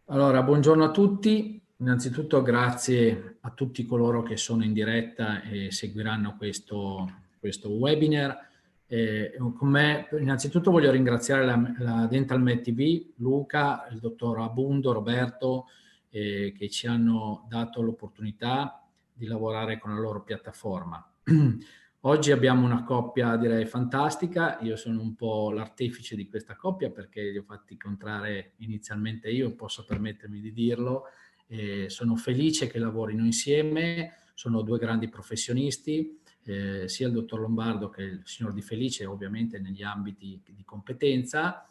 Allora, buongiorno a tutti. Innanzitutto grazie a tutti coloro che sono in diretta e seguiranno questo webinar. Con me, innanzitutto voglio ringraziare la Dental Med TV, Luca, il dottor Abundo, Roberto, che ci hanno dato l'opportunità di lavorare con la loro piattaforma. Oggi abbiamo una coppia, direi, fantastica. Io sono un po' l'artefice di questa coppia perché li ho fatti incontrare inizialmente io, posso permettermi di dirlo. Sono felice che lavorino insieme, sono due grandi professionisti, sia il dottor Lombardo che il signor Di Felice, ovviamente negli ambiti di competenza.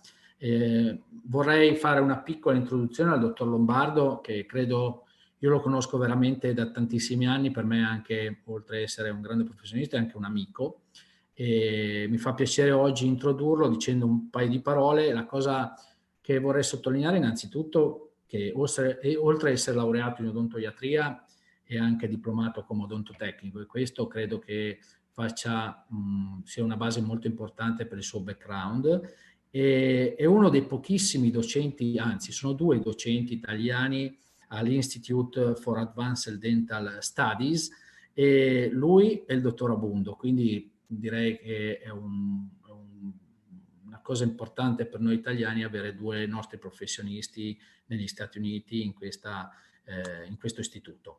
Vorrei fare una piccola introduzione al dottor Lombardo, che credo io lo conosco veramente da tantissimi anni, per me anche, oltre ad essere un grande professionista, è anche un amico. E mi fa piacere oggi introdurlo dicendo un paio di parole. La cosa che vorrei sottolineare innanzitutto che oltre ad essere laureato in odontoiatria è anche diplomato come odontotecnico, e questo credo che sia una base molto importante per il suo background. È uno dei pochissimi docenti, anzi sono due docenti italiani all'Institute for Advanced Dental Studies, e lui è il dottor Abundo, quindi direi che è una cosa importante per noi italiani avere due nostri professionisti negli Stati Uniti in questo istituto.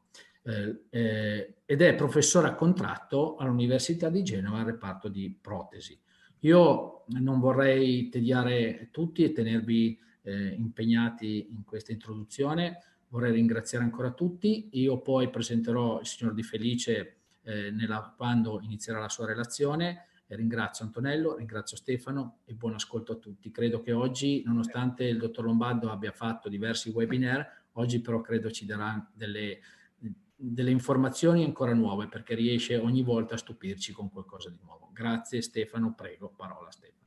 Ed è professore a contratto all'Università di Genova al reparto di protesi. Io non vorrei tediare tutti e tenervi impegnati in questa introduzione. Vorrei ringraziare ancora tutti. Io poi presenterò il signor Di Felice quando inizierà la sua relazione. Ringrazio Antonello, ringrazio Stefano e buon ascolto a tutti. Credo che oggi, nonostante il dottor Lombardo abbia fatto diversi webinar, oggi però credo ci darà delle informazioni ancora nuove, perché riesce ogni volta a stupirci con qualcosa di nuovo. Grazie Stefano, prego, parola Stefano.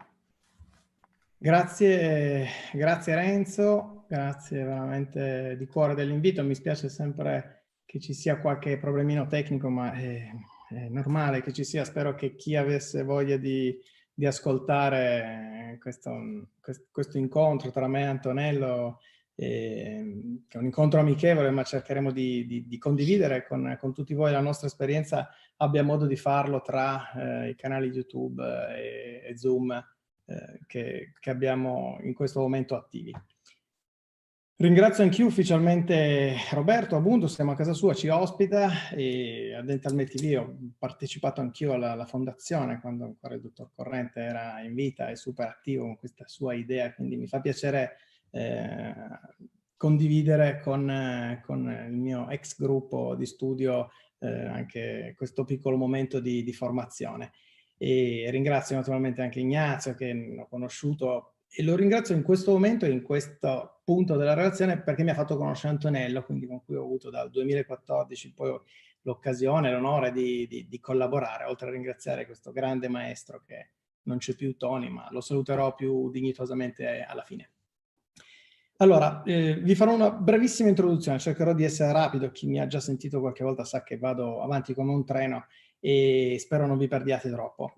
Grazie Renzo, grazie veramente di cuore dell'invito. Mi spiace sempre che ci sia qualche problemino tecnico, ma è normale che ci sia. Spero che chi avesse voglia di ascoltare questo incontro tra me e Antonello, che è un incontro amichevole, ma cercheremo di condividere con tutti voi la nostra esperienza, abbia modo di farlo tra i canali YouTube e Zoom che abbiamo in questo momento attivi. Ringrazio anch'io ufficialmente Roberto Abundo, siamo a casa sua, ci ospita, e a Dental Med TV ho partecipato anch'io alla fondazione quando ancora il dottor Corrente era in vita e super attivo con questa sua idea, quindi mi fa piacere condividere con il mio ex gruppo di studio anche questo piccolo momento di formazione. E ringrazio naturalmente anche Ignazio, che ho conosciuto, e lo ringrazio in questo momento e in questo punto della relazione perché mi ha fatto conoscere Antonello, quindi con cui ho avuto dal 2014 poi l'occasione, l'onore di collaborare, oltre a ringraziare questo grande maestro che non c'è più, Tony, ma lo saluterò più dignitosamente alla fine. Allora, vi farò una brevissima introduzione, cercherò di essere rapido. Chi mi ha già sentito qualche volta sa che vado avanti come un treno e spero non vi perdiate troppo.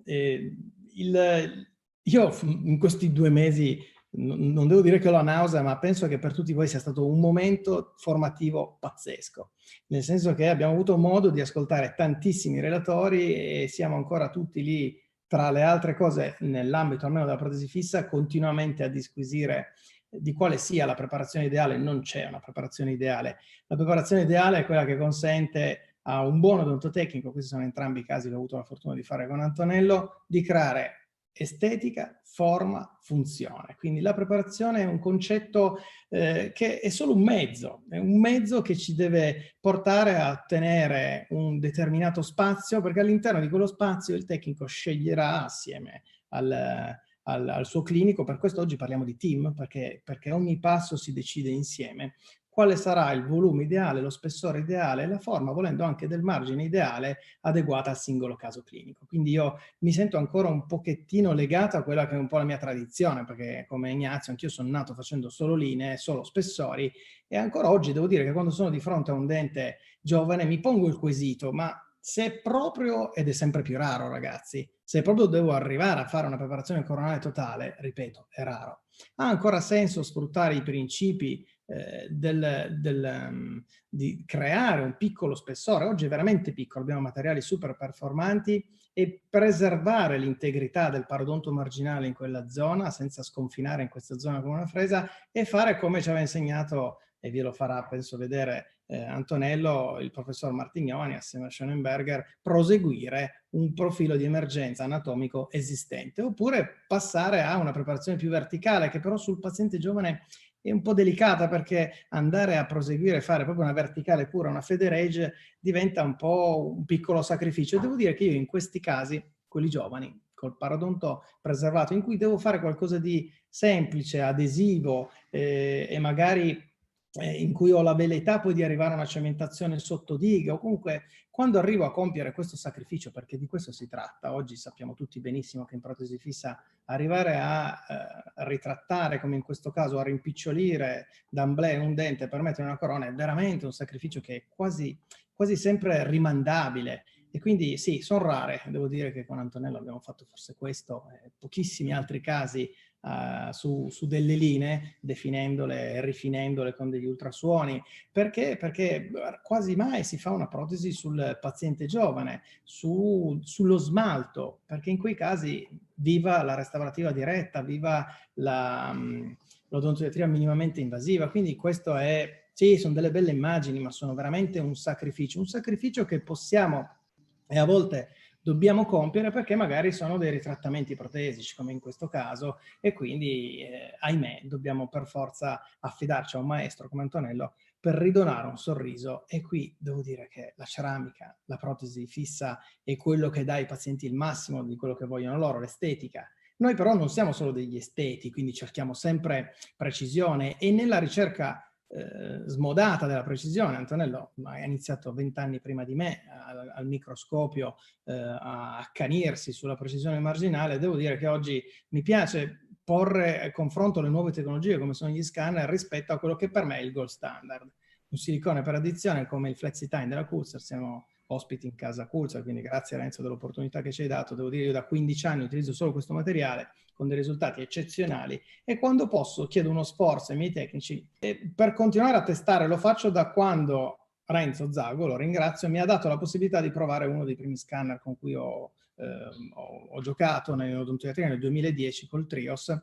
Io in questi 2 mesi non devo dire che ho la nausea, ma penso che per tutti voi sia stato un momento formativo pazzesco, nel senso che abbiamo avuto modo di ascoltare tantissimi relatori e siamo ancora tutti lì, tra le altre cose, nell'ambito almeno della protesi fissa, continuamente a disquisire di quale sia la preparazione ideale. Non c'è una preparazione ideale. La preparazione ideale è quella che consente a un buon odontotecnico, questi sono entrambi i casi che ho avuto la fortuna di fare con Antonello, di creare estetica, forma, funzione. Quindi la preparazione è un concetto che è solo un mezzo che ci deve portare a ottenere un determinato spazio, perché all'interno di quello spazio il tecnico sceglierà assieme al suo clinico. Per questo oggi parliamo di team, perché ogni passo si decide insieme quale sarà il volume ideale, lo spessore ideale, la forma, volendo anche del margine ideale adeguata al singolo caso clinico. Quindi io mi sento ancora un pochettino legato a quella che è un po' la mia tradizione, perché come Ignazio anch'io sono nato facendo solo linee, solo spessori, e ancora oggi devo dire che quando sono di fronte a un dente giovane mi pongo il quesito: ma Se proprio, ed è sempre più raro ragazzi, se proprio devo arrivare a fare una preparazione coronale totale, ripeto, è raro. Ha ancora senso sfruttare i principi di creare un piccolo spessore, oggi è veramente piccolo, abbiamo materiali super performanti, e preservare l'integrità del parodonto marginale in quella zona senza sconfinare in questa zona con una fresa, e fare come ci aveva insegnato, e ve lo farà penso vedere Antonello, il professor Martignoni assieme a Schoenberger, proseguire un profilo di emergenza anatomico esistente, oppure passare a una preparazione più verticale, che però sul paziente giovane è un po' delicata, perché andare a proseguire e fare proprio una verticale pura, una federage, diventa un po' un piccolo sacrificio. Devo dire che io in questi casi, quelli giovani, col parodonto preservato, in cui devo fare qualcosa di semplice, adesivo e magari in cui ho la velleità poi di arrivare a una cementazione sotto diga, o comunque quando arrivo a compiere questo sacrificio, perché di questo si tratta, oggi sappiamo tutti benissimo che in protesi fissa arrivare a ritrattare, come in questo caso, a rimpicciolire d'amblè un dente per mettere una corona, è veramente un sacrificio che è quasi sempre rimandabile. E quindi sì, sono rare, devo dire che con Antonello abbiamo fatto forse questo, pochissimi altri casi su delle linee, definendole e rifinendole con degli ultrasuoni. Perché? Perché quasi mai si fa una protesi sul paziente giovane, sullo smalto, perché in quei casi viva la restaurativa diretta, viva l'odontoiatria minimamente invasiva. Quindi questo è, sì, sono delle belle immagini, ma sono veramente un sacrificio che possiamo e a volte dobbiamo compiere, perché magari sono dei ritrattamenti protesici, come in questo caso, e quindi, ahimè, dobbiamo per forza affidarci a un maestro come Antonello per ridonare un sorriso. E qui devo dire che la ceramica, la protesi fissa, è quello che dà ai pazienti il massimo di quello che vogliono loro, l'estetica. Noi però non siamo solo degli esteti, quindi cerchiamo sempre precisione, e nella ricerca smodata della precisione, Antonello ha iniziato 20 anni prima di me al microscopio a accanirsi sulla precisione marginale. Devo dire che oggi mi piace porre a confronto le nuove tecnologie come sono gli scanner rispetto a quello che per me è il gold standard. Un silicone per addizione come il FlexiTime della Coulter, siamo ospiti in casa Coulter, quindi grazie Renzo dell'opportunità che ci hai dato. Devo dire, io da 15 anni utilizzo solo questo materiale con dei risultati eccezionali, e quando posso chiedo uno sforzo ai miei tecnici, e per continuare a testare lo faccio da quando Renzo Zago, lo ringrazio, mi ha dato la possibilità di provare uno dei primi scanner con cui ho giocato nell'odontoiatria nel 2010 col Trios,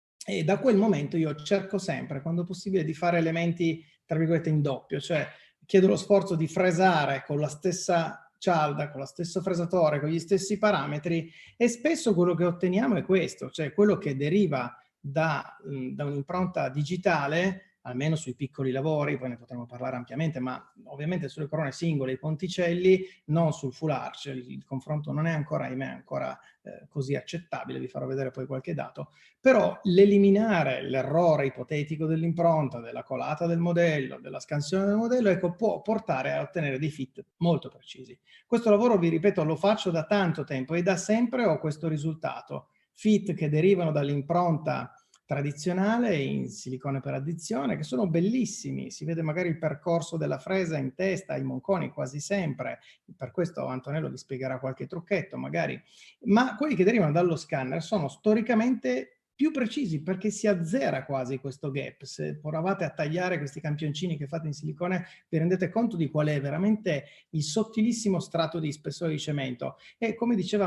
e da quel momento io cerco sempre, quando possibile, di fare elementi tra virgolette in doppio, cioè chiedo lo sforzo di fresare con la stessa cialda, con lo stesso fresatore, con gli stessi parametri, e spesso quello che otteniamo è questo, cioè quello che deriva da un'impronta digitale, almeno sui piccoli lavori, poi ne potremo parlare ampiamente, ma ovviamente sulle corone singole, i ponticelli, non sul full arch. Il confronto non è ancora, ahimè, ancora così accettabile, vi farò vedere poi qualche dato, però l'eliminare l'errore ipotetico dell'impronta, della colata del modello, della scansione del modello, ecco, può portare a ottenere dei fit molto precisi. Questo lavoro, vi ripeto, lo faccio da tanto tempo e da sempre ho questo risultato. Fit che derivano dall'impronta tradizionale in silicone per addizione, che sono bellissimi, si vede magari il percorso della fresa in testa, ai monconi quasi sempre, per questo Antonello vi spiegherà qualche trucchetto magari, ma quelli che derivano dallo scanner sono storicamente più precisi, perché si azzera quasi questo gap. Se provate a tagliare questi campioncini che fate in silicone, vi rendete conto di qual è veramente il sottilissimo strato di spessore di cemento. E come diceva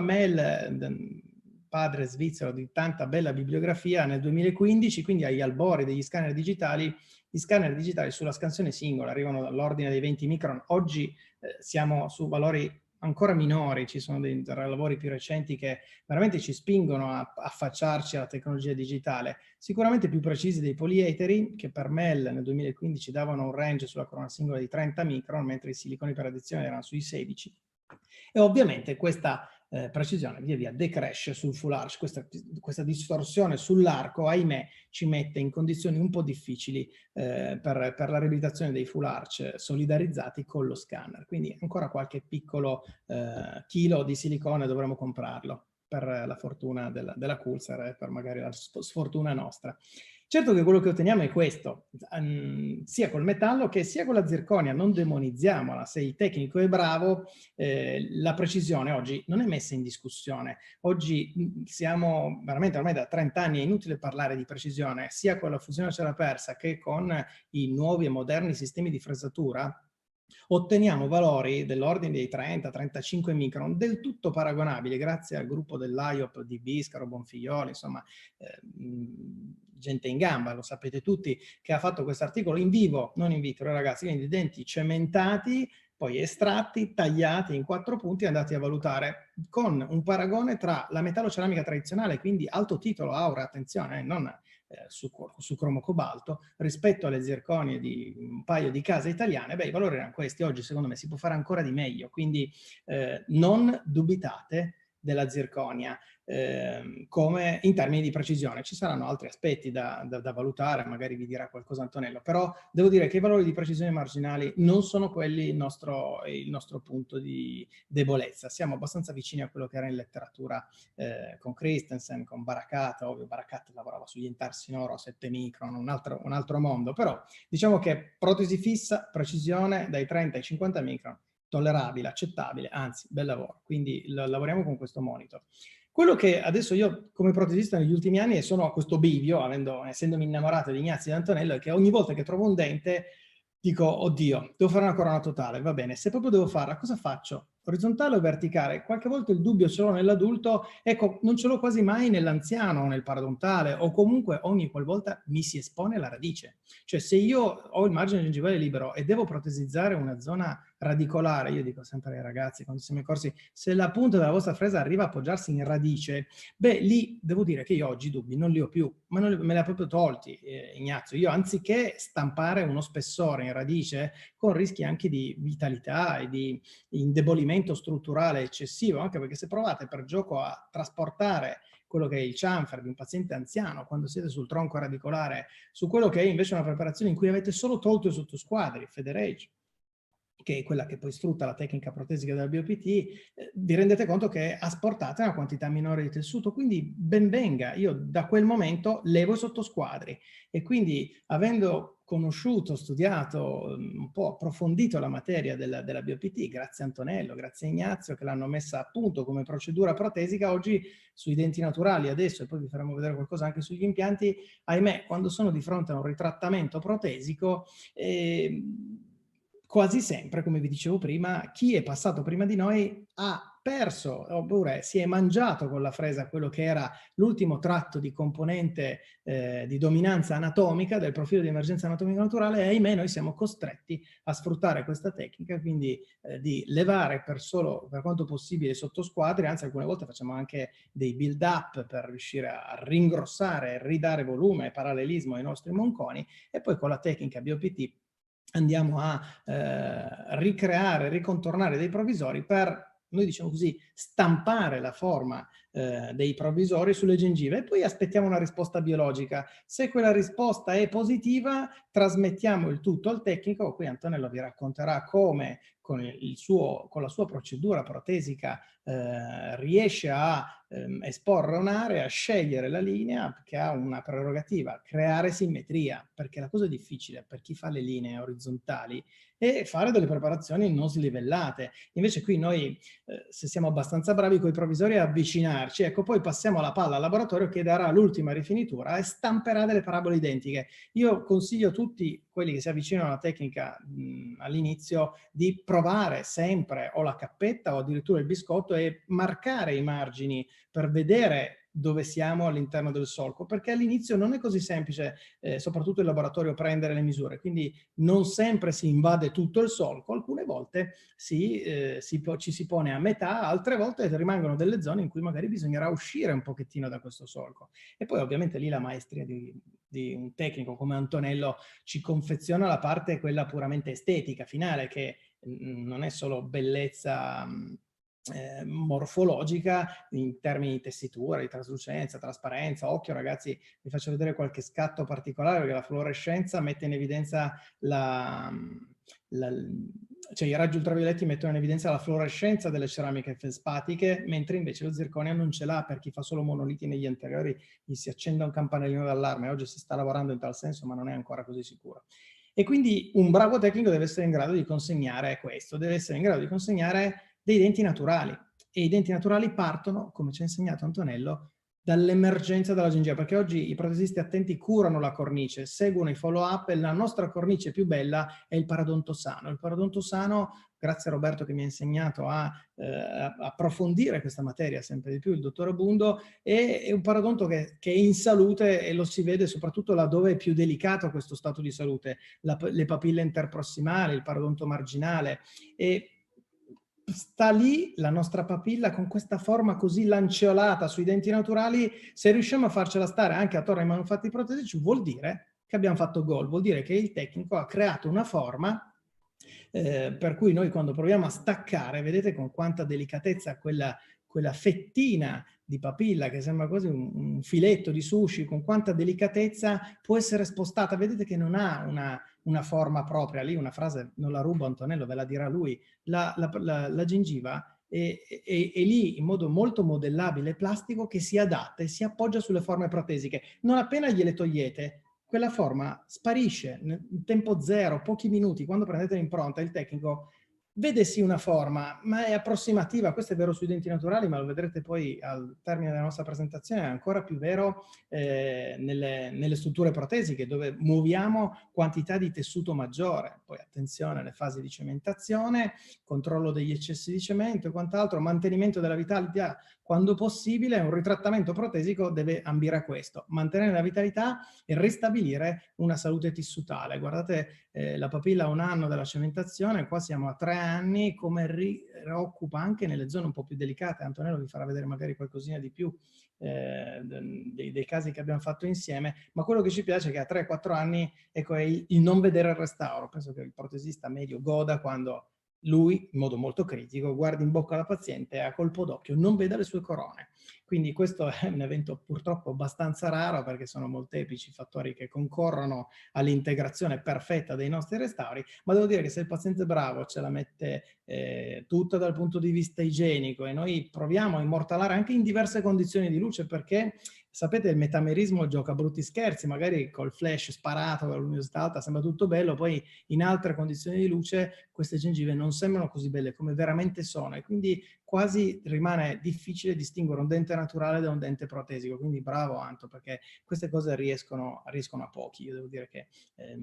Mel, padre svizzero di tanta bella bibliografia, nel 2015, quindi agli albori degli scanner digitali, gli scanner digitali sulla scansione singola arrivano dall'ordine dei 20 micron. Oggi siamo su valori ancora minori, ci sono dei lavori più recenti che veramente ci spingono a affacciarci alla tecnologia digitale, sicuramente più precisi dei polieteri, che per Mel nel 2015 davano un range sulla corona singola di 30 micron, mentre i siliconi per addizione erano sui 16. E ovviamente questa precisione via via decresce sul full arch, questa distorsione sull'arco, ahimè, ci mette in condizioni un po' difficili per la riabilitazione dei full arch solidarizzati con lo scanner. Quindi ancora qualche piccolo chilo di silicone dovremo comprarlo, per la fortuna della Coulter e per magari la sfortuna nostra. Certo che quello che otteniamo è questo, sia col metallo che sia con la zirconia, non demonizziamola. Se il tecnico è bravo, la precisione oggi non è messa in discussione. Oggi siamo veramente, ormai da 30 anni è inutile parlare di precisione, sia con la fusione a cera persa che con i nuovi e moderni sistemi di fresatura. Otteniamo valori dell'ordine dei 30-35 micron, del tutto paragonabili, grazie al gruppo dell'IOP di Biscaro, Bonfiglioli, insomma, gente in gamba, lo sapete tutti, che ha fatto questo articolo in vivo, non in vitro, ragazzi, quindi denti cementati, poi estratti, tagliati in 4 punti e andati a valutare con un paragone tra la metalloceramica tradizionale, quindi alto titolo, aura, attenzione, non su cromo cobalto, rispetto alle zirconie di un paio di case italiane. Beh, i valori erano questi. Oggi secondo me si può fare ancora di meglio, quindi non dubitate della zirconia come in termini di precisione. Ci saranno altri aspetti da valutare, magari vi dirà qualcosa Antonello, però devo dire che i valori di precisione marginali non sono quelli il nostro punto di debolezza. Siamo abbastanza vicini a quello che era in letteratura con Christensen, con Barakat. Ovvio Barakat lavorava sugli intarsi in oro a 7 micron, un altro mondo, però diciamo che protesi fissa, precisione dai 30 ai 50 micron, tollerabile, accettabile, anzi, bel lavoro. Quindi lavoriamo con questo monitor. Quello che adesso io come protesista negli ultimi anni sono a questo bivio, essendomi innamorato di Ignazio e di Antonello, è che ogni volta che trovo un dente dico, oddio, devo fare una corona totale, va bene, se proprio devo farla, cosa faccio? Orizzontale o verticale? Qualche volta il dubbio ce l'ho nell'adulto, ecco, non ce l'ho quasi mai nell'anziano o nel parodontale, o comunque ogni qualvolta mi si espone la radice. Cioè se io ho il margine gengivale libero e devo protesizzare una zona radicolare, io dico sempre ai ragazzi quando siamo in corsi, se la punta della vostra fresa arriva a appoggiarsi in radice, beh lì devo dire che io oggi dubbi non li ho più, ma me li ha proprio tolti Ignazio. Io anziché stampare uno spessore in radice con rischi anche di vitalità e di indebolimento strutturale eccessivo, anche perché se provate per gioco a trasportare quello che è il chamfer di un paziente anziano quando siete sul tronco radicolare su quello che è invece una preparazione in cui avete solo tolto i sottosquadri, Federage, che è quella che poi sfrutta la tecnica protesica della BOPT, vi rendete conto che asportate una quantità minore di tessuto, quindi ben venga. Io da quel momento levo i sottosquadri e quindi avendo conosciuto, studiato, un po' approfondito la materia della BOPT, grazie a Antonello, grazie a Ignazio che l'hanno messa a punto come procedura protesica, oggi sui denti naturali adesso, e poi vi faremo vedere qualcosa anche sugli impianti, ahimè, quando sono di fronte a un ritrattamento protesico, quasi sempre, come vi dicevo prima, chi è passato prima di noi ha perso oppure si è mangiato con la fresa quello che era l'ultimo tratto di componente di dominanza anatomica del profilo di emergenza anatomica naturale e ahimè noi siamo costretti a sfruttare questa tecnica, quindi di levare per quanto possibile i sottosquadri, anzi alcune volte facciamo anche dei build up per riuscire a ringrossare e ridare volume e parallelismo ai nostri monconi e poi con la tecnica BOPT andiamo a ricreare, ricontornare dei provvisori per, noi diciamo così, stampare la forma dei provvisori sulle gengive e poi aspettiamo una risposta biologica. Se quella risposta è positiva, trasmettiamo il tutto al tecnico, qui Antonello vi racconterà come con la sua procedura protesica riesce a esporre un'area, scegliere la linea che ha una prerogativa, creare simmetria, perché la cosa difficile per chi fa le linee orizzontali è fare delle preparazioni non slivellate. Invece qui noi, se siamo abbastanza bravi con i provvisori, a avvicinarci, ecco, poi passiamo la palla al laboratorio che darà l'ultima rifinitura e stamperà delle parabole identiche. Io consiglio a tutti quelli che si avvicinano alla tecnica all'inizio di provare sempre o la cappetta o addirittura il biscotto e marcare i margini per vedere dove siamo all'interno del solco, perché all'inizio non è così semplice, soprattutto in laboratorio, prendere le misure, quindi non sempre si invade tutto il solco, alcune volte ci si pone a metà, altre volte rimangono delle zone in cui magari bisognerà uscire un pochettino da questo solco. E poi ovviamente lì la maestria di un tecnico come Antonello ci confeziona la parte quella puramente estetica, finale, che non è solo bellezza morfologica in termini di tessitura, di traslucenza, trasparenza. Occhio ragazzi, vi faccio vedere qualche scatto particolare perché la fluorescenza mette in evidenza cioè i raggi ultravioletti mettono in evidenza la fluorescenza delle ceramiche feldspatiche, mentre invece lo zirconio non ce l'ha. Per chi fa solo monoliti negli anteriori gli si accende un campanellino d'allarme. Oggi si sta lavorando in tal senso, ma non è ancora così sicuro. E quindi un bravo tecnico deve essere in grado di consegnare questo, deve essere in grado di consegnare dei denti naturali. E i denti naturali partono, come ci ha insegnato Antonello, dall'emergenza della gengiva, perché oggi i protesisti attenti curano la cornice, seguono i follow-up, e la nostra cornice più bella è il parodonto sano. Il parodonto sano, grazie a Roberto che mi ha insegnato a approfondire questa materia sempre di più, il dottor Abundo, è un parodonto che è in salute, e lo si vede soprattutto laddove è più delicato questo stato di salute, le papille interprossimali, il parodonto marginale, e sta lì la nostra papilla con questa forma così lanceolata sui denti naturali. Se riusciamo a farcela stare anche attorno ai manufatti protesici, vuol dire che abbiamo fatto gol, vuol dire che il tecnico ha creato una forma per cui noi quando proviamo a staccare, vedete con quanta delicatezza quella fettina di papilla che sembra quasi un filetto di sushi, con quanta delicatezza può essere spostata. Vedete che non ha una forma propria. Lì una frase non la rubo Antonello, ve la dirà lui. La gengiva è lì in modo molto modellabile, plastico, che si adatta e si appoggia sulle forme protesiche. Non appena gliele togliete, quella forma sparisce in tempo zero, pochi minuti. Quando prendete l'impronta, il tecnico vede sì una forma, ma è approssimativa. Questo è vero sui denti naturali, ma lo vedrete poi al termine della nostra presentazione. È ancora più vero nelle strutture protesiche, dove muoviamo quantità di tessuto maggiore. Poi attenzione alle fasi di cementazione, controllo degli eccessi di cemento e quant'altro, mantenimento della vitalità quando possibile. Un ritrattamento protesico deve ambire a questo: mantenere la vitalità e ristabilire una salute tissutale. Guardate la papilla a 1 anno della cementazione, qua siamo a 3 anni, come occupa anche nelle zone un po' più delicate. Antonello vi farà vedere magari qualcosina di più dei casi che abbiamo fatto insieme, ma quello che ci piace è che a 3-4 anni, ecco, è il non vedere il restauro. Penso che il protesista medio goda quando lui, in modo molto critico, guarda in bocca alla paziente e a colpo d'occhio non vede le sue corone. Quindi questo è un evento purtroppo abbastanza raro, perché sono molteplici i fattori che concorrono all'integrazione perfetta dei nostri restauri, ma devo dire che se il paziente è bravo, ce la mette tutta dal punto di vista igienico, e noi proviamo a immortalare anche in diverse condizioni di luce, perché sapete il metamerismo gioca brutti scherzi. Magari col flash sparato con luminosità alta sembra tutto bello, poi in altre condizioni di luce queste gengive non sembrano così belle come veramente sono, e quindi quasi rimane difficile distinguere un dente naturale da un dente protesico. Quindi bravo Anto, perché queste cose riescono a pochi. Io devo dire che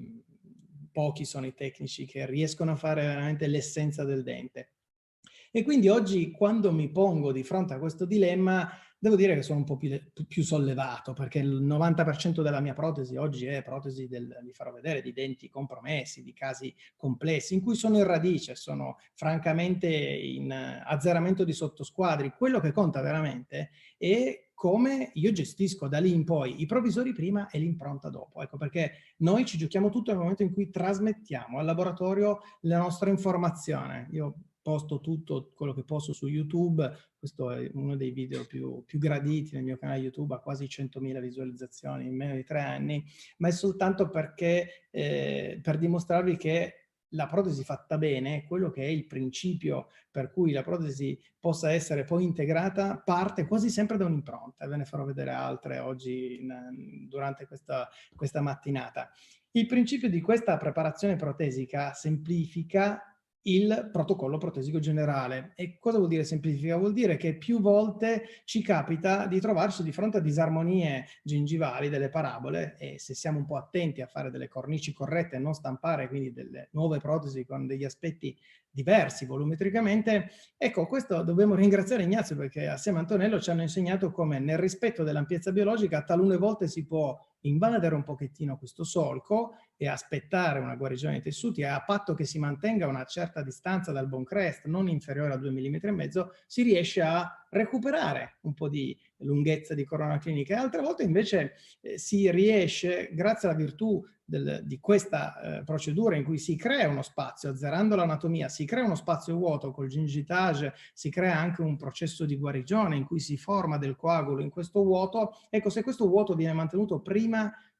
pochi sono i tecnici che riescono a fare veramente l'essenza del dente. E quindi oggi, quando mi pongo di fronte a questo dilemma, devo dire che sono un po' più sollevato, perché il 90% della mia protesi oggi è protesi vi farò vedere, di denti compromessi, di casi complessi, in cui sono in radice, sono francamente in azzeramento di sottosquadri. Quello che conta veramente è come io gestisco da lì in poi i provvisori prima e l'impronta dopo. Ecco perché noi ci giochiamo tutto nel momento in cui trasmettiamo al laboratorio la nostra informazione. Io posto tutto quello che posso su YouTube. Questo è uno dei video più graditi nel mio canale YouTube, ha quasi 100.000 visualizzazioni in meno di 3 anni, ma è soltanto perché per dimostrarvi che la protesi fatta bene, quello che è il principio per cui la protesi possa essere poi integrata, parte quasi sempre da un'impronta. Ve ne farò vedere altre oggi durante questa mattinata. Il principio di questa preparazione protesica semplifica il protocollo protesico generale. E cosa vuol dire semplifica? Vuol dire che più volte ci capita di trovarci di fronte a disarmonie gengivali, delle parabole, e se siamo un po' attenti a fare delle cornici corrette e non stampare quindi delle nuove protesi con degli aspetti diversi volumetricamente, ecco, questo dobbiamo ringraziare Ignazio, perché assieme a Antonello ci hanno insegnato come nel rispetto dell'ampiezza biologica talune volte si può invadere un pochettino questo solco e aspettare una guarigione dei tessuti, e a patto che si mantenga una certa distanza dal bone crest, non inferiore a 2,5 mm, si riesce a recuperare un po' di lunghezza di corona clinica. E altre volte invece si riesce, grazie alla virtù di questa procedura in cui si crea uno spazio, azzerando l'anatomia, si crea uno spazio vuoto col gingitage, si crea anche un processo di guarigione in cui si forma del coagulo in questo vuoto. Ecco, se questo vuoto viene mantenuto prima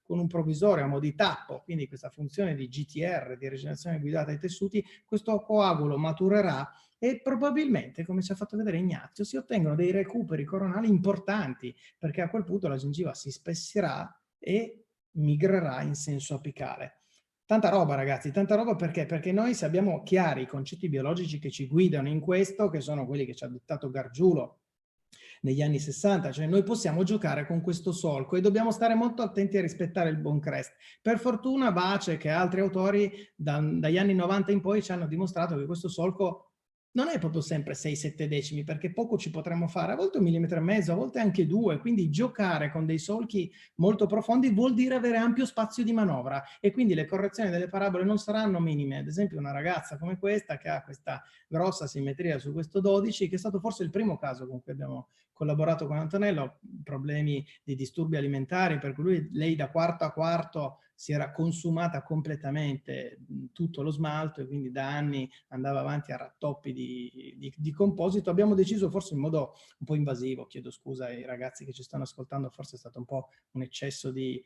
con un provvisorio a mo' di tappo, quindi questa funzione di GTR, di rigenerazione guidata ai tessuti, questo coagulo maturerà e probabilmente, come ci ha fatto vedere Ignazio, si ottengono dei recuperi coronali importanti, perché a quel punto la gengiva si spessirà e migrerà in senso apicale. Tanta roba, ragazzi, tanta roba perché? Perché noi, se abbiamo chiari i concetti biologici che ci guidano in questo, che sono quelli che ci ha dettato Gargiulo negli anni 60, cioè noi possiamo giocare con questo solco e dobbiamo stare molto attenti a rispettare il bone crest. Per fortuna Bace che altri autori dagli anni 90 in poi ci hanno dimostrato che questo solco non è proprio sempre 6-7 decimi, perché poco ci potremmo fare, a volte 1,5 mm, a volte anche 2, quindi giocare con dei solchi molto profondi vuol dire avere ampio spazio di manovra e quindi le correzioni delle parabole non saranno minime. Ad esempio una ragazza come questa che ha questa grossa simmetria su questo 12, che è stato forse il primo caso con cui abbiamo collaborato con Antonello, problemi di disturbi alimentari, per cui lei da quarto a quarto si era consumata completamente tutto lo smalto e quindi da anni andava avanti a rattoppi di composito. Abbiamo deciso, forse in modo un po' invasivo, chiedo scusa ai ragazzi che ci stanno ascoltando, forse è stato un po' un eccesso di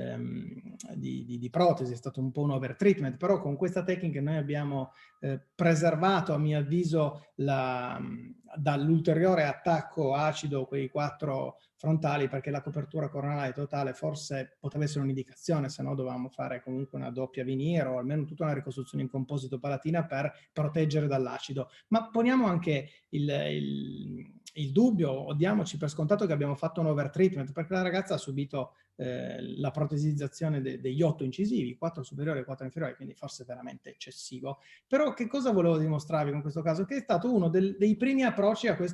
protesi, è stato un po' un overtreatment, però con questa tecnica noi abbiamo preservato, a mio avviso, dall'ulteriore attacco acido quei 4 frontali, perché la copertura coronale totale forse poteva essere un'indicazione, se no dovevamo fare comunque una doppia veneer o almeno tutta una ricostruzione in composito palatina per proteggere dall'acido. Ma poniamo anche il dubbio, o diamoci per scontato che abbiamo fatto un overtreatment, perché la ragazza ha subito la protesizzazione degli 8 incisivi, 4 superiori e 4 inferiori, quindi forse veramente eccessivo. Però che cosa volevo dimostrarvi con questo caso? Che è stato uno dei primi approcci a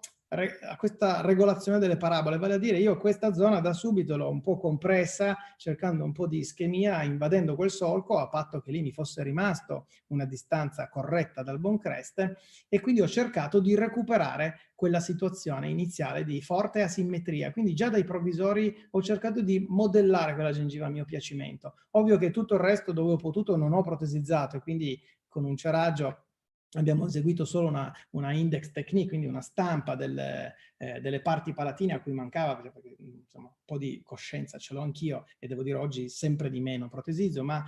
questa regolazione delle parabole, vale a dire io questa zona da subito l'ho un po' compressa, cercando un po' di ischemia, invadendo quel solco, a patto che lì mi fosse rimasto una distanza corretta dal bone crest, e quindi ho cercato di recuperare quella situazione iniziale di forte asimmetria. Quindi già dai provvisori ho cercato di modellare quella gengiva a mio piacimento. Ovvio che tutto il resto dove ho potuto non ho protesizzato e quindi con un ceraggio abbiamo eseguito solo una index technique, quindi una stampa delle parti palatine a cui mancava, perché insomma, un po' di coscienza ce l'ho anch'io e devo dire oggi sempre di meno protesizzo, ma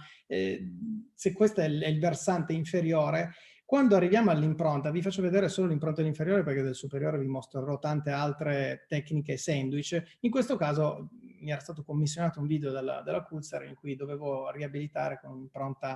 se questo è il versante inferiore, quando arriviamo all'impronta, vi faccio vedere solo l'impronta inferiore perché del superiore vi mostrerò tante altre tecniche sandwich. In questo caso mi era stato commissionato un video dalla Pulsar in cui dovevo riabilitare con un'impronta,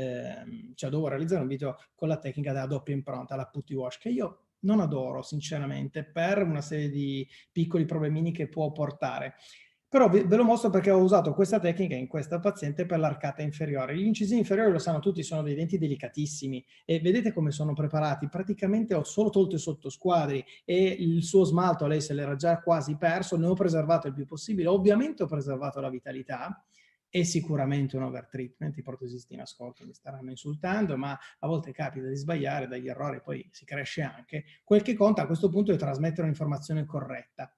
cioè dovevo realizzare un video con la tecnica della doppia impronta, la putty wash, che io non adoro sinceramente per una serie di piccoli problemini che può portare. Però ve lo mostro perché ho usato questa tecnica in questa paziente per l'arcata inferiore. Gli incisivi inferiori, lo sanno tutti, sono dei denti delicatissimi e vedete come sono preparati. Praticamente ho solo tolto i sottosquadri e il suo smalto, lei se l'era già quasi perso, ne ho preservato il più possibile. Ovviamente ho preservato la vitalità e sicuramente un overtreatment. I protesisti in ascolto mi staranno insultando, ma a volte capita di sbagliare, dagli errori poi si cresce anche. Quel che conta a questo punto è trasmettere un'informazione corretta.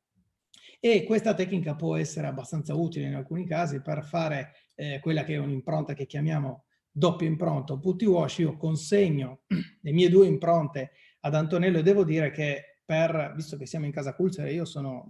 E questa tecnica può essere abbastanza utile in alcuni casi per fare quella che è un'impronta che chiamiamo doppia impronta o putty wash. Io consegno le mie 2 impronte ad Antonello e devo dire che visto che siamo in casa Pulsar e io sono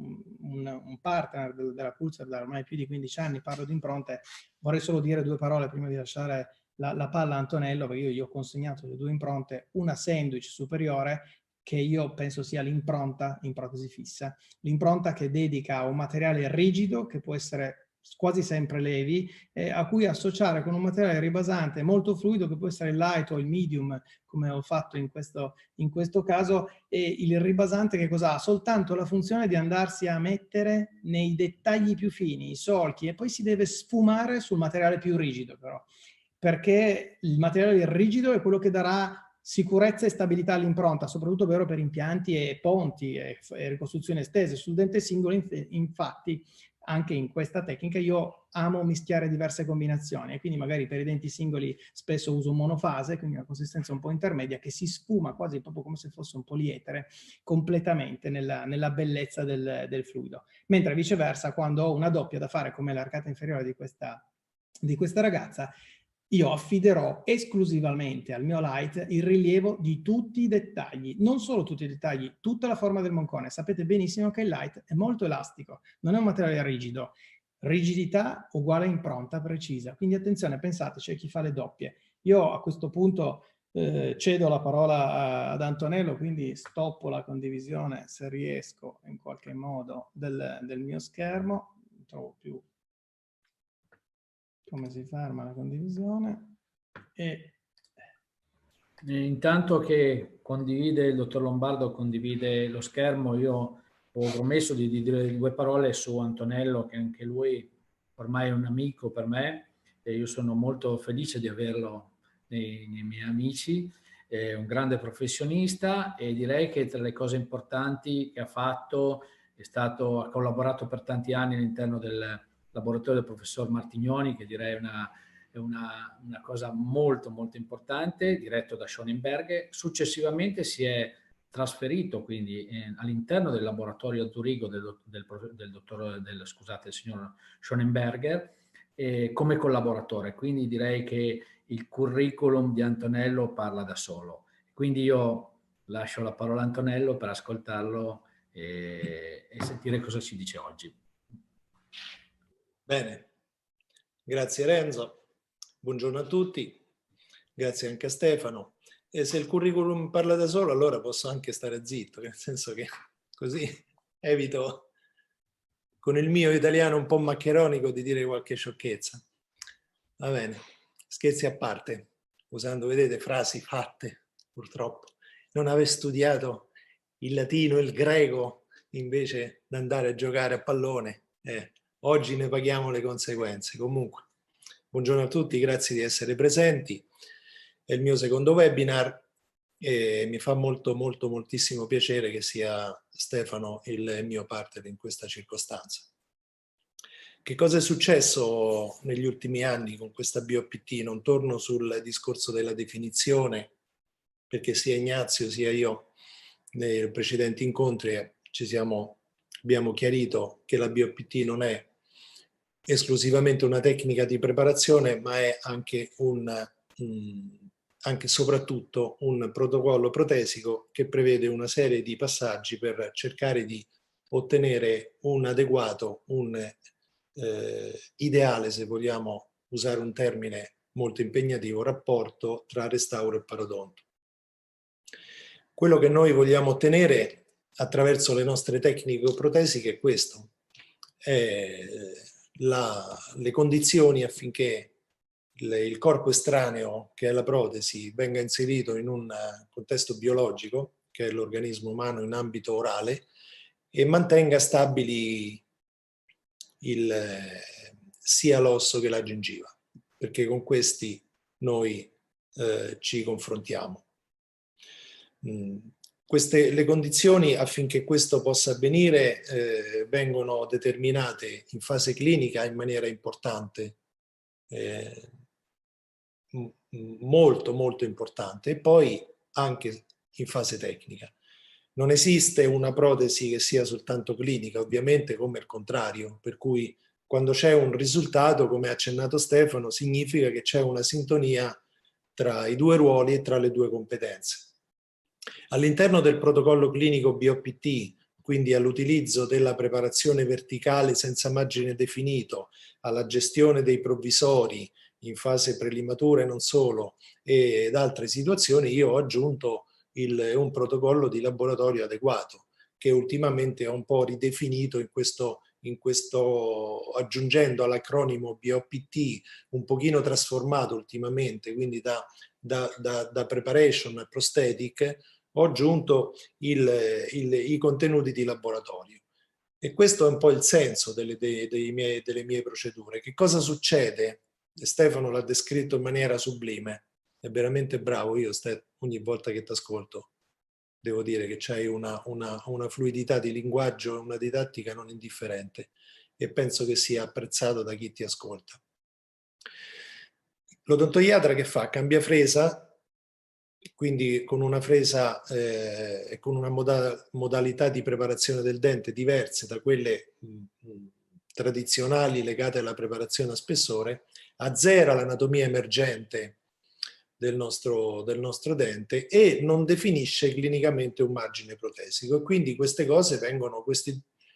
un partner della Pulsar da ormai più di 15 anni, parlo di impronte, vorrei solo dire 2 parole prima di lasciare la palla a Antonello, perché io gli ho consegnato le 2 impronte, una sandwich superiore che io penso sia l'impronta in protesi fissa, l'impronta che dedica a un materiale rigido che può essere quasi sempre levi, a cui associare con un materiale ribasante molto fluido che può essere il light o il medium, come ho fatto in questo caso, e il ribasante che cosa ha? Soltanto la funzione di andarsi a mettere nei dettagli più fini, i solchi, e poi si deve sfumare sul materiale più rigido però, perché il materiale rigido è quello che darà sicurezza e stabilità all'impronta, soprattutto vero per impianti e ponti e ricostruzioni estese. Sul dente singolo, infatti, anche in questa tecnica io amo mischiare diverse combinazioni e quindi magari per i denti singoli spesso uso un monofase, quindi una consistenza un po' intermedia che si sfuma quasi proprio come se fosse un polietere completamente nella bellezza del fluido. Mentre viceversa, quando ho una doppia da fare come l'arcata inferiore di questa ragazza, io affiderò esclusivamente al mio light il rilievo di tutti i dettagli, non solo tutti i dettagli, tutta la forma del moncone. Sapete benissimo che il light è molto elastico, non è un materiale rigido. rigidità uguale impronta precisa. Quindi attenzione, pensate, c'è chi fa le doppie. Io a questo punto cedo la parola ad Antonello, quindi stoppo la condivisione, se riesco in qualche modo, del mio schermo. Non trovo più come si ferma la condivisione. E intanto che condivide il dottor Lombardo, condivide lo schermo, io ho promesso di dire due parole su Antonello, che anche lui ormai è un amico per me e io sono molto felice di averlo nei miei amici. È un grande professionista e direi che tra le cose importanti che ha fatto ha collaborato per tanti anni all'interno del laboratorio del professor Martignoni, che direi è una cosa molto molto importante, diretto da Schonenberger. Successivamente si è trasferito quindi all'interno del laboratorio a Zurigo del signor Schonenberger come collaboratore, quindi direi che il curriculum di Antonello parla da solo. Quindi io lascio la parola a Antonello per ascoltarlo e sentire cosa ci dice oggi. Bene, grazie Renzo, buongiorno a tutti, grazie anche a Stefano. E se il curriculum parla da solo, allora posso anche stare zitto, nel senso che così evito, con il mio italiano un po' maccheronico, di dire qualche sciocchezza. Va bene, scherzi a parte, usando, vedete, frasi fatte, purtroppo. Non aver studiato il latino e il greco invece di andare a giocare a pallone. Oggi ne paghiamo le conseguenze. Comunque, buongiorno a tutti, grazie di essere presenti. È il mio secondo webinar e mi fa moltissimo piacere che sia Stefano il mio partner in questa circostanza. Che cosa è successo negli ultimi anni con questa BOPT? Non torno sul discorso della definizione, perché sia Ignazio sia io nei precedenti incontri abbiamo chiarito che la BOPT non è esclusivamente una tecnica di preparazione, ma è anche anche soprattutto un protocollo protesico che prevede una serie di passaggi per cercare di ottenere un adeguato, ideale, se vogliamo usare un termine molto impegnativo, rapporto tra restauro e parodonto. Quello che noi vogliamo ottenere attraverso le nostre tecniche protesiche è questo: le condizioni affinché il corpo estraneo, che è la protesi, venga inserito in un contesto biologico, che è l'organismo umano in ambito orale, e mantenga stabili sia l'osso che la gengiva, perché con questi noi ci confrontiamo. Le condizioni affinché questo possa avvenire vengono determinate in fase clinica in maniera importante, molto importante, e poi anche in fase tecnica. Non esiste una protesi che sia soltanto clinica, ovviamente, come il contrario, per cui quando c'è un risultato, come ha accennato Stefano, significa che c'è una sintonia tra i due ruoli e tra le due competenze. All'interno del protocollo clinico BOPT, quindi all'utilizzo della preparazione verticale senza margine definito, alla gestione dei provvisori in fase prelimatura e non solo, ed altre situazioni, io ho aggiunto un protocollo di laboratorio adeguato, che ultimamente ho un po' ridefinito in questo aggiungendo all'acronimo BOPT, un pochino trasformato ultimamente, quindi da preparation a prosthetic, ho aggiunto i contenuti di laboratorio. E questo è un po' il senso delle mie procedure. Che cosa succede? Stefano l'ha descritto in maniera sublime, è veramente bravo. Io ogni volta che ti ascolto devo dire che c'hai una fluidità di linguaggio e una didattica non indifferente, e penso che sia apprezzato da chi ti ascolta. L'odontoiatra che fa? Cambia fresa, quindi con una fresa e con una modalità di preparazione del dente diverse da quelle tradizionali legate alla preparazione a spessore, azzera l'anatomia emergente del nostro dente e non definisce clinicamente un margine protesico. E quindi queste cose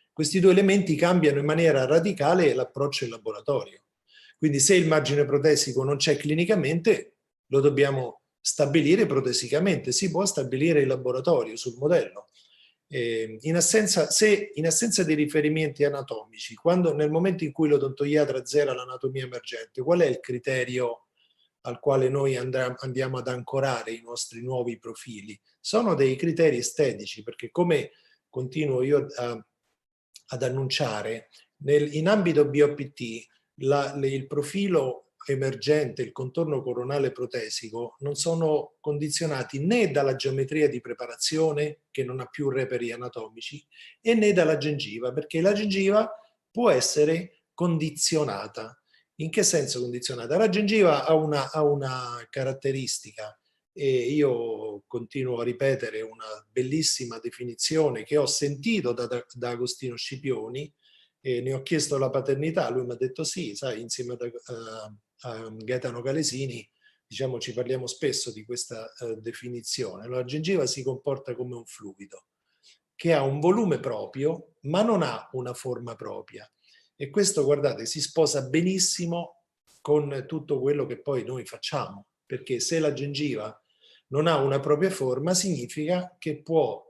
Questi due elementi cambiano in maniera radicale l'approccio in laboratorio. Quindi se il margine protesico non c'è clinicamente, lo dobbiamo stabilire protesicamente. Si può stabilire in laboratorio sul modello. In assenza di riferimenti anatomici, nel momento in cui l'odontoiatra azzera l'anatomia emergente, qual è il criterio al quale noi andiamo ad ancorare i nostri nuovi profili? Sono dei criteri estetici, perché come continuo io ad annunciare, in ambito BOPT il profilo emergente, il contorno coronale protesico non sono condizionati né dalla geometria di preparazione, che non ha più reperi anatomici, e né dalla gengiva, perché la gengiva può essere condizionata. In che senso condizionata? La gengiva ha una caratteristica, e io continuo a ripetere una bellissima definizione che ho sentito da Agostino Scipioni, e ne ho chiesto la paternità, lui mi ha detto sì, sai, insieme a Gaetano Calesini, diciamo, ci parliamo spesso di questa definizione. La gengiva si comporta come un fluido che ha un volume proprio, ma non ha una forma propria. E questo, guardate, si sposa benissimo con tutto quello che poi noi facciamo, perché se la gengiva non ha una propria forma, significa che può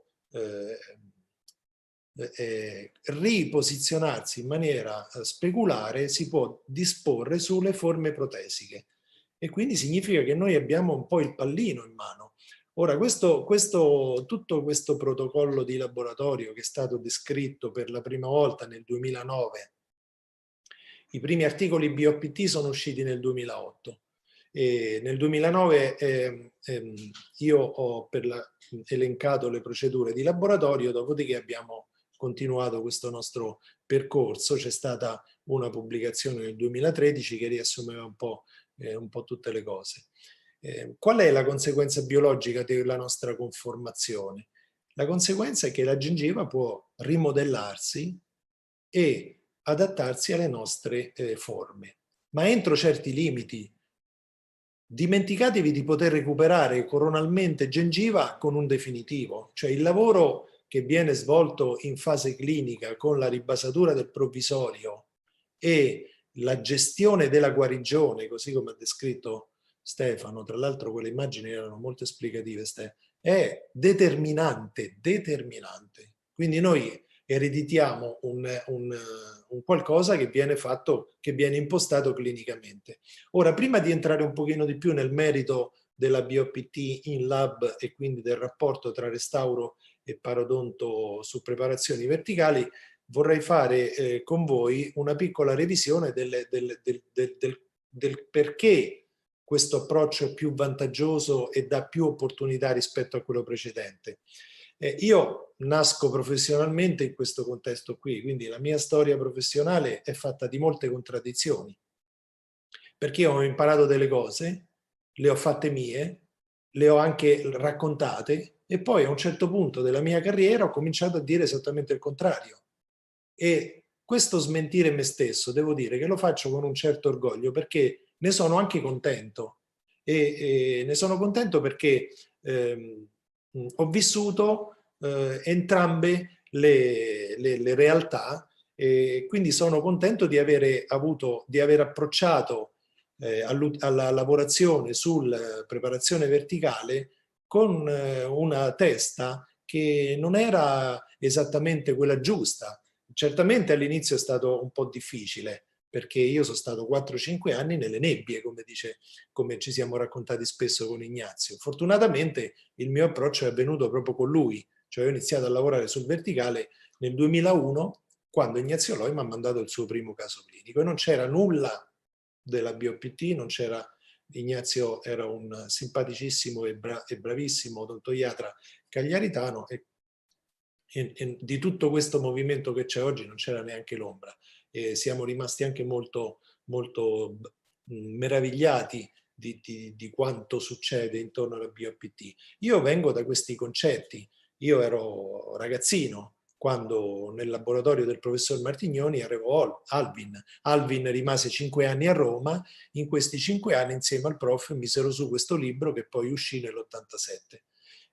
riposizionarsi in maniera speculare, si può disporre sulle forme protesiche, e quindi significa che noi abbiamo un po' il pallino in mano. Ora, tutto questo protocollo di laboratorio che è stato descritto per la prima volta nel 2009, i primi articoli BOPT sono usciti nel 2008. E nel 2009 io ho elencato le procedure di laboratorio, dopodiché abbiamo continuato questo nostro percorso. C'è stata una pubblicazione nel 2013 che riassumeva un po' tutte le cose. Qual è la conseguenza biologica della nostra conformazione? La conseguenza è che la gengiva può rimodellarsi e adattarsi alle nostre forme, ma entro certi limiti. Dimenticatevi di poter recuperare coronalmente gengiva con un definitivo, cioè il lavoro che viene svolto in fase clinica con la ribasatura del provvisorio e la gestione della guarigione, così come ha descritto Stefano, tra l'altro quelle immagini erano molto esplicative, è determinante. Quindi noi ereditiamo un qualcosa che viene fatto, che viene impostato clinicamente. Ora, prima di entrare un pochino di più nel merito della BOPT in lab e quindi del rapporto tra restauro e parodonto su preparazioni verticali, vorrei fare con voi una piccola revisione del perché questo approccio è più vantaggioso e dà più opportunità rispetto a quello precedente. Io nasco professionalmente in questo contesto qui, quindi la mia storia professionale è fatta di molte contraddizioni, perché io ho imparato delle cose, le ho fatte mie, le ho anche raccontate, e poi a un certo punto della mia carriera ho cominciato a dire esattamente il contrario. E questo smentire me stesso, devo dire che lo faccio con un certo orgoglio, perché ne sono anche contento. E ne sono contento perché ho vissuto entrambe le realtà, e quindi sono contento di aver approcciato alla lavorazione sulla preparazione verticale con una testa che non era esattamente quella giusta. Certamente all'inizio è stato un po' difficile, perché io sono stato 4-5 anni nelle nebbie, come ci siamo raccontati spesso con Ignazio. Fortunatamente il mio approccio è avvenuto proprio con lui, cioè ho iniziato a lavorare sul verticale nel 2001, quando Ignazio Loi mi ha mandato il suo primo caso clinico, e non c'era nulla della BOPT, non c'era. Ignazio era un simpaticissimo e bravissimo odontoiatra cagliaritano, e di tutto questo movimento che c'è oggi non c'era neanche l'ombra, e siamo rimasti anche molto meravigliati di quanto succede intorno alla BOPT. Io vengo da questi concetti. Io ero ragazzino quando nel laboratorio del professor Martignoni arrivò Alvin. Alvin rimase 5 anni a Roma. In questi 5 anni, insieme al prof, misero su questo libro che poi uscì nell'87.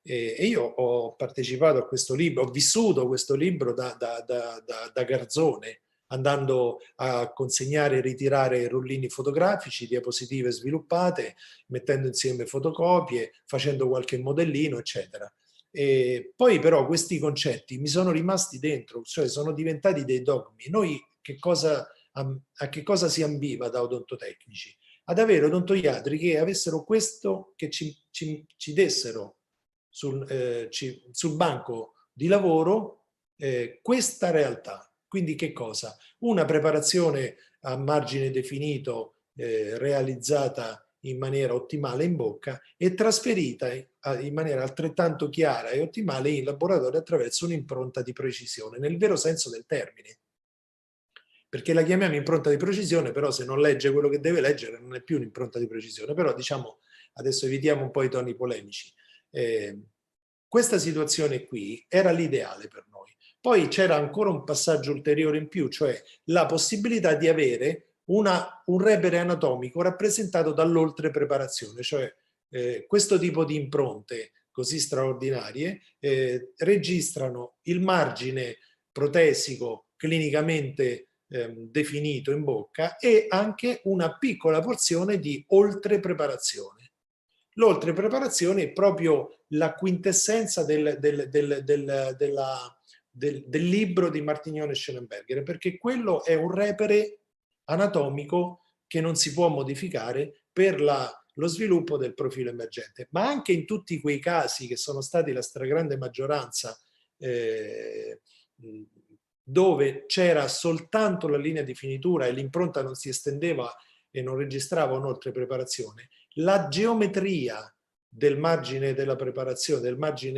E io ho partecipato a questo libro, ho vissuto questo libro da garzone, andando a consegnare e ritirare rullini fotografici, diapositive sviluppate, mettendo insieme fotocopie, facendo qualche modellino, eccetera. E poi però questi concetti mi sono rimasti dentro, cioè sono diventati dei dogmi. Noi a che cosa si ambiva da odontotecnici? Ad avere odontoiatri che avessero questo, che ci dessero sul banco di lavoro questa realtà. Quindi che cosa? Una preparazione a margine definito realizzata in maniera ottimale in bocca e trasferita in maniera altrettanto chiara e ottimale in laboratorio attraverso un'impronta di precisione, nel vero senso del termine. Perché la chiamiamo impronta di precisione, però se non legge quello che deve leggere non è più un'impronta di precisione. Però diciamo, adesso evitiamo un po' i toni polemici. Questa situazione qui era l'ideale per noi. Poi c'era ancora un passaggio ulteriore in più, cioè la possibilità di avere un repere anatomico rappresentato dall'oltrepreparazione, cioè questo tipo di impronte così straordinarie registrano il margine protesico clinicamente definito in bocca e anche una piccola porzione di oltrepreparazione. L'oltrepreparazione è proprio la quintessenza del libro di Martignone e Schellenberger, perché quello è un repere anatomico che non si può modificare per lo sviluppo del profilo emergente. Ma anche in tutti quei casi che sono stati la stragrande maggioranza dove c'era soltanto la linea di finitura e l'impronta non si estendeva e non registrava un'oltrepreparazione, la geometria del margine della preparazione,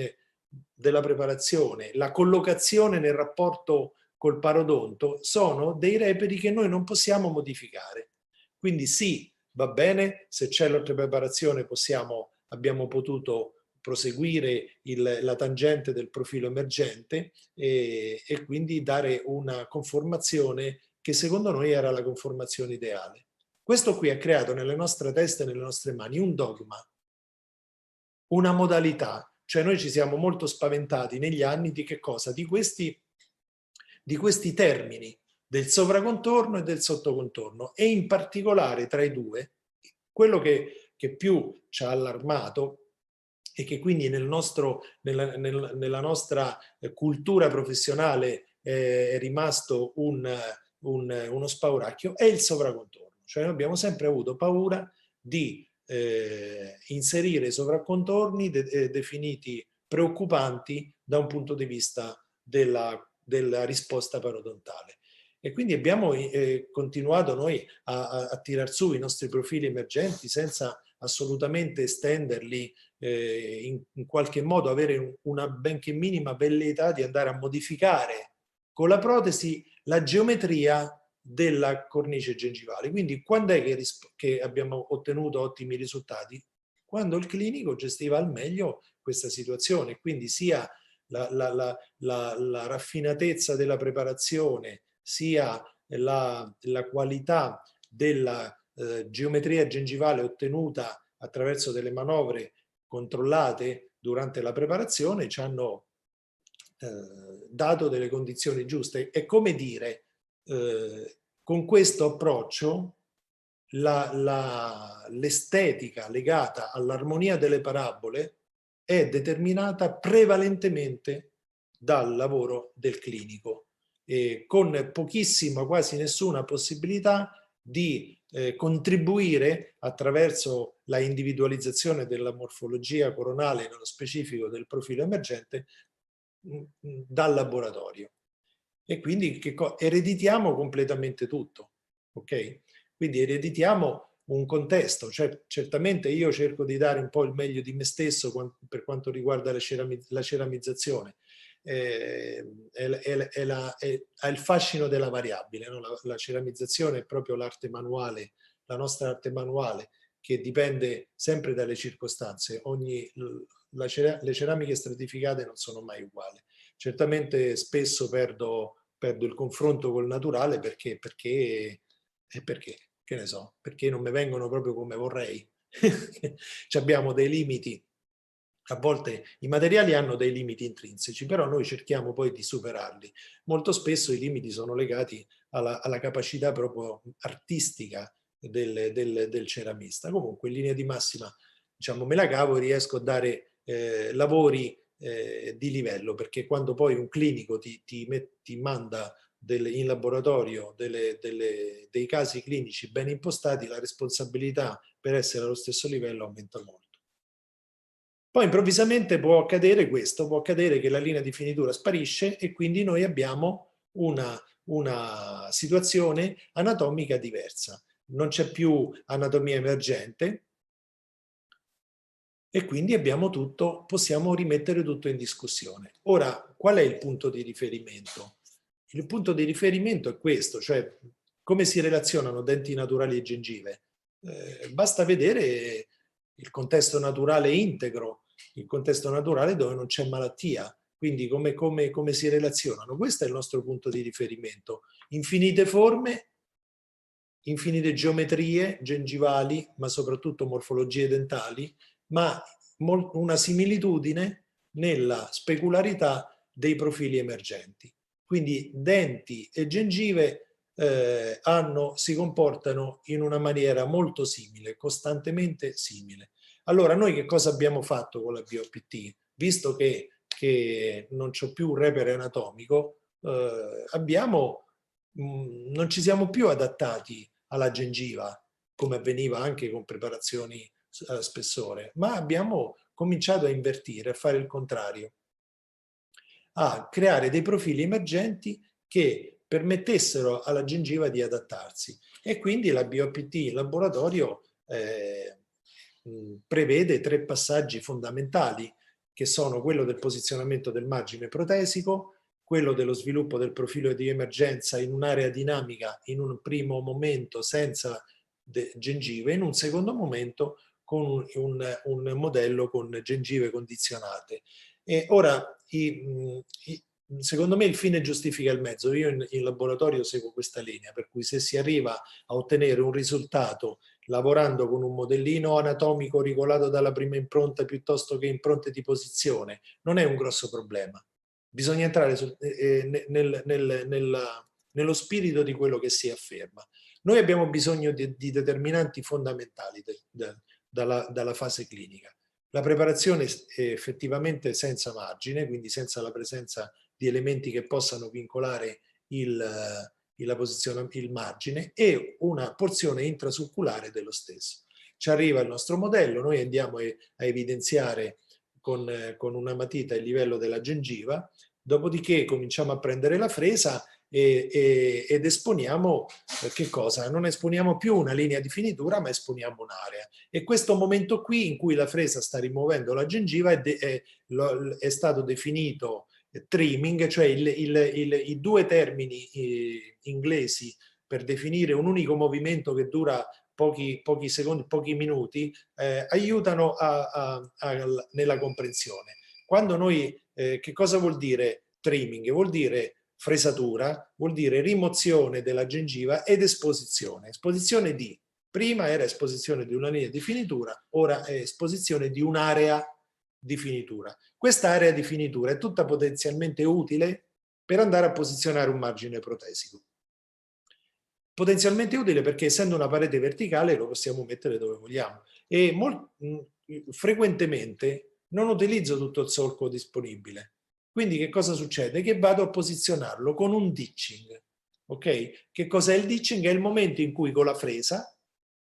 la collocazione nel rapporto col parodonto sono dei reperi che noi non possiamo modificare. Quindi sì, va bene, se c'è l'oltrepreparazione abbiamo potuto proseguire la tangente del profilo emergente e quindi dare una conformazione che secondo noi era la conformazione ideale. Questo qui ha creato nelle nostre teste e nelle nostre mani un dogma, una modalità, cioè noi ci siamo molto spaventati negli anni di che cosa? Di questi termini, del sovracontorno e del sottocontorno, e in particolare tra i due, quello che più ci ha allarmato e che quindi nella nostra cultura professionale è rimasto uno spauracchio, è il sovracontorno. Cioè noi abbiamo sempre avuto paura di inserire i sovracontorni definiti preoccupanti da un punto di vista della risposta parodontale. E quindi abbiamo continuato noi a tirar su i nostri profili emergenti senza assolutamente estenderli, in qualche modo avere una benché minima velleità di andare a modificare con la protesi la geometria della cornice gengivale. Quindi quando è che abbiamo ottenuto ottimi risultati? Quando il clinico gestiva al meglio questa situazione, quindi sia la raffinatezza della preparazione, sia la qualità della geometria gengivale ottenuta attraverso delle manovre controllate durante la preparazione, ci hanno dato delle condizioni giuste. È come dire, con questo approccio l'estetica legata all'armonia delle parabole è determinata prevalentemente dal lavoro del clinico, con pochissima, quasi nessuna possibilità di contribuire attraverso la individualizzazione della morfologia coronale, nello specifico del profilo emergente, dal laboratorio. E quindi ereditiamo completamente tutto, ok? Quindi ereditiamo un contesto, cioè certamente io cerco di dare un po' il meglio di me stesso per quanto riguarda la ceramizzazione, è il fascino della variabile, no? La ceramizzazione è proprio l'arte manuale, la nostra arte manuale, che dipende sempre dalle circostanze. Le ceramiche stratificate non sono mai uguali. Certamente spesso perdo il confronto col naturale perché che ne so, perché non mi vengono proprio come vorrei. Abbiamo dei limiti A volte i materiali hanno dei limiti intrinseci, però noi cerchiamo poi di superarli. Molto spesso i limiti sono legati alla capacità proprio artistica del ceramista. Comunque in linea di massima, diciamo, me la cavo e riesco a dare lavori di livello, perché quando poi un clinico ti manda in laboratorio dei casi clinici ben impostati, la responsabilità per essere allo stesso livello aumenta molto. Poi improvvisamente può accadere questo, può accadere che la linea di finitura sparisce e quindi noi abbiamo una situazione anatomica diversa. Non c'è più anatomia emergente e quindi abbiamo tutto, possiamo rimettere tutto in discussione. Ora, qual è il punto di riferimento? Il punto di riferimento è questo, cioè come si relazionano denti naturali e gengive. Basta vedere il contesto naturale integro, il contesto naturale dove non c'è malattia, quindi come si relazionano. Questo è il nostro punto di riferimento. Infinite forme, infinite geometrie gengivali, ma soprattutto morfologie dentali, ma una similitudine nella specularità dei profili emergenti. Quindi denti e gengive si comportano in una maniera molto simile, costantemente simile. Allora, noi che cosa abbiamo fatto con la BOPT? Visto che non c'ho più un repere anatomico, non ci siamo più adattati alla gengiva, come avveniva anche con preparazioni a spessore, ma abbiamo cominciato a invertire, a fare il contrario, a creare dei profili emergenti che permettessero alla gengiva di adattarsi. E quindi la BOPT in laboratorio prevede 3 passaggi fondamentali, che sono quello del posizionamento del margine protesico, quello dello sviluppo del profilo di emergenza in un'area dinamica in un primo momento senza gengive, in un secondo momento con un modello con gengive condizionate. E ora, secondo me il fine giustifica il mezzo. Io in laboratorio seguo questa linea, per cui se si arriva a ottenere un risultato lavorando con un modellino anatomico regolato dalla prima impronta piuttosto che impronte di posizione, non è un grosso problema. Bisogna entrare nello spirito di quello che si afferma. Noi abbiamo bisogno di determinanti fondamentali dalla fase clinica. La preparazione è effettivamente senza margine, quindi senza la presenza di elementi che possano vincolare il margine, e una porzione intrasucculare dello stesso. Ci arriva il nostro modello, noi andiamo a evidenziare con una matita il livello della gengiva, dopodiché cominciamo a prendere la fresa ed esponiamo che cosa? Non esponiamo più una linea di finitura, ma esponiamo un'area. E questo momento qui in cui la fresa sta rimuovendo la gengiva è stato definito trimming, cioè i 2 termini inglesi per definire un unico movimento che dura pochi secondi, pochi minuti, aiutano nella comprensione. Quando noi, che cosa vuol dire trimming? Vuol dire fresatura, vuol dire rimozione della gengiva ed esposizione. Esposizione prima era esposizione di una linea di finitura, ora è esposizione di un'area di finitura. Questa area di finitura è tutta potenzialmente utile per andare a posizionare un margine protesico. Potenzialmente utile perché, essendo una parete verticale, lo possiamo mettere dove vogliamo. E frequentemente non utilizzo tutto il solco disponibile. Quindi che cosa succede? Che vado a posizionarlo con un ditching. Ok? Che cos'è il ditching? È il momento in cui con la fresa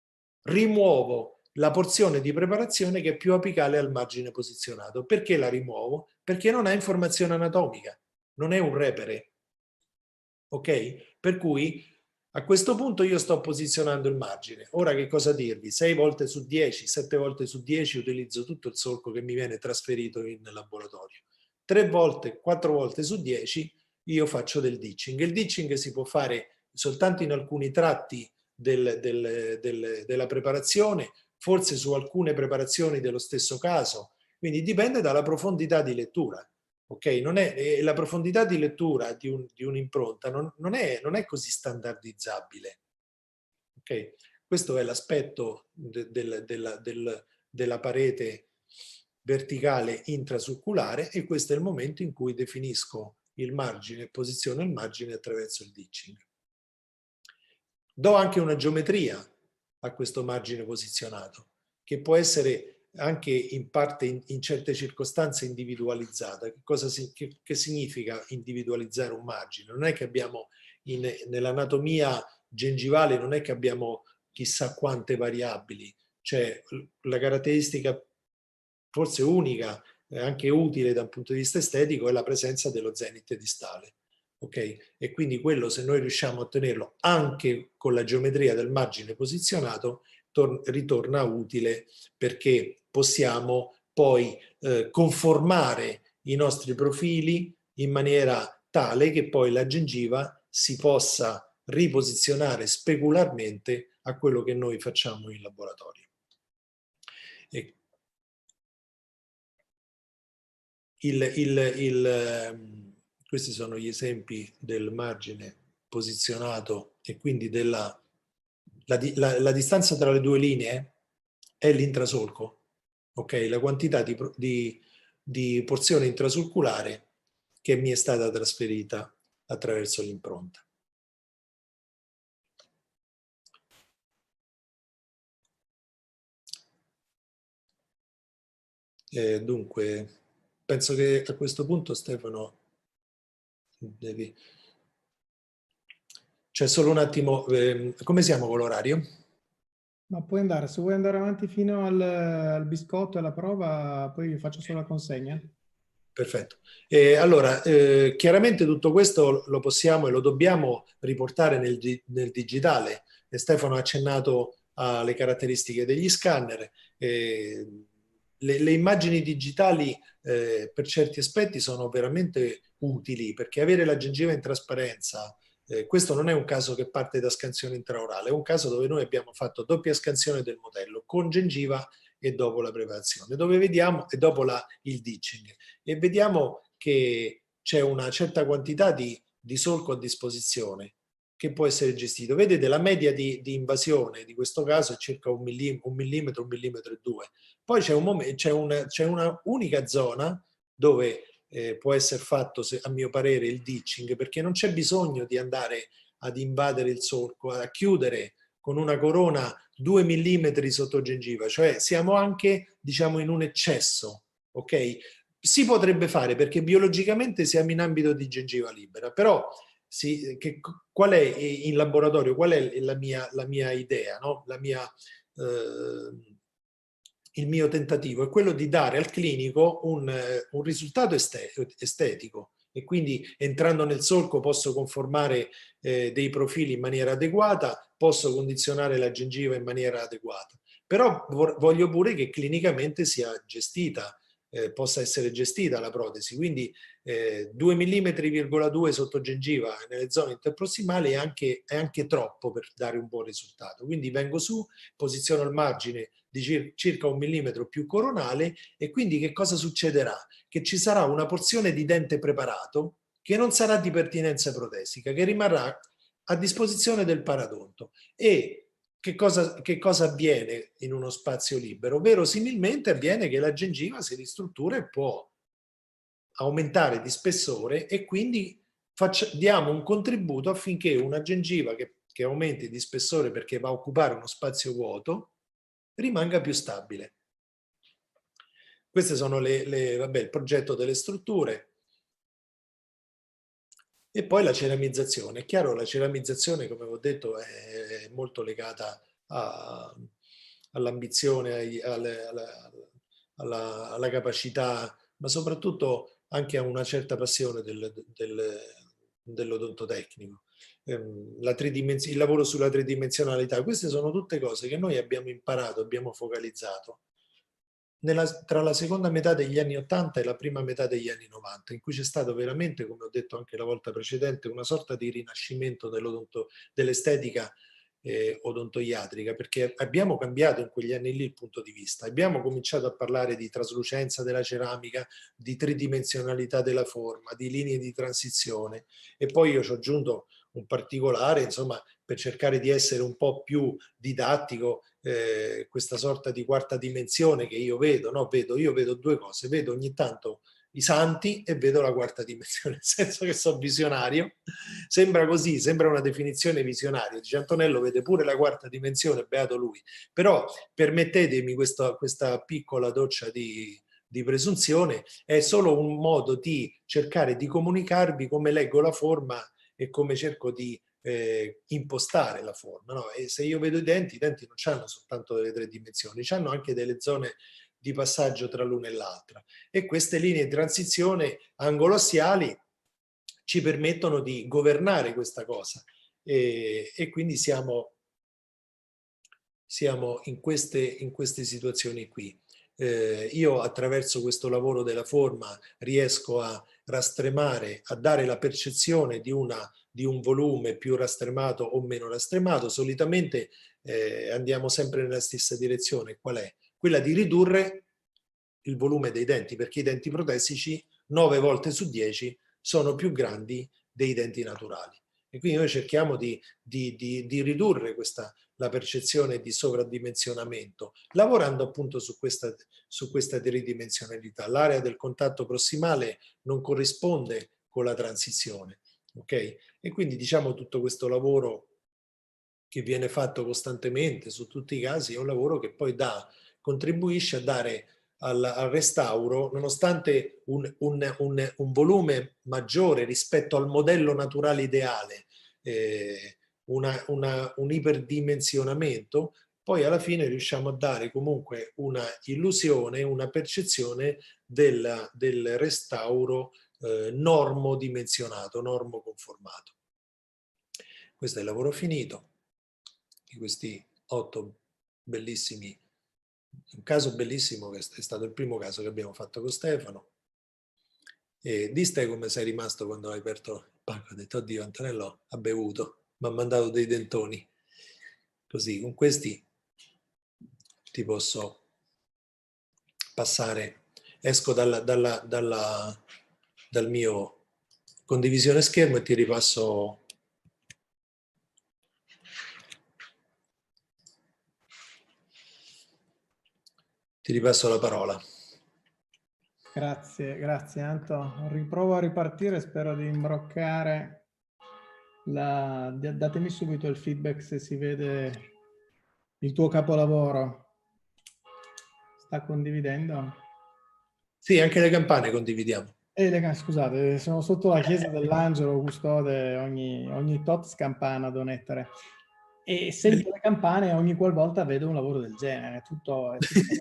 rimuovo la porzione di preparazione che è più apicale al margine posizionato. Perché la rimuovo? Perché non ha informazione anatomica, non è un repere. Ok? Per cui a questo punto io sto posizionando il margine. Ora che cosa dirvi? 6 volte su 10, 7 volte su 10 utilizzo tutto il solco che mi viene trasferito in laboratorio. 3 volte, 4 volte su 10 io faccio del ditching. Il ditching si può fare soltanto in alcuni tratti della preparazione, forse su alcune preparazioni dello stesso caso, quindi dipende dalla profondità di lettura. Okay? La profondità di lettura di un'impronta non è così standardizzabile. Okay? Questo è l'aspetto della parete verticale intrasulculare, e questo è il momento in cui definisco il margine e posiziono il margine attraverso il ditching. Do anche una geometria a questo margine posizionato, che può essere anche in parte, in certe circostanze, individualizzata. Che significa individualizzare un margine? Non è che abbiamo nell'anatomia gengivale, non è che abbiamo chissà quante variabili, cioè la caratteristica forse unica, anche utile da un punto di vista estetico, è la presenza dello zenit distale. Ok? E quindi quello, se noi riusciamo a ottenerlo anche con la geometria del margine posizionato, ritorna utile, perché possiamo poi conformare i nostri profili in maniera tale che poi la gengiva si possa riposizionare specularmente a quello che noi facciamo in laboratorio. E questi sono gli esempi del margine posizionato, e quindi la distanza tra le due linee è l'intrasolco, ok? La quantità di porzione intrasulculare che mi è stata trasferita attraverso l'impronta. Dunque, penso che a questo punto, Stefano, c'è solo un attimo, come siamo con l'orario? Ma puoi andare, se vuoi andare avanti fino al biscotto e alla prova, poi faccio solo la consegna. Perfetto. Allora, chiaramente tutto questo lo possiamo e lo dobbiamo riportare nel digitale. Stefano ha accennato alle caratteristiche degli scanner. Le immagini digitali per certi aspetti sono veramente utili, perché avere la gengiva in trasparenza, questo non è un caso che parte da scansione intraorale, è un caso dove noi abbiamo fatto doppia scansione del modello con gengiva e dopo la preparazione, dove vediamo, e dopo il ditching, e vediamo che c'è una certa quantità di solco a disposizione che può essere gestito. Vedete, la media di invasione di questo caso è circa un millimetro e due. Poi c'è una unica zona dove può essere fatto, a mio parere, il ditching, perché non c'è bisogno di andare ad invadere il solco, a chiudere con una corona 2 millimetri sotto gengiva, cioè siamo anche, diciamo, in un eccesso, ok? Si potrebbe fare perché biologicamente siamo in ambito di gengiva libera, però qual è in laboratorio, qual è la mia idea, no? Il mio tentativo è quello di dare al clinico un risultato estetico, e quindi entrando nel solco posso conformare dei profili in maniera adeguata, posso condizionare la gengiva in maniera adeguata, però voglio pure che clinicamente sia gestita, possa essere gestita la protesi, quindi 2 mm,2 sotto gengiva nelle zone interprossimali è anche troppo per dare un buon risultato, quindi vengo su, posiziono il margine di circa 1 millimetro più coronale, e quindi che cosa succederà? Che ci sarà una porzione di dente preparato che non sarà di pertinenza protesica, che rimarrà a disposizione del paradonto. E che cosa avviene in uno spazio libero? Verosimilmente avviene che la gengiva si ristruttura e può aumentare di spessore, e quindi diamo un contributo affinché una gengiva che aumenti di spessore perché va a occupare uno spazio vuoto rimanga più stabile. Queste sono il progetto delle strutture. E poi la ceramizzazione. È chiaro, la ceramizzazione, come ho detto, è molto legata all'ambizione, alla capacità, ma soprattutto anche a una certa passione dell'odontotecnico. Il lavoro sulla tridimensionalità, queste sono tutte cose che noi abbiamo imparato, abbiamo focalizzato tra la seconda metà degli anni 80 e la prima metà degli anni 90, in cui c'è stato veramente, come ho detto anche la volta precedente, una sorta di rinascimento dell'estetica odontoiatrica, perché abbiamo cambiato in quegli anni lì il punto di vista. Abbiamo cominciato a parlare di traslucenza della ceramica, di tridimensionalità della forma, di linee di transizione, e poi io ci ho aggiunto un particolare, insomma, per cercare di essere un po' più didattico, questa sorta di quarta dimensione che io vedo, no? Io vedo due cose, vedo ogni tanto i santi e vedo la quarta dimensione, nel senso che sono visionario. Sembra così, sembra una definizione visionaria. Dice Antonello vede pure la quarta dimensione, beato lui. Però permettetemi questa piccola doccia di presunzione, è solo un modo di cercare di comunicarvi come leggo la forma e come cerco di impostare la forma, no? E se io vedo i denti non hanno soltanto delle tre dimensioni, hanno anche delle zone di passaggio tra l'una e l'altra, e queste linee di transizione angolo-assiali ci permettono di governare questa cosa, e quindi siamo in queste situazioni qui. Io attraverso questo lavoro della forma riesco a rastremare, a dare la percezione di un volume più rastremato o meno rastremato. Solitamente andiamo sempre nella stessa direzione. Qual è? Quella di ridurre il volume dei denti, perché i denti protesici 9 volte su 10 sono più grandi dei denti naturali. E quindi noi cerchiamo di ridurre la percezione di sovradimensionamento, lavorando appunto su questa tridimensionalità. L'area del contatto prossimale non corrisponde con la transizione, ok? E quindi diciamo tutto questo lavoro che viene fatto costantemente su tutti i casi è un lavoro che poi contribuisce a dare al restauro, nonostante un volume maggiore rispetto al modello naturale ideale, un iperdimensionamento, poi alla fine riusciamo a dare comunque una illusione, una percezione del restauro normodimensionato, normoconformato. Questo è il lavoro finito di questi 8 bellissimi. Un caso bellissimo che è stato il primo caso che abbiamo fatto con Stefano. E di te come sei rimasto quando hai aperto il pacco? Ho detto, oddio, Antonello ha bevuto, mi ha mandato dei dentoni. Così, con questi ti posso passare, esco dal mio condivisione schermo e ti ripasso. Ti ripasso la parola. Grazie Anto. Riprovo a ripartire, spero di imbroccare. Datemi subito il feedback se si vede il tuo capolavoro. Sta condividendo? Sì, anche le campane condividiamo. Scusate, sono sotto la chiesa dell'Angelo Custode, ogni tot scampana donettere. E sento le campane ogni qualvolta vedo un lavoro del genere, tutto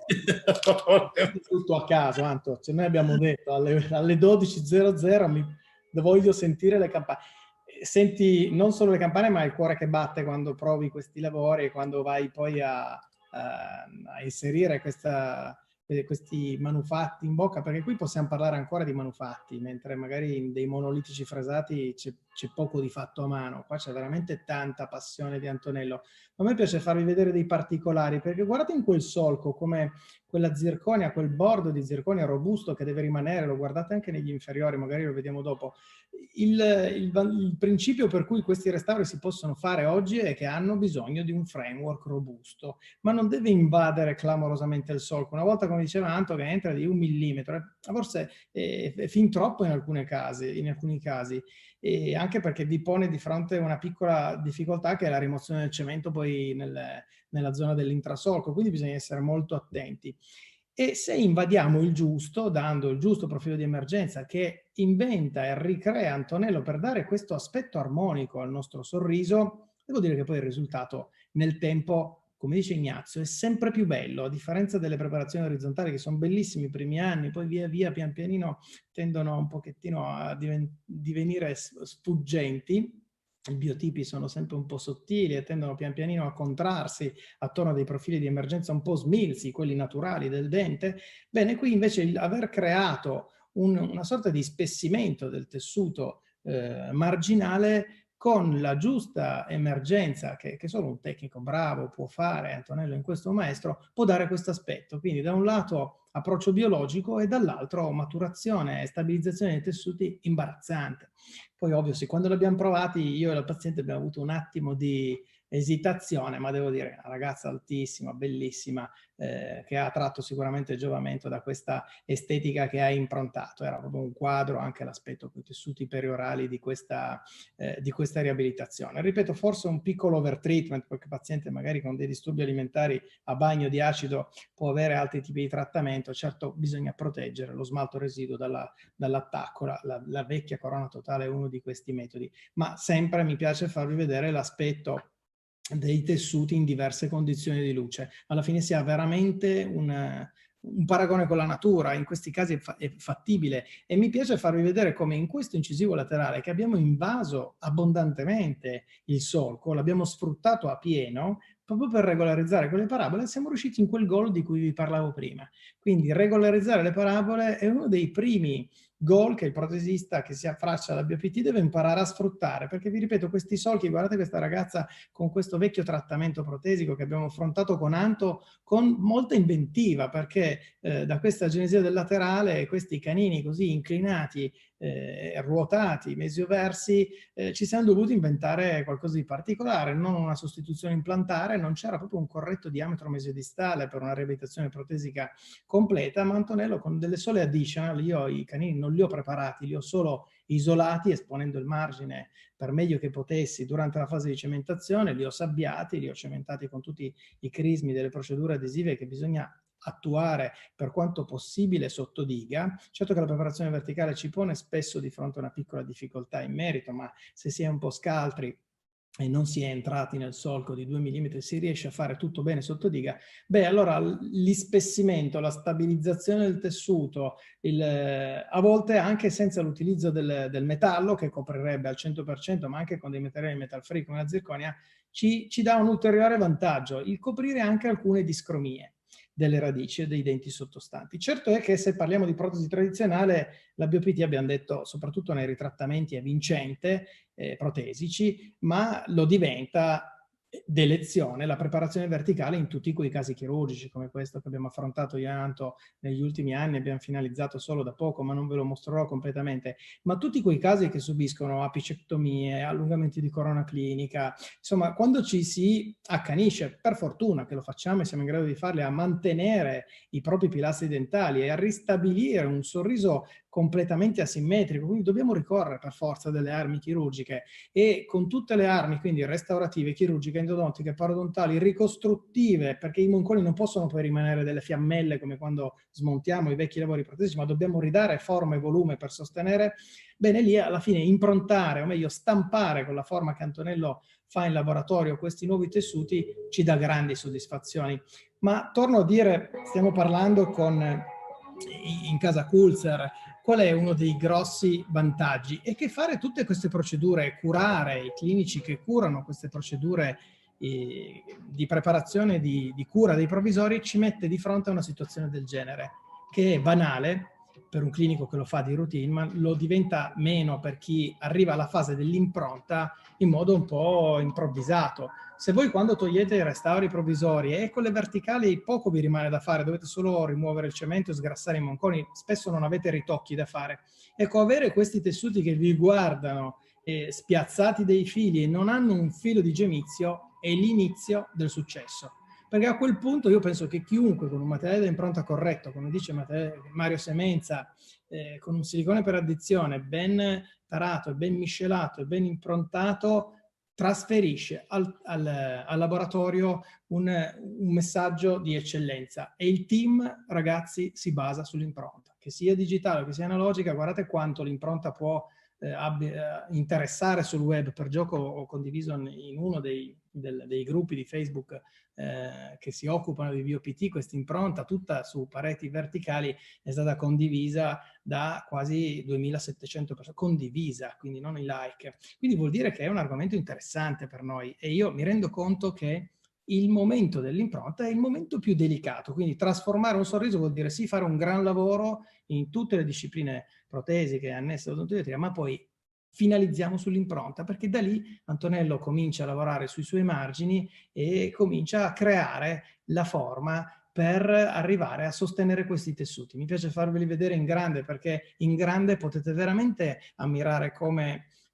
a caso, Anto. Cioè, noi abbiamo detto alle 12.00 voglio sentire le campane. Senti non solo le campane, ma il cuore che batte quando provi questi lavori e quando vai poi a inserire questi manufatti in bocca, perché qui possiamo parlare ancora di manufatti, mentre magari in dei monolitici fresati c'è poco di fatto a mano. Qua c'è veramente tanta passione di Antonello. A me piace farvi vedere dei particolari, perché guardate in quel solco come quella zirconia, quel bordo di zirconia robusto che deve rimanere, lo guardate anche negli inferiori, magari lo vediamo dopo. Il principio per cui questi restauri si possono fare oggi è che hanno bisogno di un framework robusto, ma non deve invadere clamorosamente il solco. Una volta, come diceva Anto, che entra di 1 millimetro, forse è fin troppo in alcuni casi, e anche perché vi pone di fronte a una piccola difficoltà che è la rimozione del cemento poi nella zona dell'intrasolco, quindi bisogna essere molto attenti. E se invadiamo il giusto, dando il giusto profilo di emergenza che inventa e ricrea Antonello per dare questo aspetto armonico al nostro sorriso, devo dire che poi il risultato nel tempo, come dice Ignazio, è sempre più bello, a differenza delle preparazioni orizzontali che sono bellissimi i primi anni, poi via via pian pianino tendono un pochettino a divenire sfuggenti. I biotipi sono sempre un po' sottili e tendono pian pianino a contrarsi attorno a dei profili di emergenza un po' smilzi, quelli naturali del dente. Bene, qui invece aver creato una sorta di spessimento del tessuto marginale con la giusta emergenza che solo un tecnico bravo può fare, Antonello in questo maestro, può dare questo aspetto. Quindi da un lato approccio biologico e dall'altro maturazione e stabilizzazione dei tessuti imbarazzante. Poi ovvio, sì, quando l'abbiamo provati io e la paziente abbiamo avuto un attimo di esitazione, ma devo dire, una ragazza altissima, bellissima, che ha tratto sicuramente giovamento da questa estetica che ha improntato. Era proprio un quadro, anche l'aspetto con i tessuti periorali di questa riabilitazione. Ripeto, forse un piccolo overtreatment, qualche paziente magari con dei disturbi alimentari a bagno di acido può avere altri tipi di trattamento. Certo, bisogna proteggere lo smalto residuo dall'attacco. La vecchia corona totale è uno di questi metodi, ma sempre mi piace farvi vedere l'aspetto dei tessuti in diverse condizioni di luce. Alla fine si ha veramente un paragone con la natura, in questi casi è fattibile, e mi piace farvi vedere come in questo incisivo laterale, che abbiamo invaso abbondantemente il solco, l'abbiamo sfruttato a pieno, proprio per regolarizzare quelle parabole, siamo riusciti in quel goal di cui vi parlavo prima. Quindi regolarizzare le parabole è uno dei primi goal che il protesista che si affaccia alla BOPT deve imparare a sfruttare, perché vi ripeto, questi solchi, guardate questa ragazza con questo vecchio trattamento protesico che abbiamo affrontato con Anto con molta inventiva, perché da questa agenesia del laterale questi canini così inclinati, ruotati, mesioversi, ci siamo dovuti inventare qualcosa di particolare, non una sostituzione implantare, non c'era proprio un corretto diametro mesiodistale per una riabilitazione protesica completa, ma Antonello con delle sole additional, io i canini non li ho preparati, li ho solo isolati esponendo il margine per meglio che potessi durante la fase di cementazione, li ho sabbiati, li ho cementati con tutti i crismi delle procedure adesive che bisogna attuare per quanto possibile sotto diga. Certo che la preparazione verticale ci pone spesso di fronte a una piccola difficoltà in merito, ma se si è un po' scaltri e non si è entrati nel solco di 2 mm, si riesce a fare tutto bene sotto diga, beh allora l'ispessimento, la stabilizzazione del tessuto, a volte anche senza l'utilizzo del metallo che coprirebbe al 100%, ma anche con dei materiali metal free come la zirconia, ci dà un ulteriore vantaggio, il coprire anche alcune discromie delle radici e dei denti sottostanti. Certo è che se parliamo di protesi tradizionale, la BOPT, abbiamo detto, soprattutto nei ritrattamenti è vincente, protesici, ma lo diventa d'elezione la preparazione verticale in tutti quei casi chirurgici come questo che abbiamo affrontato io e Anto negli ultimi anni, abbiamo finalizzato solo da poco, ma non ve lo mostrerò completamente, ma tutti quei casi che subiscono apicectomie, allungamenti di corona clinica, insomma, quando ci si accanisce, per fortuna che lo facciamo e siamo in grado di farli, a mantenere i propri pilastri dentali e a ristabilire un sorriso completamente asimmetrico, quindi dobbiamo ricorrere per forza delle armi chirurgiche, e con tutte le armi, quindi restaurative, chirurgiche, endodontiche, parodontali, ricostruttive, perché i monconi non possono poi rimanere delle fiammelle come quando smontiamo i vecchi lavori protesici, ma dobbiamo ridare forma e volume per sostenere, bene, lì alla fine improntare, o meglio stampare con la forma che Antonello fa in laboratorio questi nuovi tessuti ci dà grandi soddisfazioni. Ma torno a dire, stiamo parlando in casa Kulzer, qual è uno dei grossi vantaggi? È che fare tutte queste procedure, curare i clinici che curano queste procedure di preparazione, di cura dei provvisori, ci mette di fronte a una situazione del genere, che è banale per un clinico che lo fa di routine, ma lo diventa meno per chi arriva alla fase dell'impronta in modo un po' improvvisato. Se voi quando togliete i restauri provvisori e con le verticali poco vi rimane da fare, dovete solo rimuovere il cemento e sgrassare i monconi, spesso non avete ritocchi da fare. Ecco, avere questi tessuti che vi guardano spiazzati dei fili e non hanno un filo di gemizio è l'inizio del successo. Perché a quel punto io penso che chiunque con un materiale da impronta corretto, come dice Mario Semenza, con un silicone per addizione ben tarato, ben miscelato e ben improntato, trasferisce al laboratorio un messaggio di eccellenza, e il team, ragazzi, si basa sull'impronta, che sia digitale o che sia analogica. Guardate quanto l'impronta può interessare sul web. Per gioco ho condiviso in uno dei gruppi di Facebook che si occupano di BOPT questa impronta tutta su pareti verticali, è stata condivisa da quasi 2700 persone, condivisa, quindi non i like, quindi vuol dire che è un argomento interessante per noi, e io mi rendo conto che il momento dell'impronta è il momento più delicato, quindi trasformare un sorriso vuol dire sì fare un gran lavoro in tutte le discipline protesiche annesse all'odontologia, ma poi finalizziamo sull'impronta, perché da lì Antonello comincia a lavorare sui suoi margini e comincia a creare la forma per arrivare a sostenere questi tessuti. Mi piace farveli vedere in grande, perché in grande potete veramente ammirare come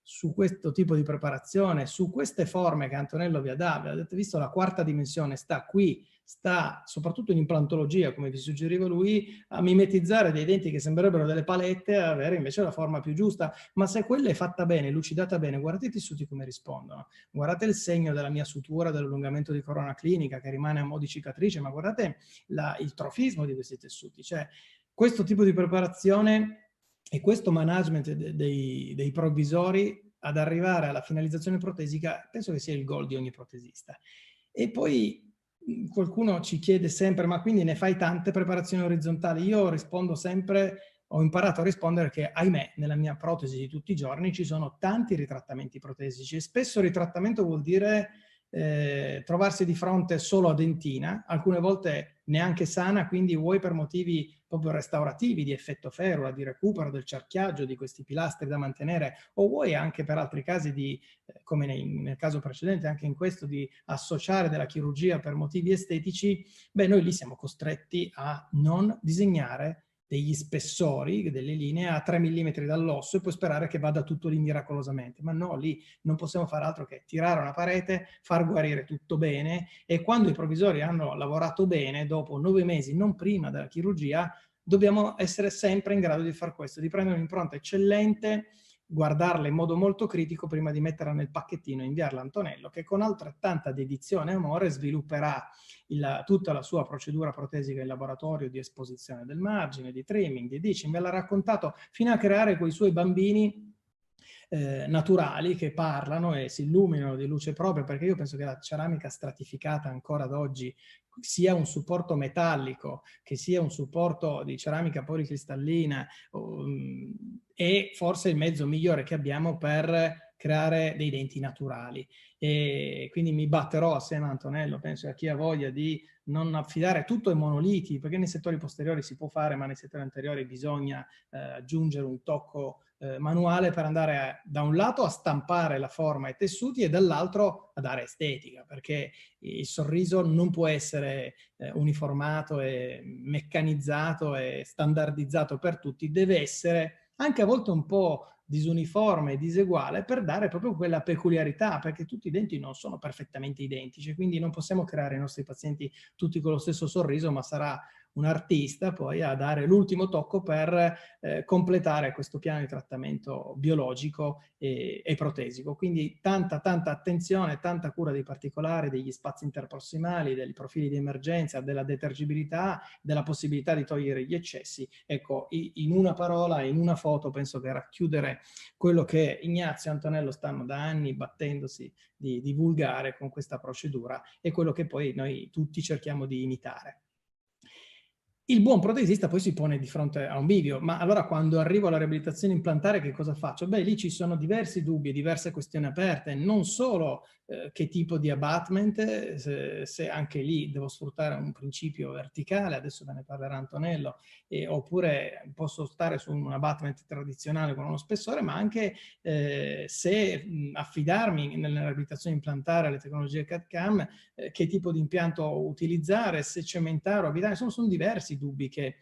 su questo tipo di preparazione, su queste forme che Antonello vi ha dato. Avete visto, la quarta dimensione sta qui, sta soprattutto in implantologia, come vi suggeriva lui, a mimetizzare dei denti che sembrerebbero delle palette, a avere invece la forma più giusta. Ma se quella è fatta bene, lucidata bene, guardate i tessuti come rispondono. Guardate il segno della mia sutura, dell'allungamento di corona clinica che rimane a mo' di cicatrice, ma guardate il trofismo di questi tessuti. Cioè, questo tipo di preparazione e questo management dei provvisori ad arrivare alla finalizzazione protesica penso che sia il goal di ogni protesista. E poi qualcuno ci chiede sempre, ma quindi ne fai tante preparazioni orizzontali? Io rispondo sempre, ho imparato a rispondere che, ahimè, nella mia protesi di tutti i giorni ci sono tanti ritrattamenti protesici e spesso ritrattamento vuol dire trovarsi di fronte solo a dentina, alcune volte neanche sana, quindi vuoi per motivi proprio restaurativi, di effetto ferula, di recupero del cerchiaggio di questi pilastri da mantenere, o vuoi anche per altri casi di, come nel caso precedente, anche in questo, di associare della chirurgia per motivi estetici, beh, noi lì siamo costretti a non disegnare degli spessori, delle linee a 3 mm dall'osso e poi sperare che vada tutto lì miracolosamente. Ma no, lì non possiamo fare altro che tirare una parete, far guarire tutto bene, e quando i provvisori hanno lavorato bene, dopo 9 mesi, non prima della chirurgia, dobbiamo essere sempre in grado di fare questo, di prendere un'impronta eccellente, guardarla in modo molto critico prima di metterla nel pacchettino e inviarla a Antonello, che con altrettanta dedizione e amore svilupperà tutta la sua procedura protesica in laboratorio di esposizione del margine, di trimming, di edging. Me l'ha raccontato fino a creare quei suoi bambini naturali che parlano e si illuminano di luce propria, perché io penso che la ceramica stratificata ancora ad oggi sia un supporto metallico, che sia un supporto di ceramica policristallina, è forse il mezzo migliore che abbiamo per creare dei denti naturali. E quindi mi batterò assieme a Antonello, penso a chi ha voglia di non affidare tutto ai monoliti, perché nei settori posteriori si può fare, ma nei settori anteriori bisogna aggiungere un tocco manuale per andare da un lato a stampare la forma ai tessuti e dall'altro a dare estetica, perché il sorriso non può essere uniformato e meccanizzato e standardizzato per tutti, deve essere anche a volte un po' disuniforme e diseguale per dare proprio quella peculiarità, perché tutti i denti non sono perfettamente identici, quindi non possiamo creare i nostri pazienti tutti con lo stesso sorriso, ma sarà un artista poi a dare l'ultimo tocco per completare questo piano di trattamento biologico e protesico. Quindi tanta attenzione, tanta cura dei particolari, degli spazi interprossimali, dei profili di emergenza, della detergibilità, della possibilità di togliere gli eccessi. Ecco, in una parola, in una foto, penso che racchiudere quello che Ignazio e Antonello stanno da anni battendosi di divulgare con questa procedura e quello che poi noi tutti cerchiamo di imitare. Il buon protesista poi si pone di fronte a un bivio, ma allora quando arrivo alla riabilitazione implantare che cosa faccio? Beh, lì ci sono diversi dubbi, diverse questioni aperte, non solo che tipo di abutment, se anche lì devo sfruttare un principio verticale, adesso ve ne parlerà Antonello, oppure posso stare su un abutment tradizionale con uno spessore, ma anche se affidarmi nella riabilitazione implantare alle tecnologie CAD/CAM, che tipo di impianto utilizzare, se cementare o abitare, sono diversi dubbi che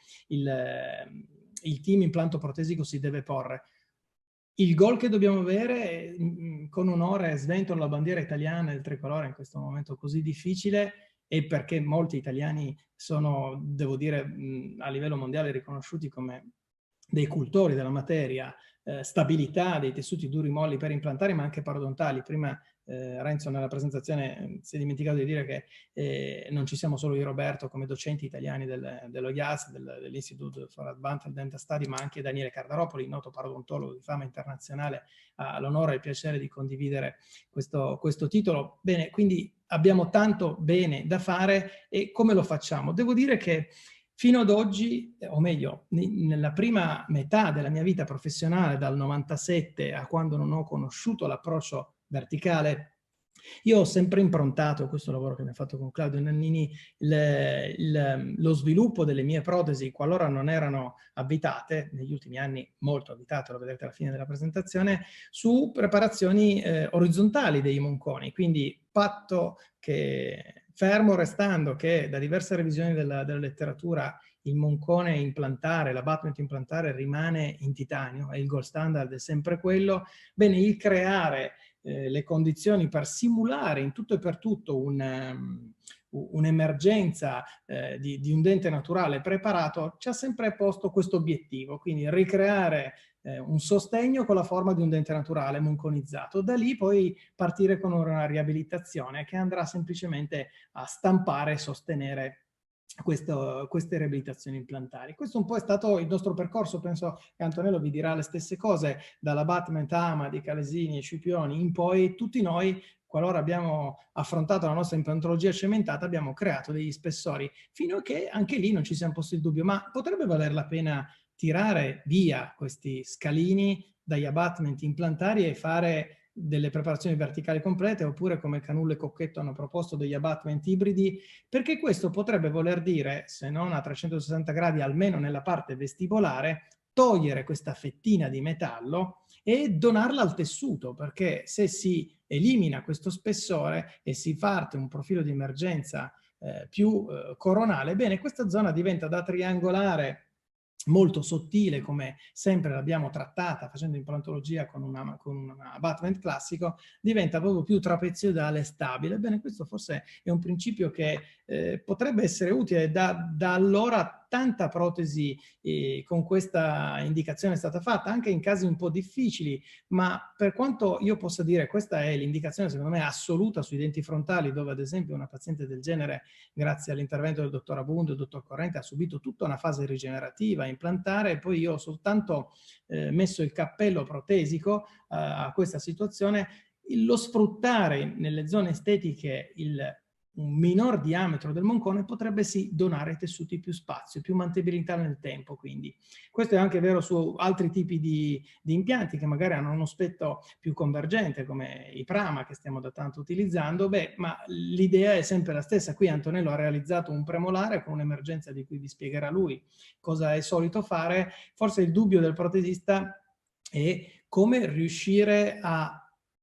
il team implanto protesico si deve porre. Il goal che dobbiamo avere, con onore sventolo la bandiera italiana e il tricolore in questo momento così difficile, e perché molti italiani sono, devo dire, a livello mondiale riconosciuti come dei cultori della materia, stabilità dei tessuti duri molli per implantare, ma anche parodontali. Prima Renzo nella presentazione si è dimenticato di dire che non ci siamo solo io e Roberto come docenti italiani dello IAS, dell'Institute for Advanced Dental Study, ma anche Daniele Cardaropoli, noto parodontologo di fama internazionale, ha l'onore e il piacere di condividere questo titolo. Bene, quindi abbiamo tanto bene da fare, e come lo facciamo? Devo dire che fino ad oggi, o meglio, nella prima metà della mia vita professionale, dal 97 a quando non ho conosciuto l'approccio verticale, io ho sempre improntato, questo lavoro che mi ha fatto con Claudio Nannini, lo sviluppo delle mie protesi, qualora non erano avvitate, negli ultimi anni molto avvitate, lo vedrete alla fine della presentazione, su preparazioni orizzontali dei monconi, quindi patto che, fermo restando che da diverse revisioni della letteratura il moncone implantare, l'abbatment implantare rimane in titanio, e il gold standard è sempre quello, bene, il creare le condizioni per simulare in tutto e per tutto un'emergenza di un dente naturale preparato ci ha sempre posto questo obiettivo, quindi ricreare un sostegno con la forma di un dente naturale monconizzato. Da lì poi partire con una riabilitazione che andrà semplicemente a stampare e sostenere queste riabilitazioni implantari. Questo un po' è stato il nostro percorso, penso che Antonello vi dirà le stesse cose, dall'abbatment AMA di Calesini e Scipioni in poi. Tutti noi, qualora abbiamo affrontato la nostra implantologia cementata, abbiamo creato degli spessori, fino a che anche lì non ci siamo posti il dubbio, ma potrebbe valer la pena tirare via questi scalini dagli abbatment implantari e fare delle preparazioni verticali complete, oppure come Canulle e Cocchetto hanno proposto degli abbatment ibridi, perché questo potrebbe voler dire, se non a 360 gradi, almeno nella parte vestibolare, togliere questa fettina di metallo e donarla al tessuto, perché se si elimina questo spessore e si parte un profilo di emergenza più coronale, bene, questa zona diventa da triangolare molto sottile, come sempre l'abbiamo trattata facendo implantologia con un abbatment classico, diventa proprio più trapezoidale e stabile. Bene, questo forse è un principio che potrebbe essere utile. Da allora tanta protesi con questa indicazione è stata fatta, anche in casi un po' difficili, ma per quanto io possa dire, questa è l'indicazione secondo me assoluta sui denti frontali, dove ad esempio una paziente del genere, grazie all'intervento del dottor Abundo e del dottor Corrente, ha subito tutta una fase rigenerativa implantare, e poi io ho soltanto messo il cappello protesico a questa situazione. Lo sfruttare nelle zone estetiche un minor diametro del moncone potrebbe sì donare ai tessuti più spazio, più mantenibilità nel tempo. Quindi questo è anche vero su altri tipi di impianti che magari hanno uno aspetto più convergente, come i Prama che stiamo da tanto utilizzando. Beh, ma l'idea è sempre la stessa. Qui Antonello ha realizzato un premolare con un'emergenza di cui vi spiegherà lui cosa è solito fare. Forse il dubbio del protesista è come riuscire a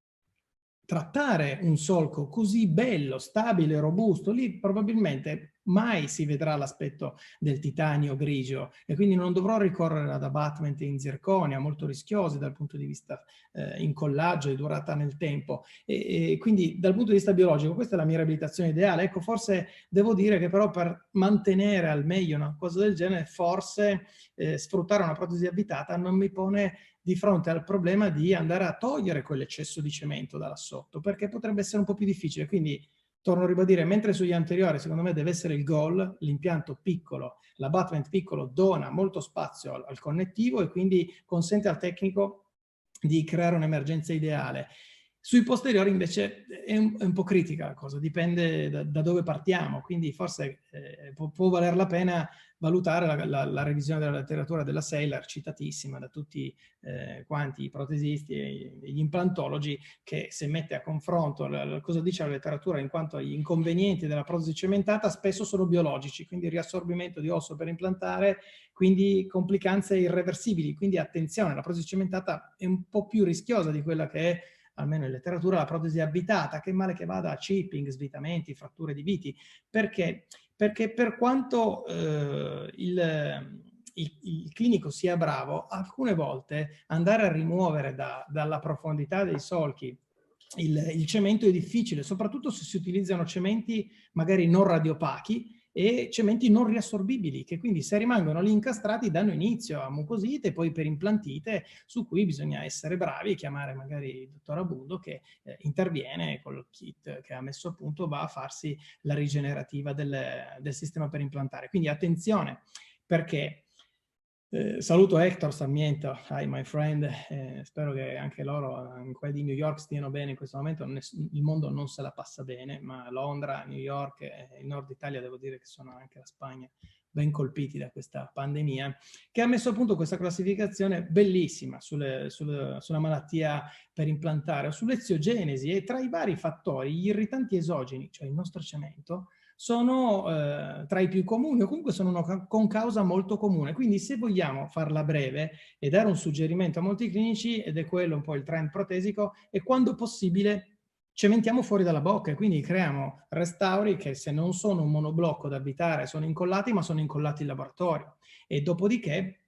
trattare un solco così bello, stabile, robusto. Lì probabilmente mai si vedrà l'aspetto del titanio grigio, e quindi non dovrò ricorrere ad abbatment in zirconia molto rischiosi dal punto di vista incollaggio e durata nel tempo, e quindi dal punto di vista biologico questa è la mia riabilitazione ideale. Ecco, forse devo dire che però per mantenere al meglio una cosa del genere, forse sfruttare una protesi abitata non mi pone di fronte al problema di andare a togliere quell'eccesso di cemento da là sotto, perché potrebbe essere un po' più difficile. Quindi torno a ribadire, mentre sugli anteriori secondo me deve essere il goal, l'impianto piccolo, l'abbatment piccolo dona molto spazio al connettivo e quindi consente al tecnico di creare un'emergenza ideale. Sui posteriori invece è un po' critica la cosa, dipende da dove partiamo, quindi forse può valer la pena valutare la revisione della letteratura della Seiler, citatissima da tutti quanti i protesisti e gli implantologi, che se mette a confronto cosa dice la letteratura in quanto gli inconvenienti della protesi cementata spesso sono biologici, quindi riassorbimento di osso per implantare, quindi complicanze irreversibili. Quindi attenzione, la protesi cementata è un po' più rischiosa di quella che è, almeno in letteratura, la protesi abitata, che male che vada a chipping, svitamenti, fratture di viti. Perché? Perché per quanto il clinico sia bravo, alcune volte andare a rimuovere dalla profondità dei solchi il cemento è difficile, soprattutto se si utilizzano cementi magari non radiopachi e cementi non riassorbibili, che quindi se rimangono lì incastrati danno inizio a mucosite e poi per implantite, su cui bisogna essere bravi e chiamare magari il dottor Abundo che interviene con il kit che ha messo a punto, va a farsi la rigenerativa del sistema per implantare. Quindi attenzione, perché saluto Hector Sarmiento, hi my friend, spero che anche loro, quelli di New York, stiano bene in questo momento. Il mondo non se la passa bene, ma Londra, New York e il nord Italia, devo dire che sono anche la Spagna, ben colpiti da questa pandemia, che ha messo a punto questa classificazione bellissima sulla malattia per implantare, sull'eziogenesi, e tra i vari fattori gli irritanti esogeni, cioè il nostro cemento, sono tra i più comuni, o comunque sono una concausa molto comune. Quindi se vogliamo farla breve e dare un suggerimento a molti clinici, ed è quello un po' il trend protesico, è quando possibile cementiamo fuori dalla bocca e quindi creiamo restauri che, se non sono un monoblocco da avvitare, sono incollati, ma sono incollati in laboratorio. E dopodiché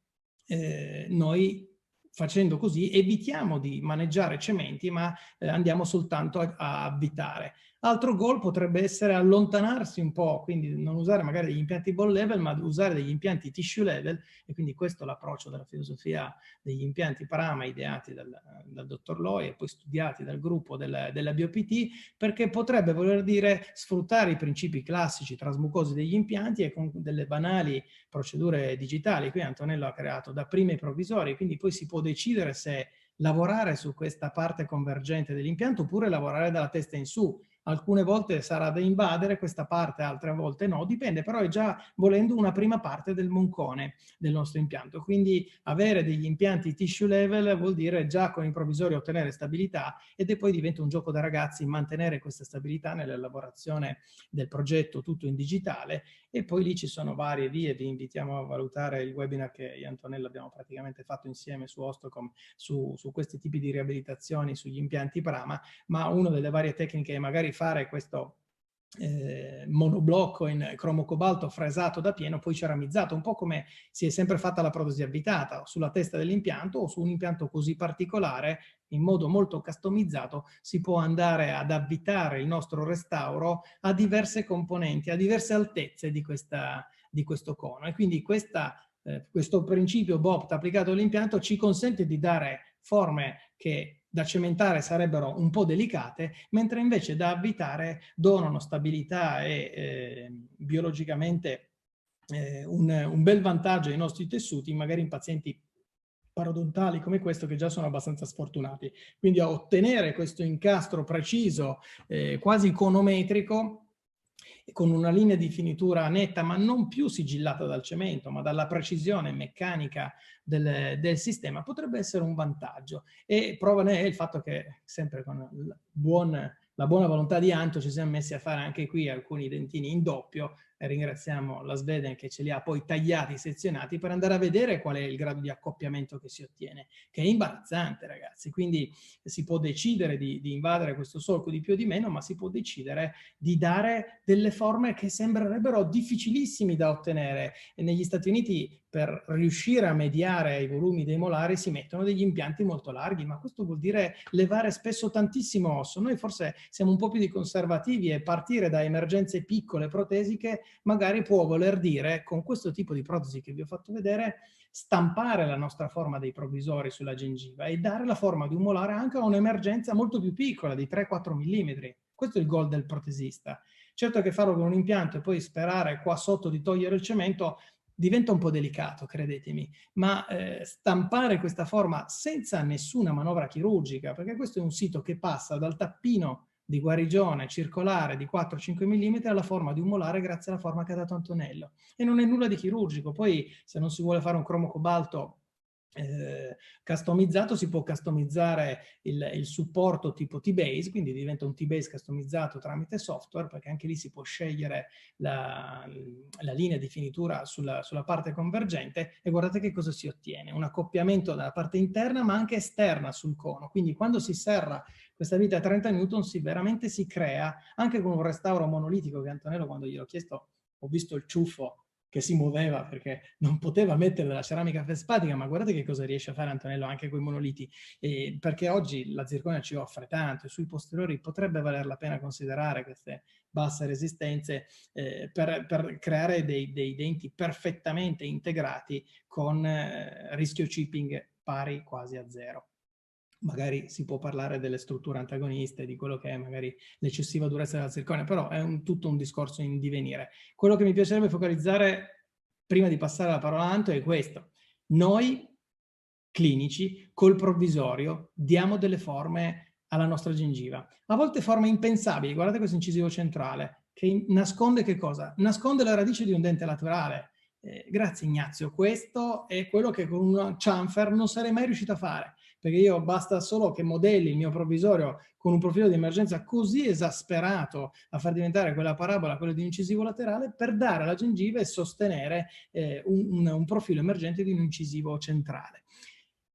noi, facendo così, evitiamo di maneggiare cementi, ma andiamo soltanto a avvitare. Altro goal potrebbe essere allontanarsi un po', quindi non usare magari degli impianti ball level, ma usare degli impianti tissue level, e quindi questo è l'approccio della filosofia degli impianti Parama ideati dal dottor Loi e poi studiati dal gruppo della BioPT, perché potrebbe voler dire sfruttare i principi classici trasmucosi degli impianti e con delle banali procedure digitali. Qui Antonello ha creato dapprima i provvisori, quindi poi si può decidere se lavorare su questa parte convergente dell'impianto oppure lavorare dalla testa in su. Alcune volte sarà da invadere questa parte, altre volte no, dipende, però è già, volendo, una prima parte del moncone del nostro impianto. Quindi avere degli impianti tissue level vuol dire già con i provvisori ottenere stabilità, ed poi diventa un gioco da ragazzi mantenere questa stabilità nell'elaborazione del progetto tutto in digitale. E poi lì ci sono varie vie, vi invitiamo a valutare il webinar che io e Antonello abbiamo praticamente fatto insieme su Ostocom su questi tipi di riabilitazioni sugli impianti Parama, ma una delle varie tecniche è magari fare questo monoblocco in cromo cobalto fresato da pieno, poi ceramizzato, un po' come si è sempre fatta la protesi avvitata, sulla testa dell'impianto o su un impianto così particolare. In modo molto customizzato si può andare ad avvitare il nostro restauro a diverse componenti, a diverse altezze di questo cono, e quindi questo principio BOPT applicato all'impianto ci consente di dare forme che da cementare sarebbero un po' delicate, mentre invece da avvitare donano stabilità e biologicamente un bel vantaggio ai nostri tessuti, magari in pazienti parodontali come questo, che già sono abbastanza sfortunati. Quindi a ottenere questo incastro preciso, quasi iconometrico, con una linea di finitura netta, ma non più sigillata dal cemento, ma dalla precisione meccanica del sistema, potrebbe essere un vantaggio. E prova ne è il fatto che, sempre con la buona volontà di Anto, ci siamo messi a fare anche qui alcuni dentini in doppio, e ringraziamo la Sveden che ce li ha poi tagliati, sezionati, per andare a vedere qual è il grado di accoppiamento che si ottiene, che è imbarazzante, ragazzi. Quindi si può decidere di invadere questo solco di più o di meno, ma si può decidere di dare delle forme che sembrerebbero difficilissimi da ottenere. E negli Stati Uniti, per riuscire a mediare ai volumi dei molari, si mettono degli impianti molto larghi, ma questo vuol dire levare spesso tantissimo osso. Noi forse siamo un po' più di conservativi, e partire da emergenze piccole protesiche magari può voler dire, con questo tipo di protesi che vi ho fatto vedere, stampare la nostra forma dei provvisori sulla gengiva e dare la forma di un molare anche a un'emergenza molto più piccola, di 3-4 mm. Questo è il goal del protesista. Certo che farlo con un impianto e poi sperare qua sotto di togliere il cemento diventa un po' delicato, credetemi, ma stampare questa forma senza nessuna manovra chirurgica, perché questo è un sito che passa dal tappino di guarigione circolare di 4-5 mm alla forma di un molare, grazie alla forma che ha dato Antonello. E non è nulla di chirurgico. Poi, se non si vuole fare un cromo cobalto customizzato, si può customizzare il supporto tipo T-Base, quindi diventa un T-Base customizzato tramite software, perché anche lì si può scegliere la linea di finitura sulla parte convergente, e guardate che cosa si ottiene: un accoppiamento dalla parte interna ma anche esterna sul cono. Quindi quando si serra questa vite a 30 Newton veramente si crea, anche con un restauro monolitico, che Antonello, quando gliel'ho chiesto, ho visto il ciuffo che si muoveva perché non poteva mettere della ceramica feldspatica, ma guardate che cosa riesce a fare Antonello anche con i monoliti, perché oggi la zirconia ci offre tanto, e sui posteriori potrebbe valer la pena considerare queste basse resistenze per creare dei denti perfettamente integrati con rischio chipping pari quasi a zero. Magari si può parlare delle strutture antagoniste, di quello che è magari l'eccessiva durezza della zirconia, però è tutto un discorso in divenire. Quello che mi piacerebbe focalizzare, prima di passare la parola a Anto, è questo. Noi, clinici, col provvisorio, diamo delle forme alla nostra gengiva. A volte forme impensabili. Guardate questo incisivo centrale, che nasconde che cosa? Nasconde la radice di un dente laterale. Grazie Ignazio, questo è quello che con un chamfer non sarei mai riuscito a fare, perché io basta solo che modelli il mio provvisorio con un profilo di emergenza così esasperato a far diventare quella parabola quello di un incisivo laterale, per dare alla gengiva e sostenere un profilo emergente di un incisivo centrale.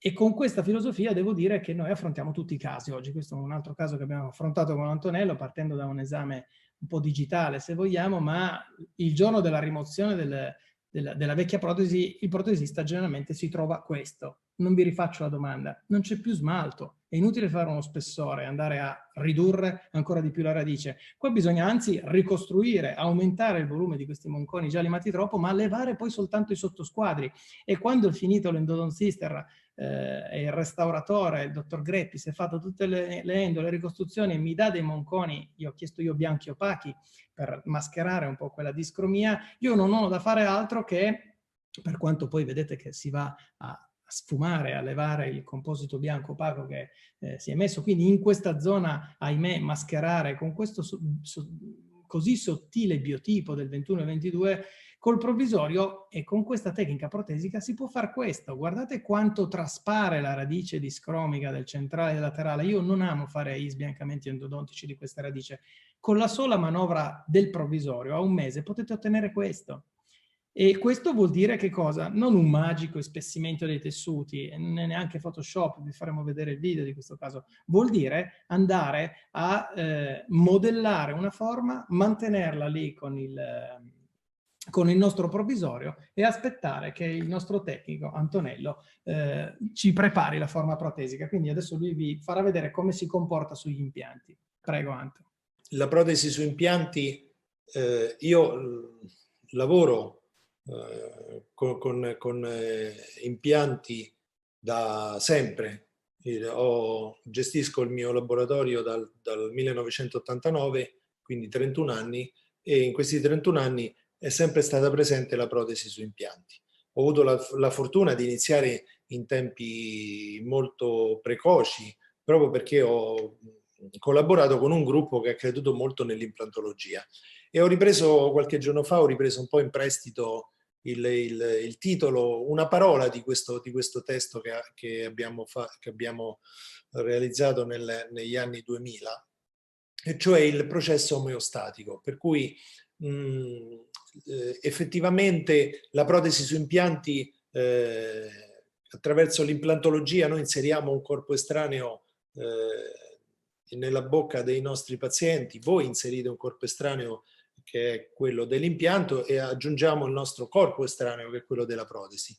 E con questa filosofia devo dire che noi affrontiamo tutti i casi oggi. Questo è un altro caso che abbiamo affrontato con Antonello, partendo da un esame un po' digitale, se vogliamo, ma il giorno della rimozione della vecchia protesi, il protesista generalmente si trova questo. Non vi rifaccio la domanda, non c'è più smalto, è inutile fare uno spessore, andare a ridurre ancora di più la radice. Qua bisogna anzi ricostruire, aumentare il volume di questi monconi già limati troppo, ma levare poi soltanto i sottosquadri. E quando è finito l'endodonzister e il restauratore, il dottor Greppi, si è fatto tutte le endo, le ricostruzioni e mi dà dei monconi, io ho chiesto io bianchi opachi per mascherare un po' quella discromia, io non ho da fare altro che, per quanto poi vedete che si va a sfumare, a levare il composito bianco opaco che si è messo, quindi in questa zona, ahimè, mascherare con questo così sottile biotipo del 21 e 22, col provvisorio e con questa tecnica protesica si può fare questo. Guardate quanto traspare la radice discromica del centrale e del laterale. Io non amo fare gli sbiancamenti endodontici di questa radice. Con la sola manovra del provvisorio a un mese potete ottenere questo. E questo vuol dire che cosa? Non un magico ispessimento dei tessuti, neanche Photoshop, vi faremo vedere il video di questo caso. Vuol dire andare a modellare una forma, mantenerla lì con il nostro provvisorio e aspettare che il nostro tecnico, Antonello, ci prepari la forma protesica. Quindi adesso lui vi farà vedere come si comporta sugli impianti. Prego, Anto. La protesi su impianti, io lavoro con impianti da sempre. Gestisco il mio laboratorio dal 1989, quindi 31 anni, e in questi 31 anni è sempre stata presente la protesi su impianti. Ho avuto la fortuna di iniziare in tempi molto precoci, proprio perché ho collaborato con un gruppo che ha creduto molto nell'implantologia. E ho ripreso, qualche giorno fa, ho ripreso un po' in prestito il titolo, una parola di questo testo che abbiamo realizzato negli anni 2000, e cioè il processo omeostatico, per cui effettivamente la protesi su impianti, attraverso l'implantologia noi inseriamo un corpo estraneo nella bocca dei nostri pazienti, voi inserite un corpo estraneo che è quello dell'impianto e aggiungiamo il nostro corpo estraneo che è quello della protesi.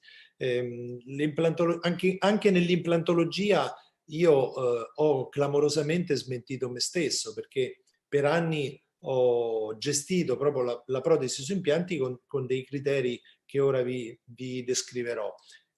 Anche nell'implantologia io ho clamorosamente smentito me stesso, perché per anni ho gestito proprio la protesi su impianti con dei criteri che ora vi descriverò.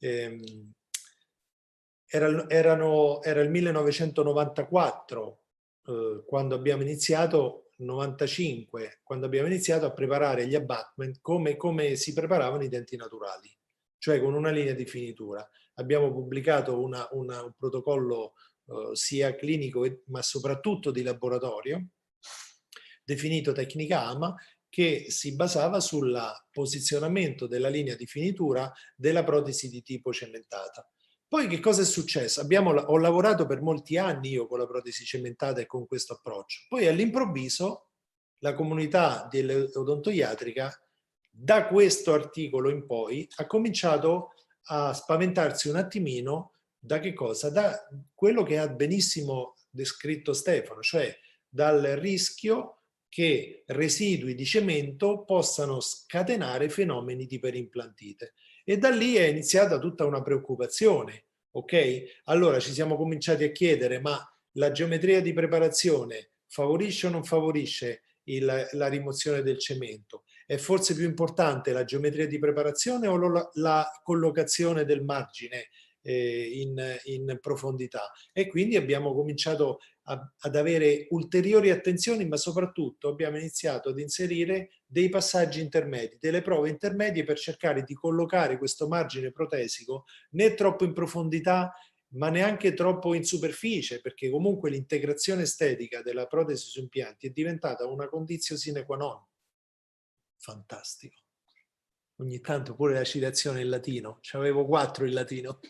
Era il 1994 quando abbiamo iniziato, 95, quando abbiamo iniziato a preparare gli abutment come si preparavano i denti naturali, cioè con una linea di finitura. Abbiamo pubblicato un protocollo sia clinico ma soprattutto di laboratorio, definito Tecnica AMA, che si basava sul posizionamento della linea di finitura della protesi di tipo cementata. Poi che cosa è successo? Ho lavorato per molti anni io con la protesi cementata e con questo approccio. Poi all'improvviso la comunità dell'odontoiatrica, da questo articolo in poi, ha cominciato a spaventarsi un attimino da che cosa? Da quello che ha benissimo descritto Stefano, cioè dal rischio che residui di cemento possano scatenare fenomeni di iperimplantite. E da lì è iniziata tutta una preoccupazione, ok? Allora ci siamo cominciati a chiedere, ma la geometria di preparazione favorisce o non favorisce la rimozione del cemento? È forse più importante la geometria di preparazione o la collocazione del margine in profondità? E quindi abbiamo cominciato ad avere ulteriori attenzioni, ma soprattutto abbiamo iniziato ad inserire dei passaggi intermedi, delle prove intermedie per cercare di collocare questo margine protesico né troppo in profondità ma neanche troppo in superficie, perché comunque l'integrazione estetica della protesi su impianti è diventata una conditio sine qua non. Fantastico. Ogni tanto pure la citazione in latino, c'avevo 4 in latino.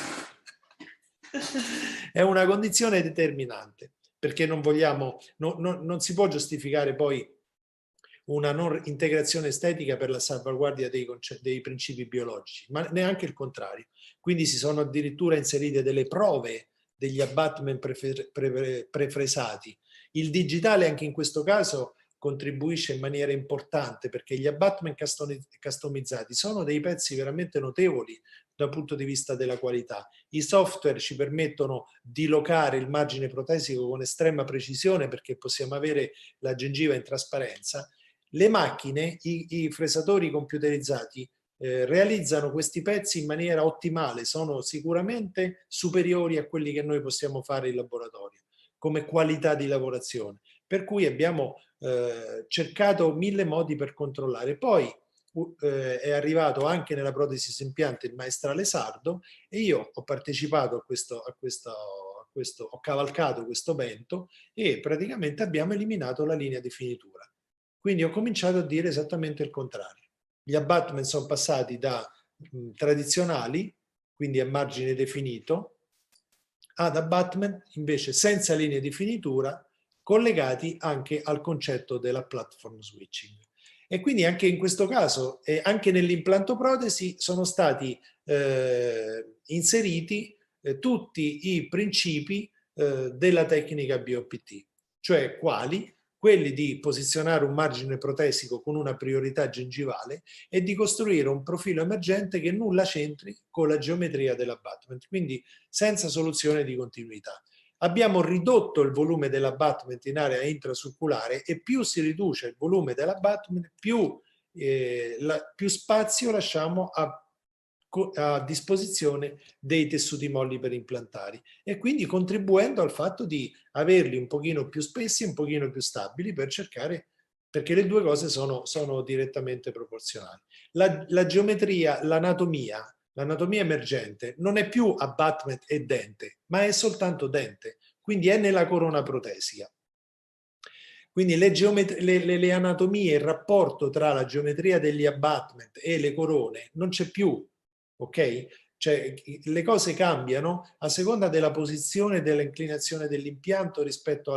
È una condizione determinante, perché non vogliamo, non si può giustificare poi una non integrazione estetica per la salvaguardia dei principi biologici, ma neanche il contrario. Quindi si sono addirittura inserite delle prove degli abutment prefresati. Il digitale anche in questo caso contribuisce in maniera importante, perché gli abutment customizzati sono dei pezzi veramente notevoli dal punto di vista della qualità. I software ci permettono di locare il margine protesico con estrema precisione, perché possiamo avere la gengiva in trasparenza. Le macchine, i fresatori computerizzati, realizzano questi pezzi in maniera ottimale, sono sicuramente superiori a quelli che noi possiamo fare in laboratorio come qualità di lavorazione, per cui abbiamo cercato 1000 modi per controllare. Poi è arrivato anche nella protesi sempiante il maestrale sardo, e io ho partecipato ho cavalcato questo vento, e praticamente abbiamo eliminato la linea di finitura. Quindi ho cominciato a dire esattamente il contrario. Gli abutment sono passati da tradizionali, quindi a margine definito, ad abutment invece senza linee di finitura, collegati anche al concetto della platform switching. E quindi anche in questo caso, anche nell'impianto protesi, sono stati inseriti tutti i principi della tecnica BOPT, cioè quali? Quelli di posizionare un margine protesico con una priorità gengivale e di costruire un profilo emergente che nulla c'entri con la geometria dell'abutment, quindi senza soluzione di continuità. Abbiamo ridotto il volume dell'abutment in area intrasucculare, e più si riduce il volume dell'abutment, più spazio lasciamo a disposizione dei tessuti molli per implantari, e quindi contribuendo al fatto di averli un pochino più spessi, un pochino più stabili, per cercare, perché le due cose sono direttamente proporzionali. La geometria, l'anatomia emergente non è più abutment e dente, ma è soltanto dente, quindi è nella corona protesica. Quindi le anatomie, il rapporto tra la geometria degli abutment e le corone non c'è più, ok? Cioè le cose cambiano a seconda della posizione e dell'inclinazione dell'impianto rispetto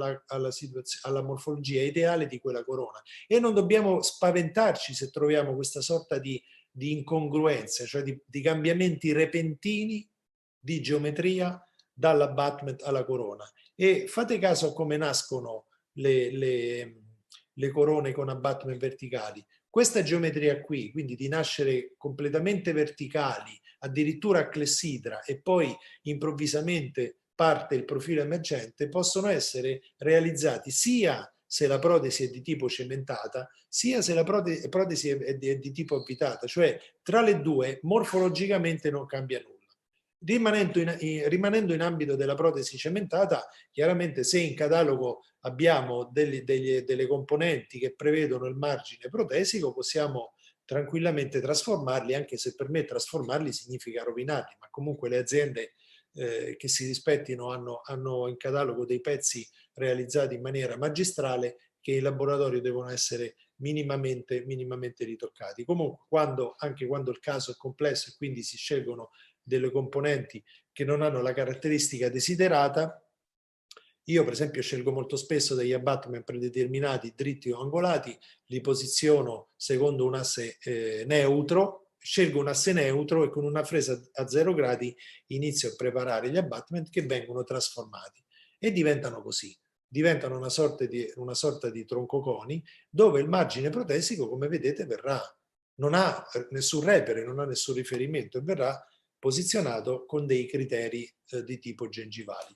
alla morfologia ideale di quella corona, e non dobbiamo spaventarci se troviamo questa sorta di incongruenze, cioè di cambiamenti repentini di geometria dall'abutment alla corona. E fate caso a come nascono le corone con abutment verticali. Questa geometria qui, quindi di nascere completamente verticali, addirittura a clessidra, e poi improvvisamente parte il profilo emergente, possono essere realizzati sia se la protesi è di tipo cementata, sia se la protesi è di tipo avvitata, cioè tra le due morfologicamente non cambia nulla. Rimanendo in ambito della protesi cementata, chiaramente se in catalogo abbiamo delle componenti che prevedono il margine protesico, possiamo tranquillamente trasformarli, anche se per me trasformarli significa rovinarli, ma comunque le aziende che si rispettino hanno in catalogo dei pezzi realizzati in maniera magistrale, che in laboratorio devono essere minimamente ritoccati. Comunque, anche quando il caso è complesso e quindi si scelgono delle componenti che non hanno la caratteristica desiderata, io per esempio scelgo molto spesso degli abutment predeterminati dritti o angolati, li posiziono secondo un asse neutro, scelgo un asse neutro e con una fresa a 0 gradi inizio a preparare gli abutment, che vengono trasformati e diventano così. Diventano una sorta di troncoconi, dove il margine protesico, come vedete, non ha nessun repere, non ha nessun riferimento, e verrà posizionato con dei criteri di tipo gengivali.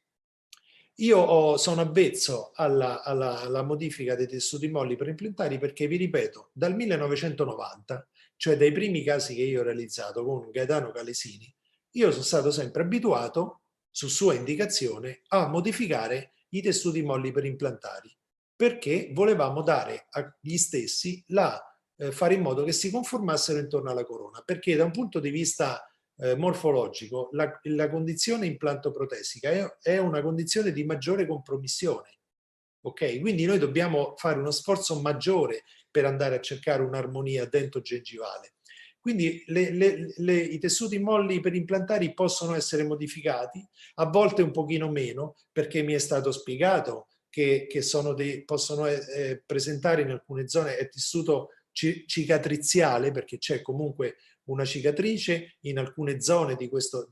Io sono avvezzo alla modifica dei tessuti molli preimplantari perché, vi ripeto, dal 1990, cioè dai primi casi che io ho realizzato con Gaetano Calesini, io sono stato sempre abituato, su sua indicazione, a modificare i tessuti molli preimplantari, perché volevamo dare agli stessi fare in modo che si conformassero intorno alla corona, perché da un punto di vista morfologico la condizione implanto protesica è una condizione di maggiore compromissione, ok? Quindi noi dobbiamo fare uno sforzo maggiore per andare a cercare un'armonia dentogengivale. Quindi i tessuti molli per implantari possono essere modificati, a volte un pochino meno, perché mi è stato spiegato che possono presentare in alcune zone è tessuto cicatriziale, perché c'è comunque una cicatrice in alcune zone di questo,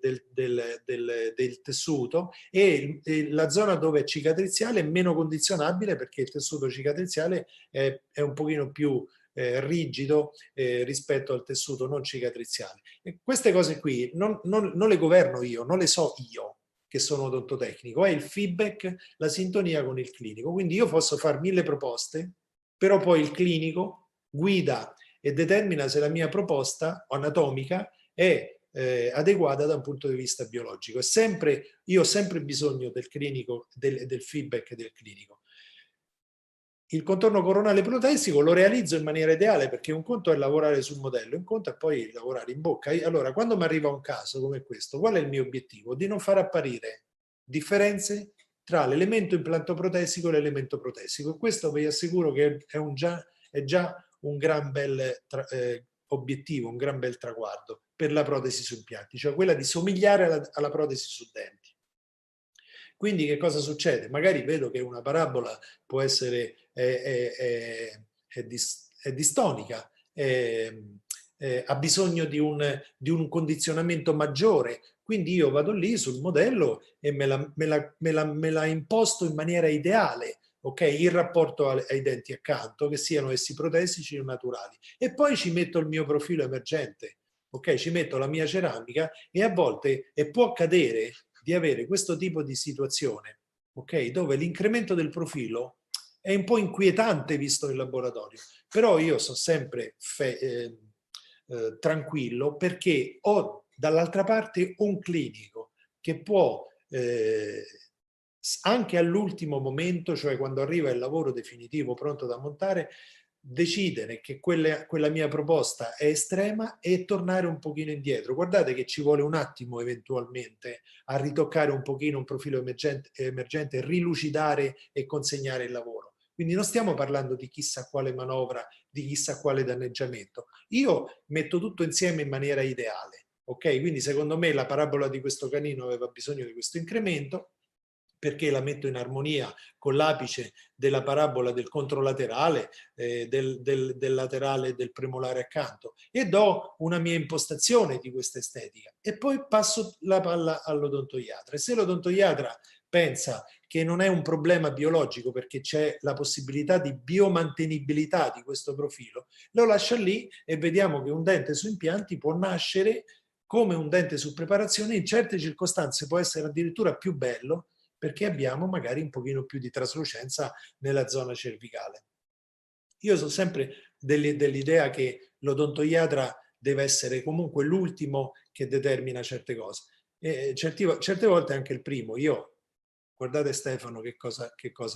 del tessuto, e la zona dove è cicatriziale è meno condizionabile, perché il tessuto cicatriziale è un pochino più rigido rispetto al tessuto non cicatriziale. E queste cose qui non le governo io, non le so io che sono odontotecnico, è il feedback, la sintonia con il clinico. Quindi io posso fare 1000 proposte, però poi il clinico guida e determina se la mia proposta anatomica è adeguata da un punto di vista biologico. Io ho sempre bisogno del clinico, del feedback del clinico. Il contorno coronale protesico lo realizzo in maniera ideale, perché un conto è lavorare sul modello, un conto è poi lavorare in bocca. Allora, quando mi arriva un caso come questo, qual è il mio obiettivo? Di non far apparire differenze tra l'elemento implantопроtesico e l'elemento protesico. E questo vi assicuro che è già un gran bel obiettivo, un gran bel traguardo per la protesi su impianti, cioè quella di somigliare alla protesi su denti. Quindi che cosa succede? Magari vedo che una parabola può essere distonica, ha bisogno di un condizionamento maggiore, quindi io vado lì sul modello e me la imposto in maniera ideale, ok? Il rapporto ai denti accanto, che siano essi protesici o naturali, e poi ci metto il mio profilo emergente, ok? Ci metto la mia ceramica, e a volte può accadere di avere questo tipo di situazione, ok? Dove l'incremento del profilo è un po' inquietante visto in laboratorio, però io sono sempre tranquillo, perché ho dall'altra parte un clinico che può anche all'ultimo momento, cioè quando arriva il lavoro definitivo pronto da montare, decidere che quella mia proposta è estrema e tornare un pochino indietro. Guardate che ci vuole un attimo eventualmente a ritoccare un pochino un profilo emergente, rilucidare e consegnare il lavoro. Quindi non stiamo parlando di chissà quale manovra, di chissà quale danneggiamento. Io metto tutto insieme in maniera ideale, ok? Quindi secondo me la parabola di questo canino aveva bisogno di questo incremento, perché la metto in armonia con l'apice della parabola del controlaterale, del laterale del premolare accanto, e do una mia impostazione di questa estetica, e poi passo la palla all'odontoiatra. E se l'odontoiatra pensa che non è un problema biologico, perché c'è la possibilità di biomantenibilità di questo profilo, lo lascia lì, e vediamo che un dente su impianti può nascere come un dente su preparazione, in certe circostanze può essere addirittura più bello, perché abbiamo magari un pochino più di traslucenza nella zona cervicale. Io sono sempre dell'idea che l'odontoiatra deve essere comunque l'ultimo che determina certe cose. E certe volte anche il primo. Guardate Stefano che cosa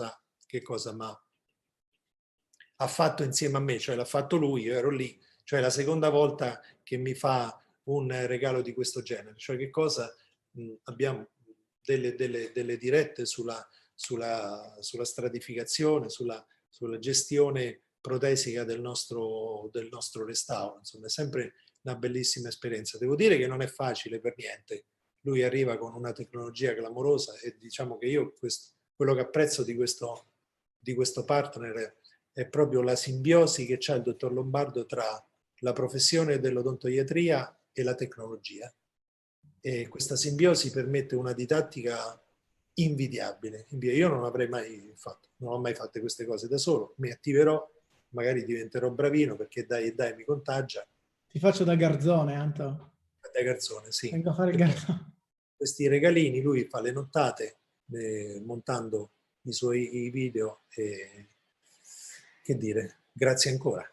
ha fatto insieme a me, cioè l'ha fatto lui, io ero lì, cioè la seconda volta che mi fa un regalo di questo genere, cioè che cosa abbiamo delle dirette sulla stratificazione, sulla gestione protesica del nostro restauro. Insomma, è sempre una bellissima esperienza. Devo dire che non è facile per niente. Lui arriva con una tecnologia clamorosa, e diciamo che io quello che apprezzo di questo partner è proprio la simbiosi che c'ha il dottor Lombardo tra la professione dell'odontoiatria e la tecnologia. E questa simbiosi permette una didattica invidiabile. Io non avrei mai fatto, non ho mai fatto queste cose da solo, mi attiverò, magari diventerò bravino, perché dai mi contagia. Ti faccio da garzone, Anto. Da garzone, sì. Vengo a fare il garzone. Questi regalini, lui fa le nottate montando i suoi video, e che dire, grazie ancora.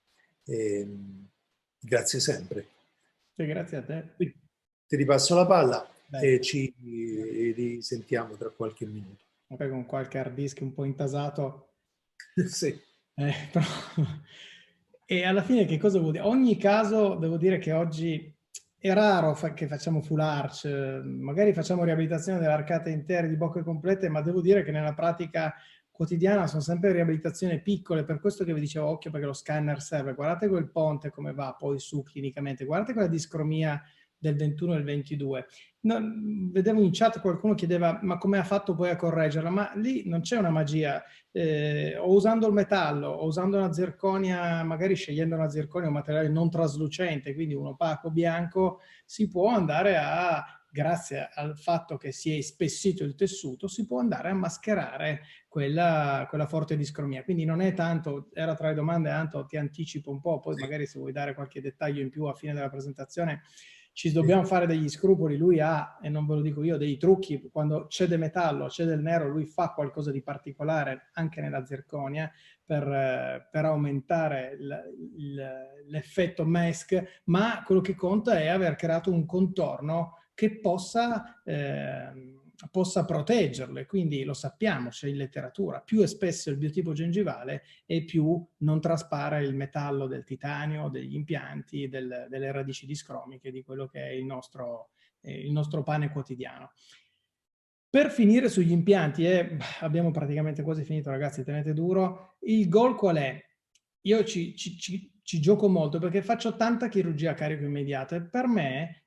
Grazie sempre. Sì, grazie a te. Ti ripasso la palla. E ci risentiamo tra qualche minuto. Ok, con qualche hard disk un po' intasato. Sì. Però... E alla fine che cosa vuol dire? Ogni caso, devo dire che oggi è raro che facciamo full arch, magari facciamo riabilitazione delle arcate intere di bocche complete, ma devo dire che nella pratica quotidiana sono sempre riabilitazioni piccole, per questo che vi dicevo, occhio perché lo scanner serve. Guardate quel ponte come va poi su clinicamente, guardate quella discromia del 21 e il 22. No, vedevo in chat qualcuno chiedeva ma come ha fatto poi a correggerla, ma lì non c'è una magia, o usando il metallo o usando una zirconia, magari scegliendo una zirconia, un materiale non traslucente, quindi un opaco bianco, si può andare a, grazie al fatto che si è ispessito il tessuto, si può andare a mascherare quella forte discromia. Quindi non è tanto, era tra le domande, Anto, ti anticipo un po', poi magari se vuoi dare qualche dettaglio in più a fine della presentazione, ci dobbiamo fare degli scrupoli. Lui ha, e non ve lo dico io, dei trucchi. Quando c'è del metallo, c'è del nero, lui fa qualcosa di particolare anche nella zirconia per aumentare l'effetto mask, ma quello che conta è aver creato un contorno che possa proteggerlo, e quindi lo sappiamo, c'è in letteratura, più è spesso il biotipo gengivale e più non traspare il metallo del titanio, degli impianti, delle radici discromiche, di quello che è il nostro pane quotidiano. Per finire sugli impianti, abbiamo praticamente quasi finito, ragazzi, tenete duro. Il goal qual è? Io ci gioco molto perché faccio tanta chirurgia a carico immediato e per me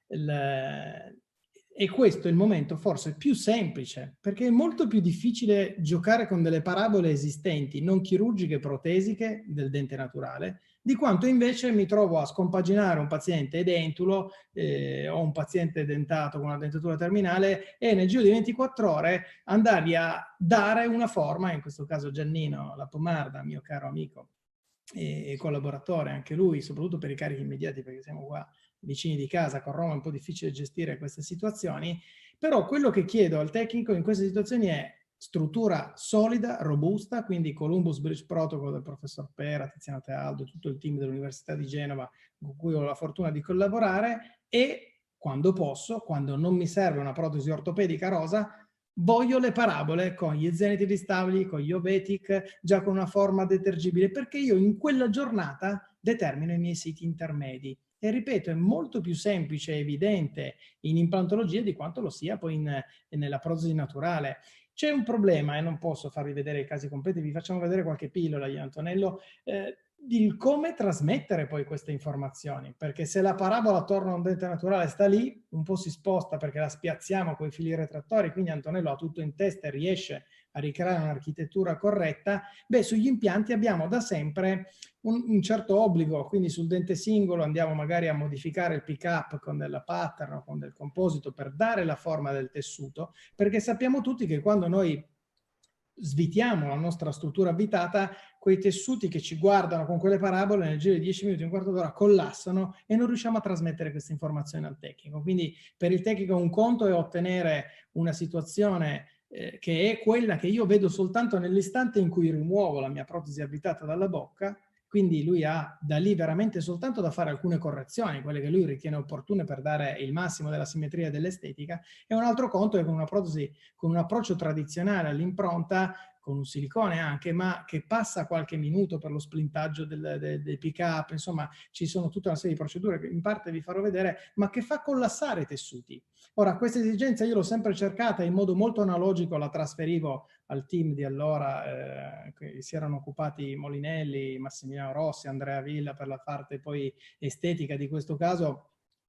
è questo il momento forse più semplice, perché è molto più difficile giocare con delle parabole esistenti, non chirurgiche, protesiche del dente naturale, di quanto invece mi trovo a scompaginare un paziente edentulo o un paziente dentato con una dentatura terminale e nel giro di 24 ore andargli a dare una forma, in questo caso Giannino La Pomarda, mio caro amico e collaboratore, anche lui, soprattutto per i carichi immediati, perché siamo qua vicini di casa, con Roma è un po' difficile gestire queste situazioni, però quello che chiedo al tecnico in queste situazioni è struttura solida, robusta, quindi Columbus Bridge Protocol del professor Pera, Tiziano Tealdo, tutto il team dell'Università di Genova con cui ho la fortuna di collaborare, e quando posso, quando non mi serve una protesi ortopedica rosa, voglio le parabole con gli zeniti ristabili, con gli Obetic, già con una forma detergibile, perché io in quella giornata determino i miei siti intermedi. E ripeto, è molto più semplice e evidente in implantologia di quanto lo sia poi nella protesi naturale. C'è un problema, e non posso farvi vedere i casi completi, vi facciamo vedere qualche pillola, io Antonello, di come trasmettere poi queste informazioni, perché se la parabola attorno a un dente naturale sta lì, un po' si sposta perché la spiazziamo con i fili retrattori, quindi Antonello ha tutto in testa e riesce a ricreare un'architettura corretta. Beh, sugli impianti abbiamo da sempre un certo obbligo, quindi sul dente singolo andiamo magari a modificare il pick-up con della pattern o con del composito per dare la forma del tessuto, perché sappiamo tutti che quando noi svitiamo la nostra struttura abitata, quei tessuti che ci guardano con quelle parabole nel giro di 10 minuti, un quarto d'ora collassano e non riusciamo a trasmettere queste informazioni al tecnico. Quindi per il tecnico un conto è ottenere una situazione che è quella che io vedo soltanto nell'istante in cui rimuovo la mia protesi abitata dalla bocca, quindi lui ha da lì veramente soltanto da fare alcune correzioni, quelle che lui ritiene opportune per dare il massimo della simmetria e dell'estetica, e un altro conto è con una protesi, con un approccio tradizionale all'impronta, con un silicone anche, ma che passa qualche minuto per lo splintaggio del pick-up, insomma ci sono tutta una serie di procedure che in parte vi farò vedere, ma che fa collassare i tessuti. Ora, questa esigenza io l'ho sempre cercata, in modo molto analogico la trasferivo al team di allora, che si erano occupati Molinelli, Massimiliano Rossi, Andrea Villa per la parte poi estetica di questo caso.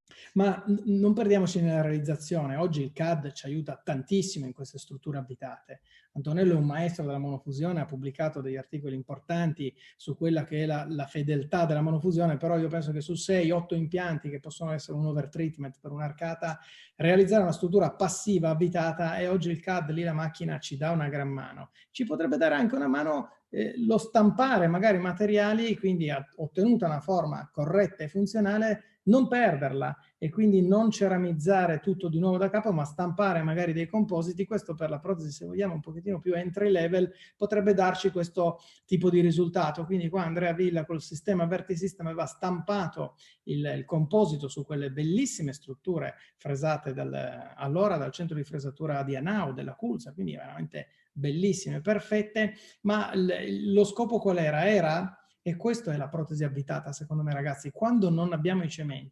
Ma non perdiamoci nella realizzazione. Oggi il CAD ci aiuta tantissimo in queste strutture abitate. Antonello è un maestro della monofusione, ha pubblicato degli articoli importanti su quella che è la fedeltà della monofusione, però io penso che su 6-8 impianti che possono essere un overtreatment per un'arcata, realizzare una struttura passiva abitata, e oggi il CAD lì la macchina ci dà una gran mano. Ci potrebbe dare anche una mano lo stampare magari materiali, quindi ottenuta una forma corretta e funzionale, non perderla e quindi non ceramizzare tutto di nuovo da capo, ma stampare magari dei compositi. Questo per la protesi, se vogliamo, un pochettino più entry level, potrebbe darci questo tipo di risultato. Quindi qua Andrea Villa col sistema Vertisystem aveva stampato il composito su quelle bellissime strutture fresate allora dal centro di fresatura di Anau, della Culsa, quindi veramente bellissime, perfette, ma lo scopo qual era? E questa è la protesi abitata, secondo me, ragazzi, quando non abbiamo i cementi,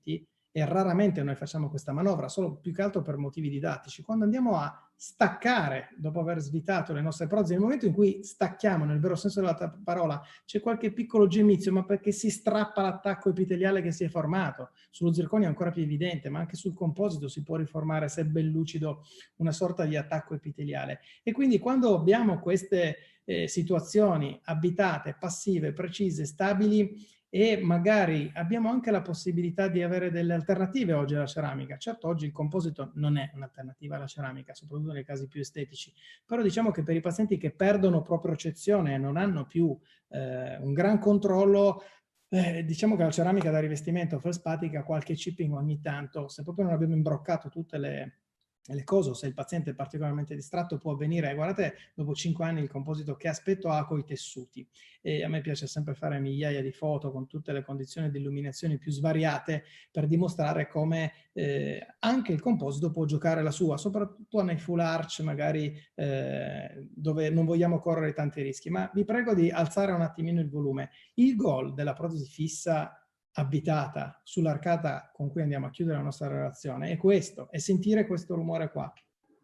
e raramente noi facciamo questa manovra, solo più che altro per motivi didattici, quando andiamo a staccare, dopo aver svitato le nostre protesi, nel momento in cui stacchiamo, nel vero senso della parola, c'è qualche piccolo gemizio, ma perché si strappa l'attacco epiteliale che si è formato. Sullo zirconio è ancora più evidente, ma anche sul composito si può riformare, se è ben lucido, una sorta di attacco epiteliale. E quindi quando abbiamo queste situazioni abitate, passive, precise, stabili, e magari abbiamo anche la possibilità di avere delle alternative oggi alla ceramica. Certo, oggi il composito non è un'alternativa alla ceramica, soprattutto nei casi più estetici, però diciamo che per i pazienti che perdono propriocezione e non hanno più un gran controllo, diciamo che la ceramica da rivestimento feldspatica, qualche chipping ogni tanto, se proprio non abbiamo imbroccato tutte le cose, o se il paziente è particolarmente distratto, può avvenire. Guardate, dopo 5 anni il composito che aspetto ha coi tessuti, e a me piace sempre fare migliaia di foto con tutte le condizioni di illuminazione più svariate per dimostrare come anche il composito può giocare la sua, soprattutto nei full arch magari dove non vogliamo correre tanti rischi. Ma vi prego di alzare un attimino il volume. Il goal della protesi fissa abitata sull'arcata con cui andiamo a chiudere la nostra relazione è questo, è sentire questo rumore qua.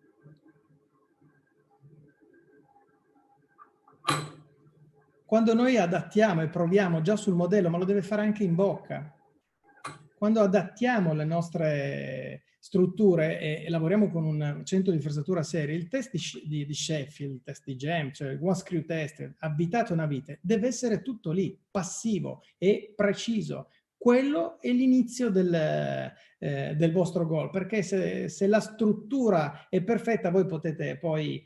Quando noi adattiamo e proviamo già sul modello, ma lo deve fare anche in bocca, quando adattiamo le nostre strutture e lavoriamo con un centro di fresatura serio, il test di Sheffield, il test di GEM, cioè il one screw test, abitato una vite, deve essere tutto lì, passivo e preciso. Quello è l'inizio del vostro goal, perché se la struttura è perfetta, voi potete poi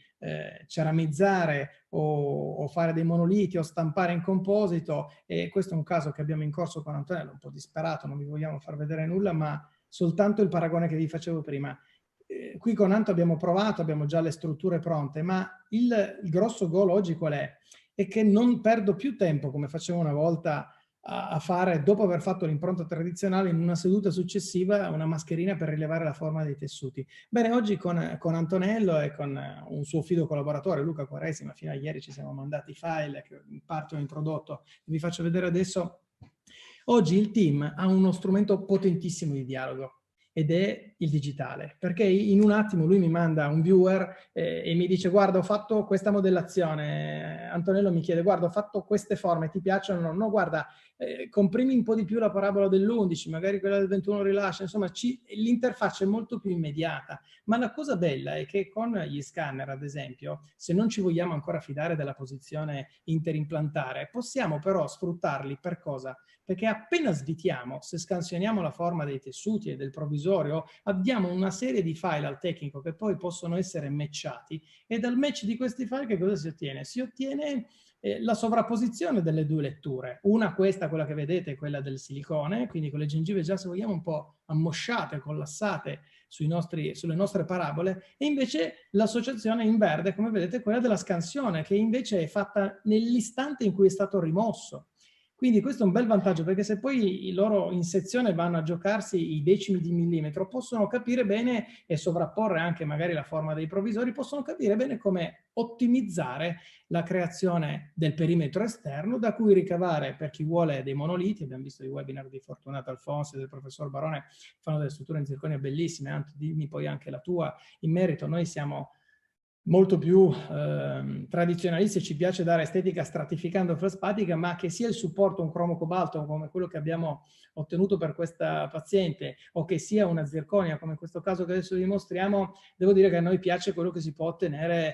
ceramizzare o fare dei monoliti o stampare in composito, e questo è un caso che abbiamo in corso con Antonello, un po' disperato, non vi vogliamo far vedere nulla, ma soltanto il paragone che vi facevo prima. Qui con Anto abbiamo provato, abbiamo già le strutture pronte, ma il grosso goal oggi qual è? È che non perdo più tempo, come facevo una volta, a fare, dopo aver fatto l'impronta tradizionale, in una seduta successiva una mascherina per rilevare la forma dei tessuti. Bene, oggi con Antonello e con un suo fido collaboratore, Luca Quaresima, fino a ieri ci siamo mandati i file che in parte ho introdotto, vi faccio vedere adesso. Oggi il team ha uno strumento potentissimo di dialogo, ed è il digitale, perché in un attimo lui mi manda un viewer e mi dice: guarda, ho fatto questa modellazione. Antonello mi chiede: guarda, ho fatto queste forme, ti piacciono? No, guarda, comprimi un po' di più la parabola dell'11, magari quella del 21 rilascia, insomma l'interfaccia è molto più immediata. Ma la cosa bella è che con gli scanner, ad esempio, se non ci vogliamo ancora fidare della posizione interimplantare, possiamo però sfruttarli per cosa? Perché appena svitiamo, se scansioniamo la forma dei tessuti e del provvisorio, abbiamo una serie di file al tecnico che poi possono essere matchati, e dal match di questi file che cosa si ottiene? Si ottiene la sovrapposizione delle due letture. Una, quella che vedete, quella del silicone, quindi con le gengive già, se vogliamo, un po' ammosciate, collassate sulle nostre parabole, e invece l'associazione in verde, come vedete, quella della scansione, che invece è fatta nell'istante in cui è stato rimosso. Quindi questo è un bel vantaggio, perché se poi loro in sezione vanno a giocarsi i decimi di millimetro, possono capire bene, e sovrapporre anche magari la forma dei provvisori, possono capire bene come ottimizzare la creazione del perimetro esterno, da cui ricavare, per chi vuole, dei monoliti. Abbiamo visto i webinar di Fortunato Alfonso e del professor Barone, fanno delle strutture in zirconio bellissime. Anto, dimmi poi anche la tua in merito. Noi siamo molto più tradizionalisti, ci piace dare estetica stratificando feldspatica, ma che sia il supporto un cromo cobalto come quello che abbiamo ottenuto per questa paziente, o che sia una zirconia come in questo caso che adesso dimostriamo, devo dire che a noi piace quello che si può ottenere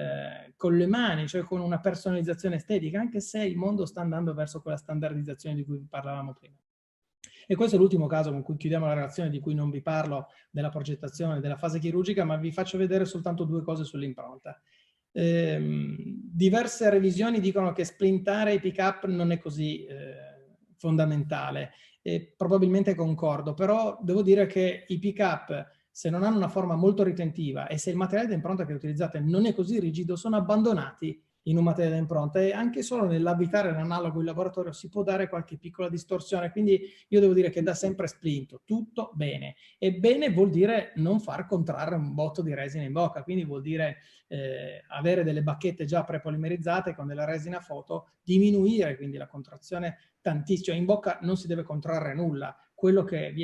con le mani, cioè con una personalizzazione estetica, anche se il mondo sta andando verso quella standardizzazione di cui parlavamo prima. E questo è l'ultimo caso con cui chiudiamo la relazione, di cui non vi parlo della progettazione, della fase chirurgica, ma vi faccio vedere soltanto due cose sull'impronta. Diverse revisioni dicono che splintare i pick-up non è così fondamentale, e probabilmente concordo, però devo dire che i pick-up, se non hanno una forma molto ritentiva e se il materiale d'impronta che utilizzate non è così rigido, sono abbandonati in un materiale d'impronta, e anche solo nell'abitare l'analogo in laboratorio si può dare qualche piccola distorsione. Quindi io devo dire che da sempre splinto, tutto bene. E bene vuol dire non far contrarre un botto di resina in bocca, quindi vuol dire avere delle bacchette già prepolimerizzate con della resina foto, diminuire quindi la contrazione tantissimo. In bocca non si deve contrarre nulla, quello che viene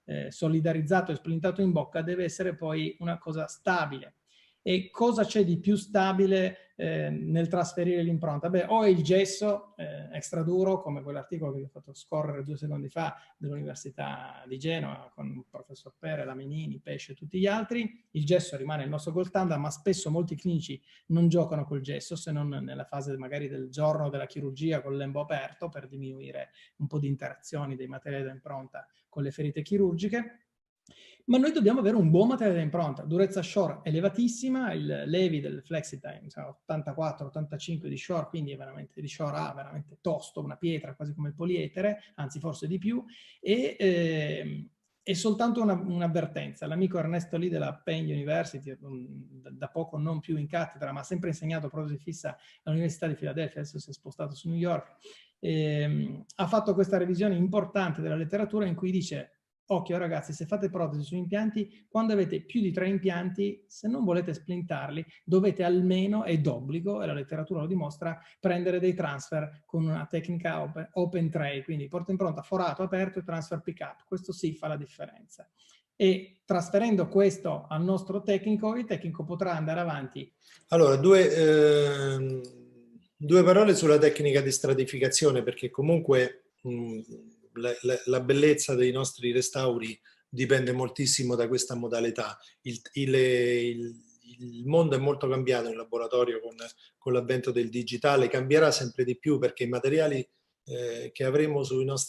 solidarizzato e splintato in bocca, deve essere poi una cosa stabile. E cosa c'è di più stabile nel trasferire l'impronta? Beh, o è il gesso extra duro, come quell'articolo che vi ho fatto scorrere 2 secondi fa dell'Università di Genova con il professor Pere, Lamenini, Pesce e tutti gli altri. Il gesso rimane il nostro gold standard, ma spesso molti clinici non giocano col gesso, se non nella fase magari del giorno della chirurgia con il lembo aperto, per diminuire un po' di interazioni dei materiali da impronta con le ferite chirurgiche. Ma noi dobbiamo avere un buon materiale da impronta, durezza Shore elevatissima, il Levi del FlexiTime 84-85 di Shore, quindi è veramente di Shore A, veramente tosto, una pietra quasi come il polietere, anzi forse di più, e soltanto un'avvertenza. L'amico Ernesto Lee della Penn University, da poco non più in cattedra, ma sempre insegnato protesi fissa all'Università di Filadelfia, adesso si è spostato su New York, ha fatto questa revisione importante della letteratura in cui dice: occhio ragazzi, se fate protesi su impianti, quando avete più di 3 impianti, se non volete splintarli, dovete almeno, è d'obbligo, e la letteratura lo dimostra, prendere dei transfer con una tecnica open tray, quindi porta impronta forato, aperto e transfer pick up. Questo sì fa la differenza. E trasferendo questo al nostro tecnico, il tecnico potrà andare avanti. Allora, due parole sulla tecnica di stratificazione, perché comunque la bellezza dei nostri restauri dipende moltissimo da questa modalità. Il mondo è molto cambiato in laboratorio con l'avvento del digitale, cambierà sempre di più perché i materiali che avremo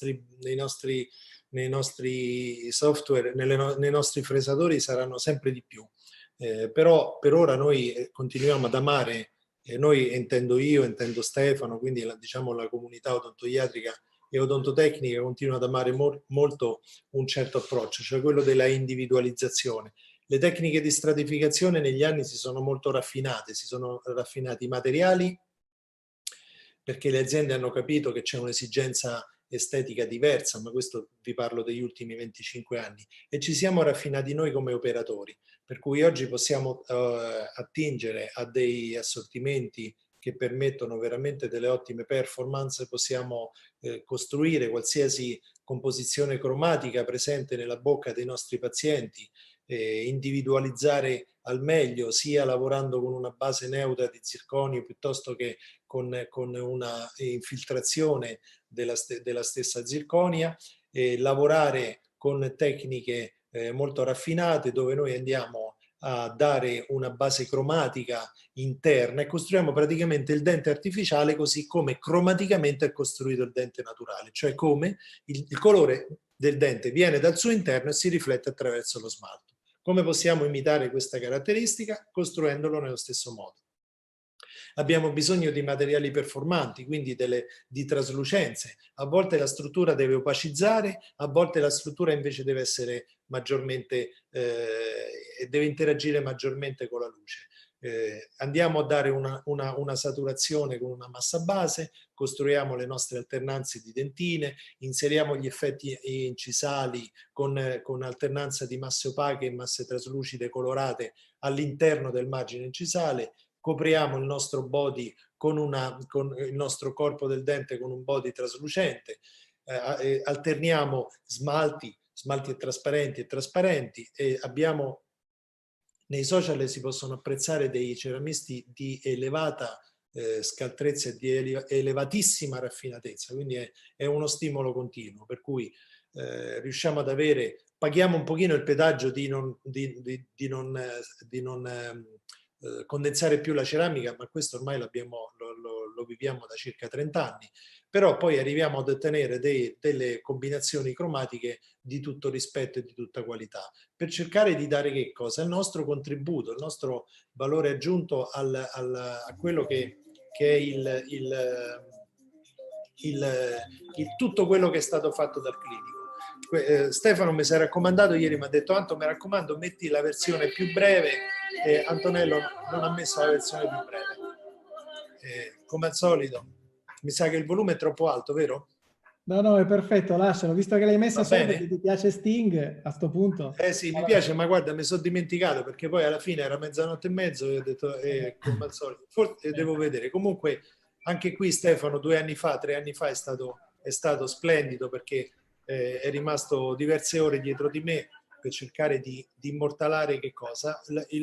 nei nostri software, nei nostri fresatori saranno sempre di più. Però per ora noi continuiamo ad amare, noi intendo Stefano, quindi diciamo la comunità odontoiatrica e odontotecnica continua ad amare molto un certo approccio, cioè quello della individualizzazione. Le tecniche di stratificazione negli anni si sono molto raffinate, si sono raffinati i materiali perché le aziende hanno capito che c'è un'esigenza estetica diversa, ma questo vi parlo degli ultimi 25 anni, e ci siamo raffinati noi come operatori, per cui oggi possiamo attingere a dei assortimenti che permettono veramente delle ottime performance, possiamo costruire qualsiasi composizione cromatica presente nella bocca dei nostri pazienti, individualizzare al meglio, sia lavorando con una base neutra di zirconio piuttosto che con una infiltrazione della stessa zirconia, lavorare con tecniche molto raffinate dove noi andiamo a dare una base cromatica interna e costruiamo praticamente il dente artificiale così come cromaticamente è costruito il dente naturale, cioè come il colore del dente viene dal suo interno e si riflette attraverso lo smalto. Come possiamo imitare questa caratteristica? Costruendolo nello stesso modo. Abbiamo bisogno di materiali performanti, quindi di traslucenze. A volte la struttura deve opacizzare, a volte la struttura invece deve essere maggiormente, deve interagire maggiormente con la luce. Andiamo a dare una saturazione con una massa base, costruiamo le nostre alternanze di dentine, inseriamo gli effetti incisali con alternanza di masse opache e masse traslucide colorate all'interno del margine incisale, copriamo il nostro body con il nostro corpo del dente con un body traslucente, alterniamo smalti trasparenti e abbiamo nei social si possono apprezzare dei ceramisti di elevata scaltrezza e di elevatissima raffinatezza, quindi è uno stimolo continuo, per cui riusciamo ad avere, paghiamo un pochino il pedaggio di non condensare più la ceramica, ma questo ormai lo viviamo da circa 30 anni, però poi arriviamo ad ottenere delle combinazioni cromatiche di tutto rispetto e di tutta qualità, per cercare di dare che cosa? Il nostro contributo, il nostro valore aggiunto a quello che è tutto quello che è stato fatto dal clinico. Stefano mi si è raccomandato ieri, mi ha detto: Anto, mi raccomando, metti la versione più breve. Antonello non ha messo la versione più breve, come al solito. Mi sa che il volume è troppo alto, vero? No, è perfetto, lascialo, visto che l'hai messa solo bene? perché ti piace Sting, a sto punto. Sì, mi piace, ma guarda, mi sono dimenticato perché poi alla fine era 00:30 e ho detto, come al solito, forse devo vedere. Comunque, anche qui Stefano 2 anni fa, 3 anni fa è stato splendido perché è rimasto diverse ore dietro di me per cercare di immortalare che cosa?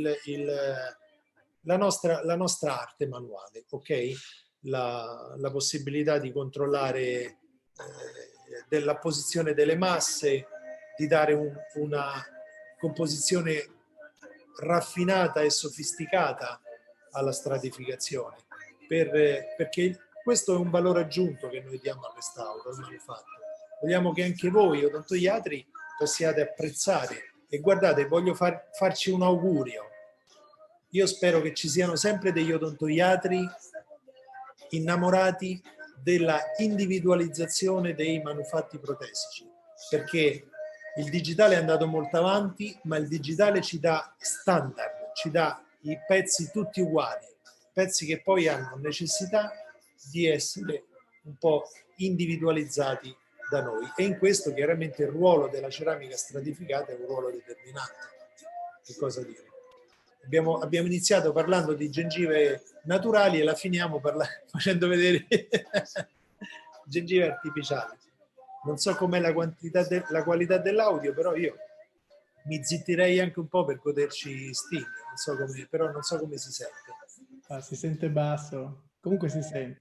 La nostra arte manuale, ok? La possibilità di controllare della posizione delle masse, di dare una composizione raffinata e sofisticata alla stratificazione, perché questo è un valore aggiunto che noi diamo al restauro, al manufatto. Vogliamo che anche voi, odontoiatri, possiate apprezzare. E guardate, voglio farci un augurio. Io spero che ci siano sempre degli odontoiatri innamorati della individualizzazione dei manufatti protesici, perché il digitale è andato molto avanti, ma il digitale ci dà standard, ci dà i pezzi tutti uguali, pezzi che poi hanno necessità di essere un po' individualizzati da noi. E in questo chiaramente il ruolo della ceramica stratificata è un ruolo determinante. Che cosa dire? Abbiamo iniziato parlando di gengive naturali e la finiamo facendo vedere gengive artificiali. Non so com'è la qualità dell'audio, però io mi zittirei anche un po' per goderci Sting, però non so come si sente. Ah, si sente basso, comunque si sente.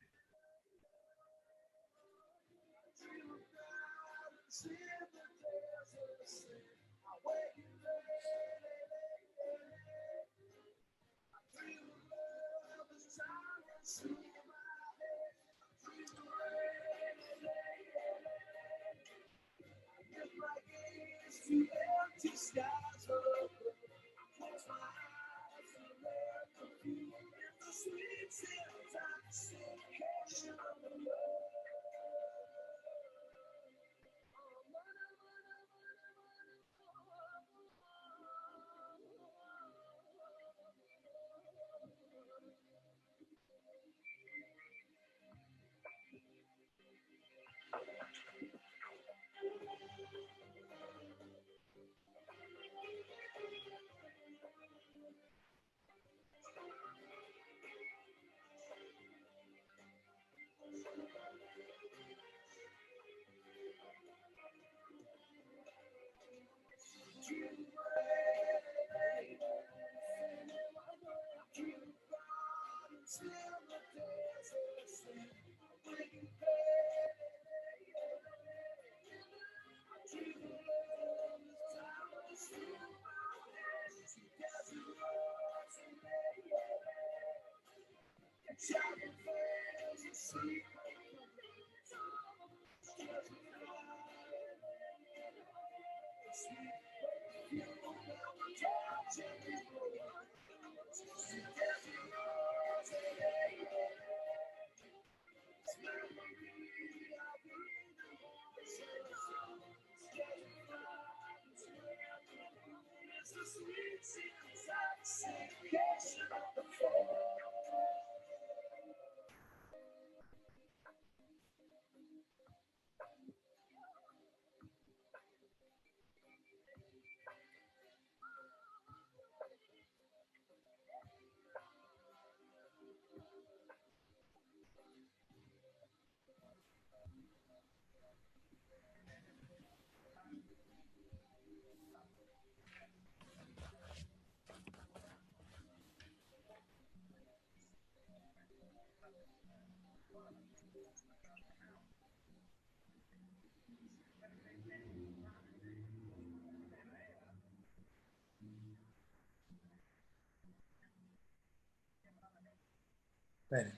Bene.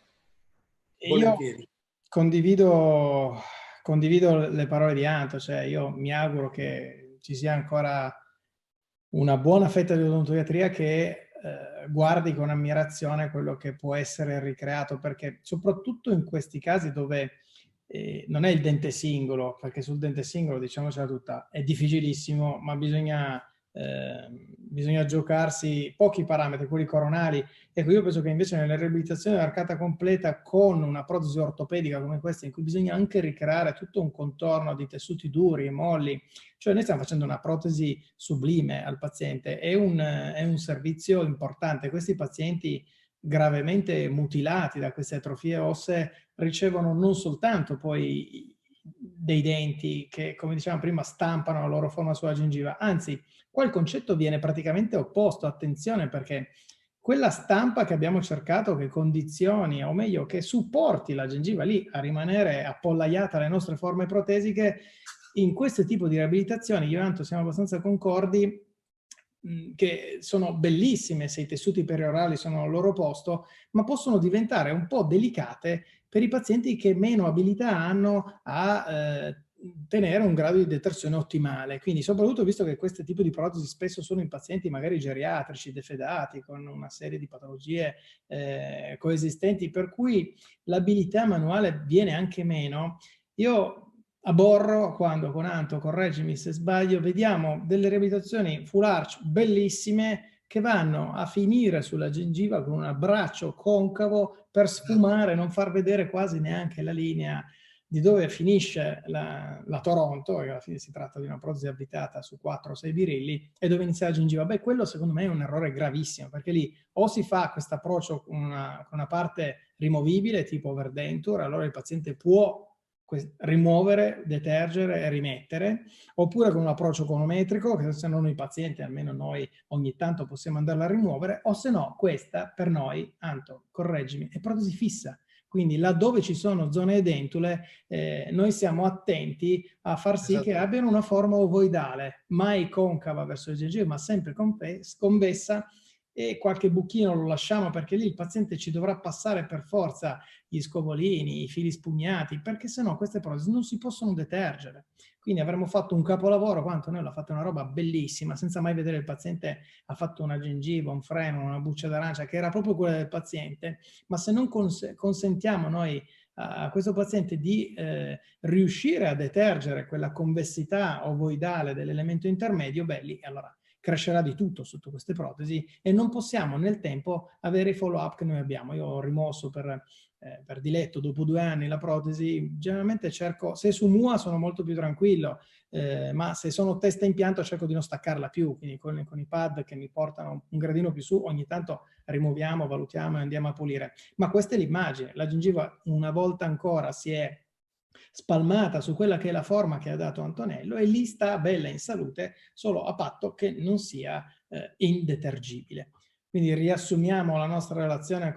Io condivido le parole di Anto, cioè io mi auguro che ci sia ancora una buona fetta di odontoiatria che guardi con ammirazione quello che può essere ricreato, perché soprattutto in questi casi dove non è il dente singolo, perché sul dente singolo, diciamocela tutta, è difficilissimo, ma bisogna giocarsi pochi parametri, quelli coronali. Ecco, io penso che invece nella riabilitazione dell'arcata completa con una protesi ortopedica come questa, in cui bisogna anche ricreare tutto un contorno di tessuti duri e molli, cioè noi stiamo facendo una protesi sublime al paziente, è un servizio importante. Questi pazienti gravemente mutilati da queste atrofie ossee ricevono non soltanto poi dei denti che, come dicevamo prima, stampano la loro forma sulla gengiva. Anzi, qua il concetto viene praticamente opposto. Attenzione, perché quella stampa che abbiamo cercato che condizioni, o meglio, che supporti la gengiva lì a rimanere appollaiata alle nostre forme protesiche, in questo tipo di riabilitazioni, io e Anto siamo abbastanza concordi che sono bellissime se i tessuti periorali sono al loro posto, ma possono diventare un po' delicate per i pazienti che meno abilità hanno a tenere un grado di detersione ottimale. Quindi, soprattutto visto che questo tipo di protesi spesso sono in pazienti magari geriatrici, defedati, con una serie di patologie coesistenti, per cui l'abilità manuale viene anche meno. Io aborro quando, con Anto, correggimi se sbaglio, vediamo delle riabilitazioni full arch bellissime che vanno a finire sulla gengiva con un abbraccio concavo per sfumare, non far vedere quasi neanche la linea di dove finisce la Toronto, perché alla fine si tratta di una protesi avvitata su 4 o 6 birilli, e dove inizia la gengiva. Beh, quello secondo me è un errore gravissimo, perché lì o si fa questo approccio con una parte rimovibile tipo overdenture, allora il paziente può rimuovere, detergere e rimettere, oppure con un approccio conometrico, che se non il paziente, almeno noi ogni tanto possiamo andarla a rimuovere, o se no questa per noi, Anto, correggimi, è protesi fissa. Quindi laddove ci sono zone edentule, noi siamo attenti a far sì che abbiano una forma ovoidale, mai concava verso il gengive, ma sempre convessa, e qualche buchino lo lasciamo perché lì il paziente ci dovrà passare per forza gli scovolini, i fili spugnati, perché sennò queste protesi non si possono detergere. Quindi avremmo fatto un capolavoro, quanto noi l'ha fatto una roba bellissima, senza mai vedere il paziente ha fatto una gengiva, un freno, una buccia d'arancia, che era proprio quella del paziente, ma se non consentiamo noi a questo paziente di riuscire a detergere quella convessità ovoidale dell'elemento intermedio, beh, lì allora crescerà di tutto sotto queste protesi e non possiamo nel tempo avere i follow-up che noi abbiamo. Io ho rimosso per diletto dopo 2 anni la protesi, generalmente cerco, se su MUA sono molto più tranquillo, ma se sono testa impianto cerco di non staccarla più, quindi con i pad che mi portano un gradino più su, ogni tanto rimuoviamo, valutiamo e andiamo a pulire. Ma questa è l'immagine, la gengiva una volta ancora si è spalmata su quella che è la forma che ha dato Antonello e lì sta bella in salute, solo a patto che non sia indetergibile. Quindi riassumiamo la nostra relazione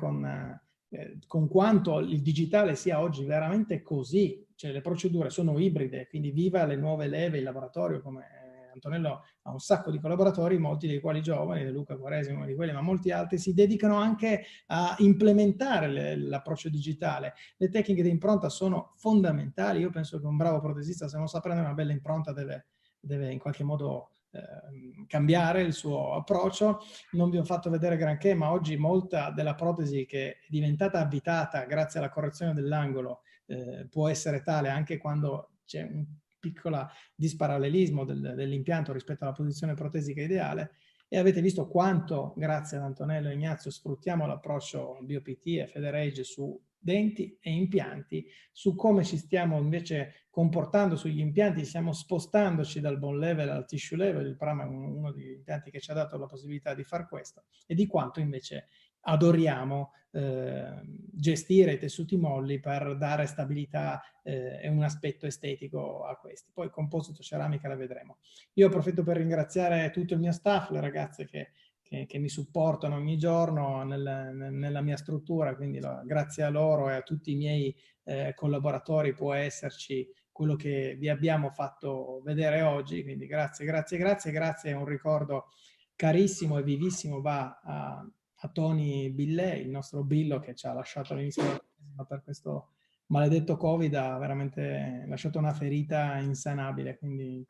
con quanto il digitale sia oggi veramente così, cioè le procedure sono ibride, quindi viva le nuove leve, il laboratorio, come Antonello ha un sacco di collaboratori, molti dei quali giovani, Luca Quaresima, uno di quelli, ma molti altri si dedicano anche a implementare l'approccio digitale. Le tecniche di impronta sono fondamentali. Io penso che un bravo protesista, se non sa prendere una bella impronta, deve in qualche modo cambiare il suo approccio. Non vi ho fatto vedere granché, ma oggi molta della protesi che è diventata avvitata grazie alla correzione dell'angolo può essere tale anche quando c'è un piccolo disparallelismo dell'impianto rispetto alla posizione protesica ideale. E avete visto quanto, grazie ad Antonello e Ignazio, sfruttiamo l'approccio BioPT e FederAge su denti e impianti, su come ci stiamo invece comportando sugli impianti, stiamo spostandoci dal bone level al tissue level, il Prama è uno degli impianti che ci ha dato la possibilità di fare questo, e di quanto invece adoriamo gestire i tessuti molli per dare stabilità e un aspetto estetico a questi. Poi composito ceramica la vedremo. Io approfitto per ringraziare tutto il mio staff, le ragazze che mi supportano ogni giorno nella mia struttura, quindi grazie a loro e a tutti i miei collaboratori può esserci quello che vi abbiamo fatto vedere oggi, quindi grazie, un ricordo carissimo e vivissimo va a Tony Billè, il nostro Billo che ci ha lasciato all'inizio della pandemia per questo maledetto Covid, ha veramente lasciato una ferita insanabile, quindi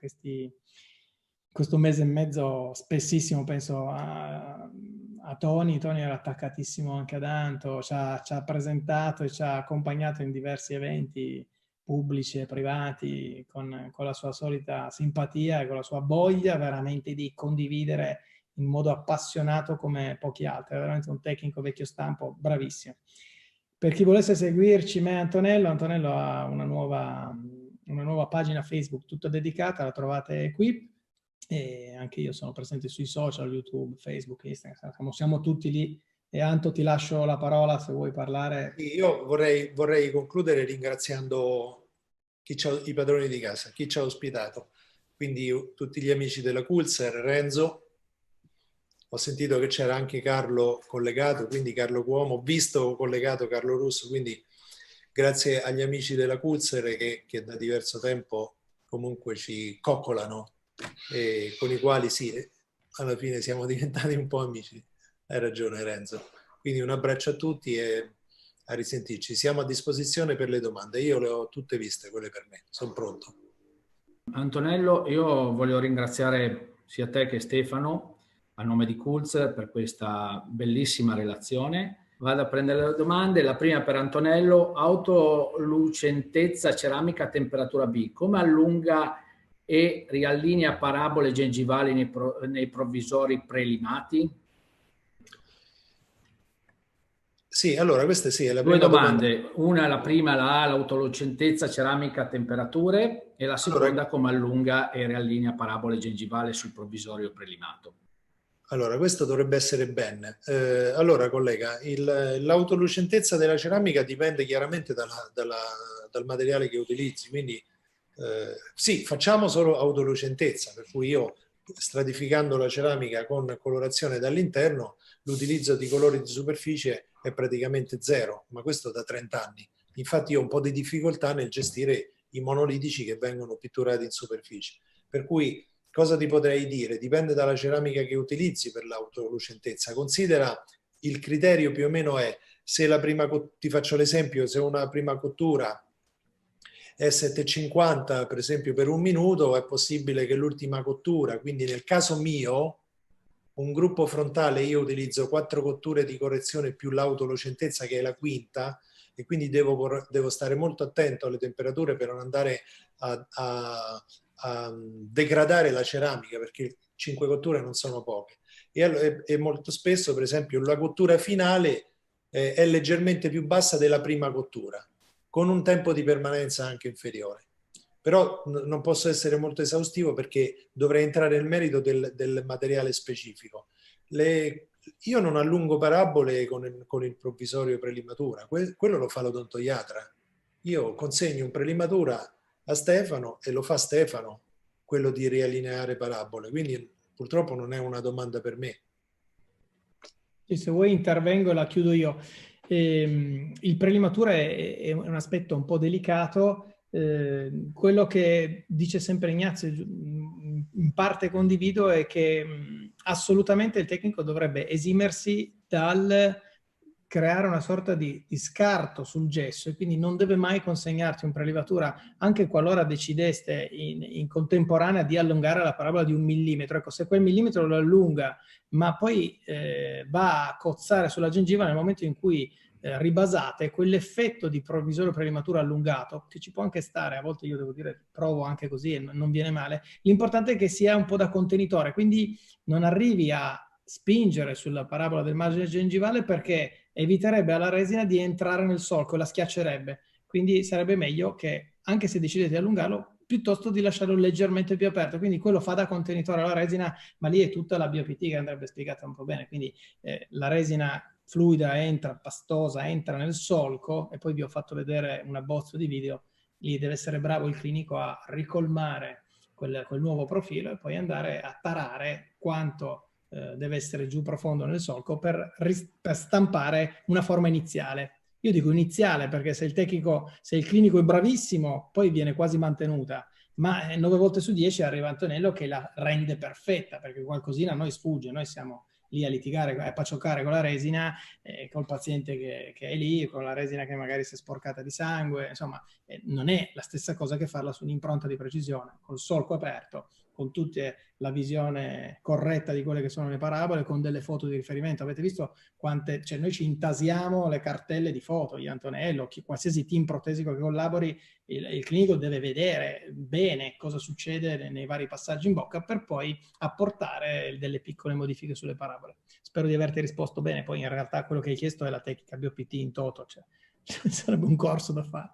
questo mese e mezzo spessissimo penso a Tony. Tony era attaccatissimo anche ad Anto, ci ha presentato e ci ha accompagnato in diversi eventi pubblici e privati con la sua solita simpatia e con la sua voglia veramente di condividere in modo appassionato come pochi altri. È veramente un tecnico vecchio stampo, bravissimo. Per chi volesse seguirci, me e Antonello ha una nuova pagina Facebook tutta dedicata, la trovate qui, e anche io sono presente sui social, YouTube, Facebook, Instagram, siamo tutti lì. E Anto, ti lascio la parola se vuoi parlare. Io vorrei concludere ringraziando i padroni di casa, chi ci ha ospitato. Quindi tutti gli amici della Kulzer, Renzo, ho sentito che c'era anche Carlo collegato, quindi Carlo Cuomo, ho visto collegato Carlo Russo, quindi grazie agli amici della Kulzer che da diverso tempo comunque ci coccolano e con i quali sì, alla fine siamo diventati un po' amici. Hai ragione Renzo. Quindi un abbraccio a tutti e a risentirci. Siamo a disposizione per le domande. Io le ho tutte viste, quelle per me. Sono pronto. Antonello, io voglio ringraziare sia te che Stefano a nome di Kulzer per questa bellissima relazione. Vado a prendere le domande. La prima per Antonello: autolucentezza ceramica a temperatura B. Come allunga e riallinea parabole gengivali nei provvisori prelimati? Sì, allora questa sì è la Due prima domanda. domande. Una, la prima, l'autolucentezza ceramica a temperature, e la seconda, come allunga e riallinea parabole gengivali sul provvisorio prelimato. Allora, questo dovrebbe essere Ben. Allora, collega, l'autolucentezza della ceramica dipende chiaramente dal materiale che utilizzi, quindi sì, facciamo solo autolucentezza, per cui io stratificando la ceramica con colorazione dall'interno, l'utilizzo di colori di superficie è praticamente zero, ma questo da 30 anni. Infatti io ho un po' di difficoltà nel gestire i monolitici che vengono pitturati in superficie, per cui cosa ti potrei dire? Dipende dalla ceramica che utilizzi per l'autolucentezza. Considera il criterio più o meno è se la prima, ti faccio l'esempio, se una prima cottura è 750 per esempio per un minuto, è possibile che l'ultima cottura, quindi nel caso mio, un gruppo frontale io utilizzo 4 cotture di correzione più l'autolucentezza che è la quinta, e quindi devo stare molto attento alle temperature per non andare a degradare la ceramica, perché 5 cotture non sono poche. E molto spesso, per esempio, la cottura finale è leggermente più bassa della prima cottura, con un tempo di permanenza anche inferiore. Però non posso essere molto esaustivo perché dovrei entrare nel merito del materiale specifico. Io non allungo parabole con il provvisorio prelimatura, quello lo fa l'odontoiatra. Io consegno un prelimatura a Stefano e lo fa Stefano, quello di riallineare parabole, quindi purtroppo non è una domanda per me. E se vuoi intervengo e la chiudo io. Il prelimatura è un aspetto un po' delicato. Quello che dice sempre Ignazio, in parte condivido, è che assolutamente il tecnico dovrebbe esimersi dal creare una sorta di scarto sul gesso, e quindi non deve mai consegnarti un prelimatura, anche qualora decideste in contemporanea di allungare la parabola di 1 millimetro. Ecco, se quel millimetro lo allunga ma poi va a cozzare sulla gengiva nel momento in cui ribasate, quell'effetto di provvisorio prelimatura allungato, che ci può anche stare, a volte io devo dire provo anche così e non viene male, l'importante è che sia un po' da contenitore, quindi non arrivi a spingere sulla parabola del margine gengivale, perché eviterebbe alla resina di entrare nel solco e la schiaccerebbe. Quindi sarebbe meglio che, anche se decidete di allungarlo, piuttosto di lasciarlo leggermente più aperto. Quindi quello fa da contenitore alla resina, ma lì è tutta la BOPT che andrebbe spiegata un po' bene. Quindi la resina fluida entra, pastosa, entra nel solco, e poi vi ho fatto vedere un abbozzo di video. Lì deve essere bravo il clinico a ricolmare quel nuovo profilo e poi andare a tarare quanto deve essere giù profondo nel solco per stampare una forma iniziale. Io dico iniziale perché se il clinico è bravissimo, poi viene quasi mantenuta, ma 9 volte su 10 arriva Antonello che la rende perfetta, perché qualcosina a noi sfugge, noi siamo lì a litigare, a pacioccare con la resina, col paziente che è lì, con la resina che magari si è sporcata di sangue, insomma, non è la stessa cosa che farla su un'impronta di precisione, col solco aperto, con tutta la visione corretta di quelle che sono le parabole, con delle foto di riferimento. Avete visto quante, cioè noi ci intasiamo le cartelle di foto, io, Antonello, qualsiasi team protesico che collabori, il clinico deve vedere bene cosa succede nei vari passaggi in bocca per poi apportare delle piccole modifiche sulle parabole. Spero di averti risposto bene, poi in realtà quello che hai chiesto è la tecnica BOPT in toto, cioè sarebbe un corso da fare.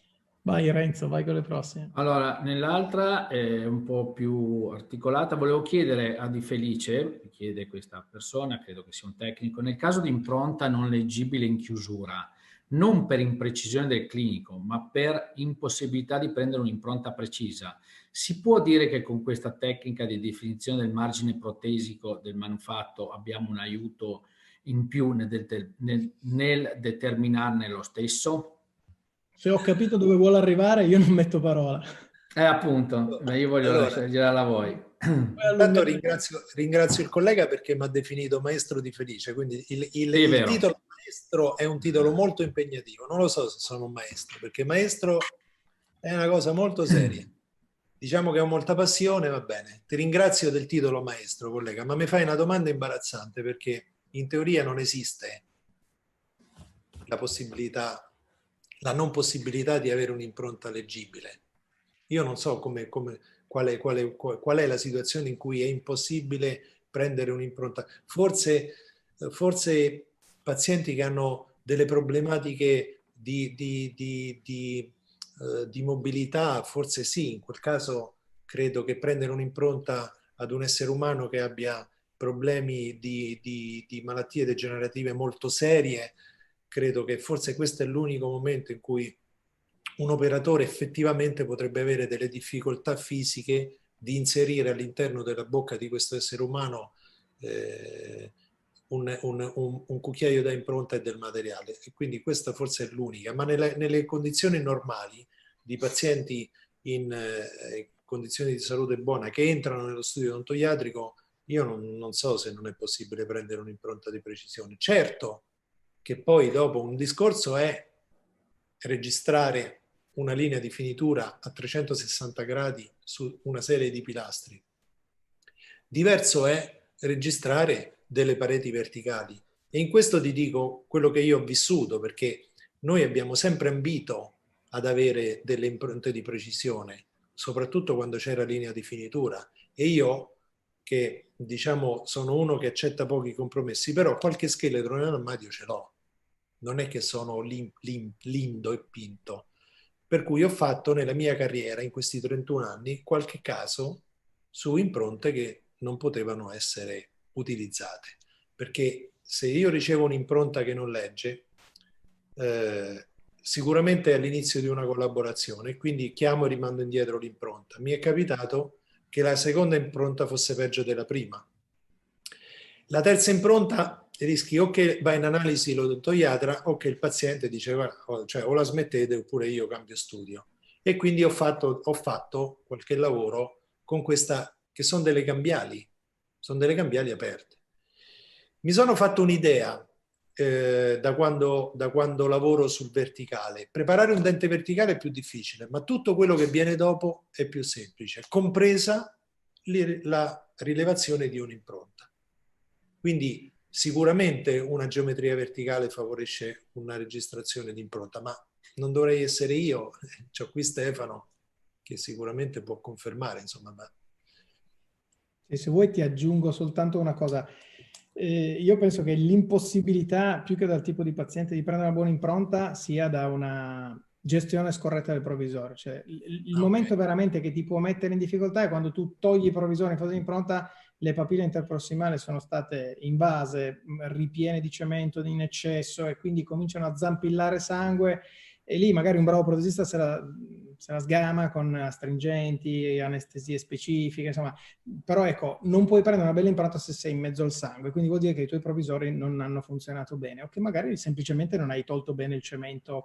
Vai Renzo, vai con le prossime. Allora, nell'altra è un po' più articolata. Volevo chiedere a Di Felice, chiede questa persona, credo che sia un tecnico, nel caso di impronta non leggibile in chiusura, non per imprecisione del clinico, ma per impossibilità di prendere un'impronta precisa. Si può dire che con questa tecnica di definizione del margine protesico del manufatto abbiamo un aiuto in più nel determinarne lo stesso? Se ho capito dove vuole arrivare, io non metto parola. Appunto, io voglio Allora, lasciargliela a voi. intanto ringrazio il collega perché mi ha definito maestro di Felice, quindi Sì, è il vero. titolo maestro è un titolo molto impegnativo. Non lo so se sono un maestro, perché maestro è una cosa molto seria. Diciamo che ho molta passione, va bene. Ti ringrazio del titolo maestro, collega, ma mi fai una domanda imbarazzante perché in teoria non esiste la possibilità, la non possibilità di avere un'impronta leggibile. Io non so qual è la situazione in cui è impossibile prendere un'impronta. Forse pazienti che hanno delle problematiche di mobilità, forse sì, in quel caso credo che prendere un'impronta ad un essere umano che abbia problemi di malattie degenerative molto serie, credo che forse questo è l'unico momento in cui un operatore effettivamente potrebbe avere delle difficoltà fisiche di inserire all'interno della bocca di questo essere umano un cucchiaio da impronta e del materiale. E quindi questa forse è l'unica, ma nelle condizioni normali di pazienti in condizioni di salute buona che entrano nello studio odontoiatrico, io non so se non è possibile prendere un'impronta di precisione. Certo che poi dopo un discorso è registrare una linea di finitura a 360 gradi su una serie di pilastri. Diverso è registrare delle pareti verticali. E in questo ti dico quello che io ho vissuto, perché noi abbiamo sempre ambito ad avere delle impronte di precisione, soprattutto quando c'era linea di finitura. E io, che diciamo sono uno che accetta pochi compromessi, però qualche scheletro nell'armadio ce l'ho. Non è che sono lindo e pinto. Per cui ho fatto nella mia carriera, in questi 31 anni, qualche caso su impronte che non potevano essere utilizzate. Perché se io ricevo un'impronta che non legge, sicuramente è all'inizio di una collaborazione, quindi chiamo e rimando indietro l'impronta. Mi è capitato che la seconda impronta fosse peggio della prima. La terza impronta rischi o che va in analisi l'odontoiatra o che il paziente dice cioè, o la smettete oppure io cambio studio. E quindi ho fatto qualche lavoro con questa, che sono delle cambiali aperte. Mi sono fatto un'idea da quando lavoro sul verticale. Preparare un dente verticale è più difficile, ma tutto quello che viene dopo è più semplice, compresa la rilevazione di un'impronta. Quindi sicuramente una geometria verticale favorisce una registrazione di impronta, ma non dovrei essere io, c'ho qui Stefano che sicuramente può confermare, insomma. E se vuoi ti aggiungo soltanto una cosa. Io penso che l'impossibilità, più che dal tipo di paziente, di prendere una buona impronta sia da una gestione scorretta del provvisorio. Cioè, il momento veramente che ti può mettere in difficoltà è quando tu togli i provvisori in fase di impronta, le papille interprossimali sono state invase, ripiene di cemento in eccesso e quindi cominciano a zampillare sangue e lì magari un bravo protesista se la sgama con astringenti, anestesie specifiche, insomma. Però ecco, non puoi prendere una bella impronta se sei in mezzo al sangue, quindi vuol dire che i tuoi provvisori non hanno funzionato bene o che magari semplicemente non hai tolto bene il cemento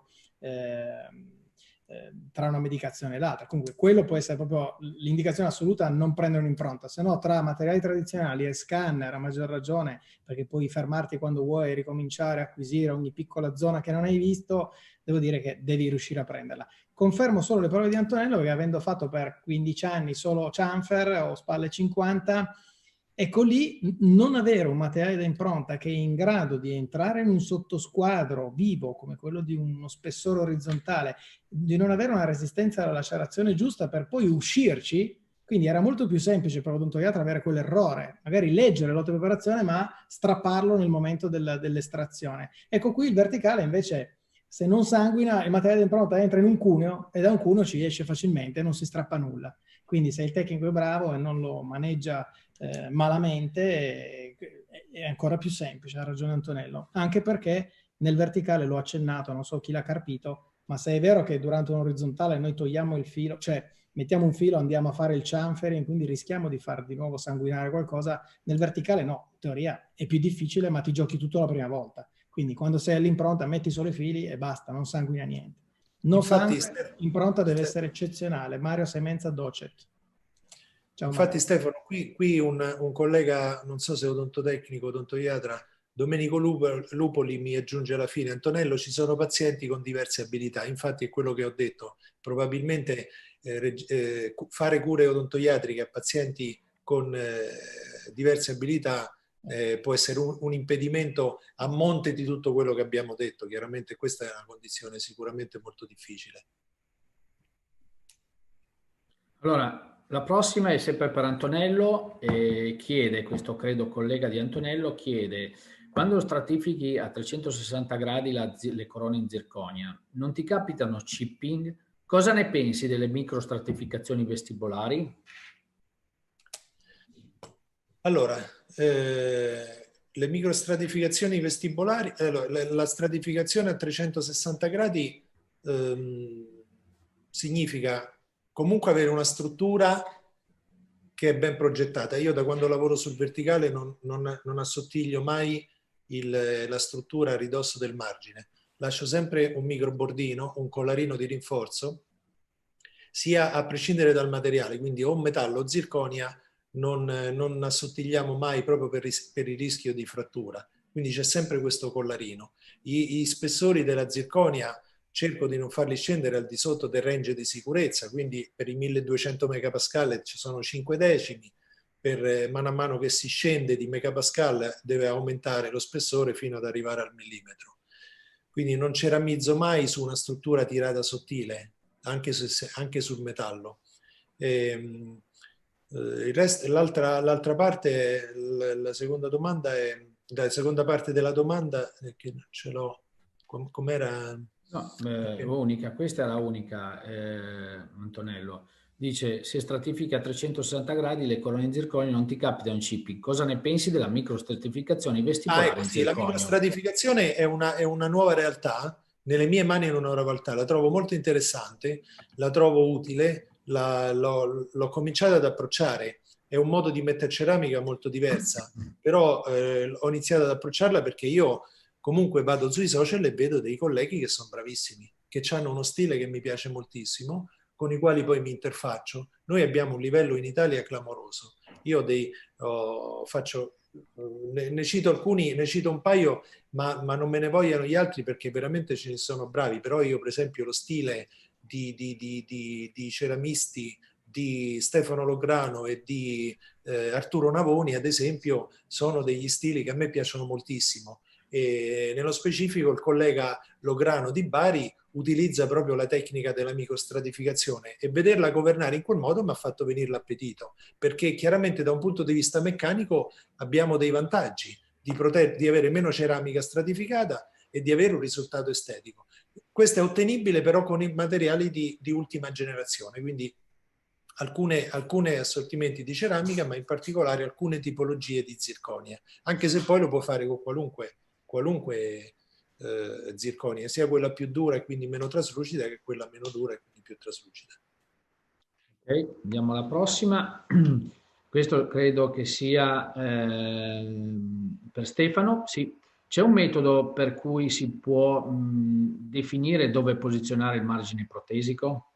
tra una medicazione e l'altra. Comunque quello può essere proprio l'indicazione assoluta a non prendere un'impronta, se no tra materiali tradizionali e scanner a maggior ragione, perché puoi fermarti quando vuoi e ricominciare a acquisire ogni piccola zona che non hai visto, devo dire che devi riuscire a prenderla. Confermo solo le parole di Antonello che avendo fatto per 15 anni solo chamfer o spalle 50, ecco lì non avere un materiale da impronta che è in grado di entrare in un sottosquadro vivo come quello di uno spessore orizzontale, di non avere una resistenza alla lacerazione giusta per poi uscirci, quindi era molto più semplice per l'odontoiatra avere quell'errore, magari leggere l'otto preparazione ma strapparlo nel momento dell'estrazione. Ecco qui il verticale invece, se non sanguina, il materiale di impronta entra in un cuneo e da un cuneo ci esce facilmente e non si strappa nulla. Quindi se il tecnico è bravo e non lo maneggia malamente è ancora più semplice, ha ragione Antonello, anche perché Nel verticale l'ho accennato, non so chi l'ha carpito, ma se è vero che durante un orizzontale noi togliamo il filo, cioè mettiamo un filo, andiamo a fare il chamfering, quindi rischiamo di far di nuovo sanguinare qualcosa, nel verticale no, in teoria è più difficile, ma ti giochi tutto la prima volta. Quindi quando sei all'impronta metti solo i fili e basta, non sanguina niente. No sangue, impronta deve essere eccezionale. Mario Semenza Docet. Ciao, infatti Stefano, qui un collega, non so se odontotecnico, odontoiatra, Domenico Lupoli mi aggiunge alla fine: Antonello, ci sono pazienti con diverse abilità, infatti è quello che ho detto, probabilmente fare cure odontoiatriche a pazienti con diverse abilità può essere un impedimento a monte di tutto quello che abbiamo detto. Chiaramente questa è una condizione sicuramente molto difficile. Allora, la prossima è sempre per Antonello e chiede, questo credo collega di Antonello, chiede: quando stratifichi a 360 gradi le corone in zirconia, non ti capitano chipping? Cosa ne pensi delle microstratificazioni vestibolari? Allora, le microstratificazioni vestibolari, la stratificazione a 360 gradi significa comunque avere una struttura che è ben progettata. Io da quando lavoro sul verticale non assottiglio mai la struttura a ridosso del margine. Lascio sempre un microbordino, un collarino di rinforzo, sia a prescindere dal materiale, quindi o metallo o zirconia, non assottigliamo mai proprio per il rischio di frattura. Quindi c'è sempre questo collarino. I spessori della zirconia cerco di non farli scendere al di sotto del range di sicurezza, quindi per i 1200 megapascal ci sono 5 decimi, per mano a mano che si scende di megapascal deve aumentare lo spessore fino ad arrivare al millimetro. Quindi non ceramizzo mai su una struttura tirata sottile, anche sul metallo. L'altra parte, la seconda domanda è, la seconda parte della domanda, che ce l'ho, com'era? No, unica, questa è la unica, Antonello. Dice: se stratifichi a 360 gradi le corone in zirconio non ti capita un chipping. Cosa ne pensi della microstratificazione vestibolare Ecco, in sì, la zirconio? microstratificazione è una nuova realtà, nelle mie mani è una nuova realtà, la trovo molto interessante, la trovo utile, l'ho cominciata ad approcciare, è un modo di mettere ceramica molto diversa, però ho iniziato ad approcciarla perché io comunque vado sui social e vedo dei colleghi che sono bravissimi, che hanno uno stile che mi piace moltissimo, con i quali poi mi interfaccio. Noi abbiamo un livello in Italia clamoroso. Io ne cito alcuni, ne cito un paio, ma non me ne vogliano gli altri perché veramente ce ne sono bravi. Però io, per esempio, lo stile di ceramisti di Stefano Lograno e di Arturo Navoni, ad esempio, sono degli stili che a me piacciono moltissimo. E nello specifico il collega Lograno di Bari utilizza proprio la tecnica della microstratificazione, e vederla governare in quel modo mi ha fatto venire l'appetito, perché chiaramente da un punto di vista meccanico abbiamo dei vantaggi di avere meno ceramica stratificata e di avere un risultato estetico. Questo è ottenibile però con i materiali di ultima generazione, quindi alcune assortimenti di ceramica, ma in particolare alcune tipologie di zirconia, anche se poi lo può fare con qualunque zirconia, sia quella più dura e quindi meno traslucida che quella meno dura e quindi più traslucida. Ok, andiamo alla prossima. Questo credo che sia per Stefano. Sì. C'è un metodo per cui si può definire dove posizionare il margine protesico?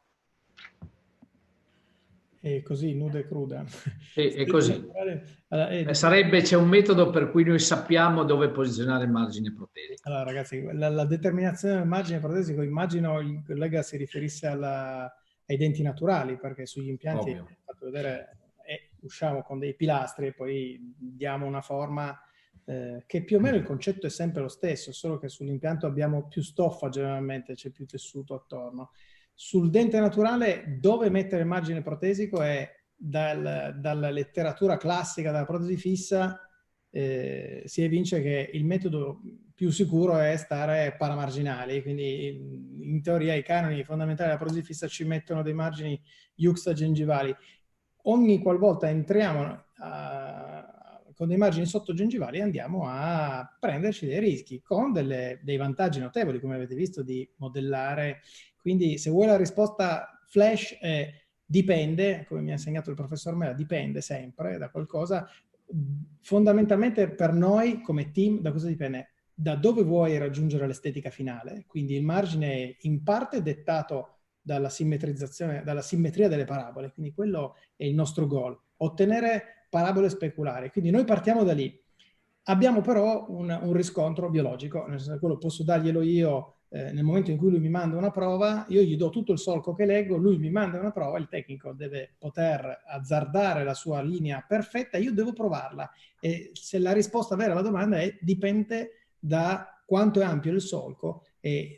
È così, nuda e cruda. Sì, è così. Allora, C'è un metodo per cui noi sappiamo dove posizionare il margine protesico. allora, ragazzi, la determinazione del margine protesico, immagino il collega si riferisse ai denti naturali, perché sugli impianti, Ovvio. fatto vedere, usciamo con dei pilastri e poi diamo una forma che più o meno il concetto è sempre lo stesso, solo che sull'impianto abbiamo più stoffa generalmente, c'è più tessuto attorno. Sul dente naturale dove mettere il margine protesico è dalla letteratura classica, dalla protesi fissa, si evince che il metodo più sicuro è stare paramarginali, quindi in teoria i canoni fondamentali della protesi fissa ci mettono dei margini juxtagengivali. Ogni qualvolta entriamo con dei margini sottogengivali andiamo a prenderci dei rischi, con dei vantaggi notevoli, come avete visto, di modellare. Quindi se vuoi la risposta flash dipende, come mi ha insegnato il professor Mela, dipende sempre da qualcosa. Fondamentalmente per noi come team da cosa dipende? Da dove vuoi raggiungere l'estetica finale, quindi il margine è in parte dettato dalla simmetrizzazione, dalla simmetria delle parabole, quindi quello è il nostro goal, ottenere parabole speculari. Quindi noi partiamo da lì. Abbiamo però un riscontro biologico, nel senso che quello posso darglielo io nel momento in cui lui mi manda una prova, io gli do tutto il solco che leggo, lui mi manda una prova, il tecnico deve poter azzardare la sua linea perfetta, io devo provarla. E se la risposta vera alla domanda è dipende da quanto è ampio il solco e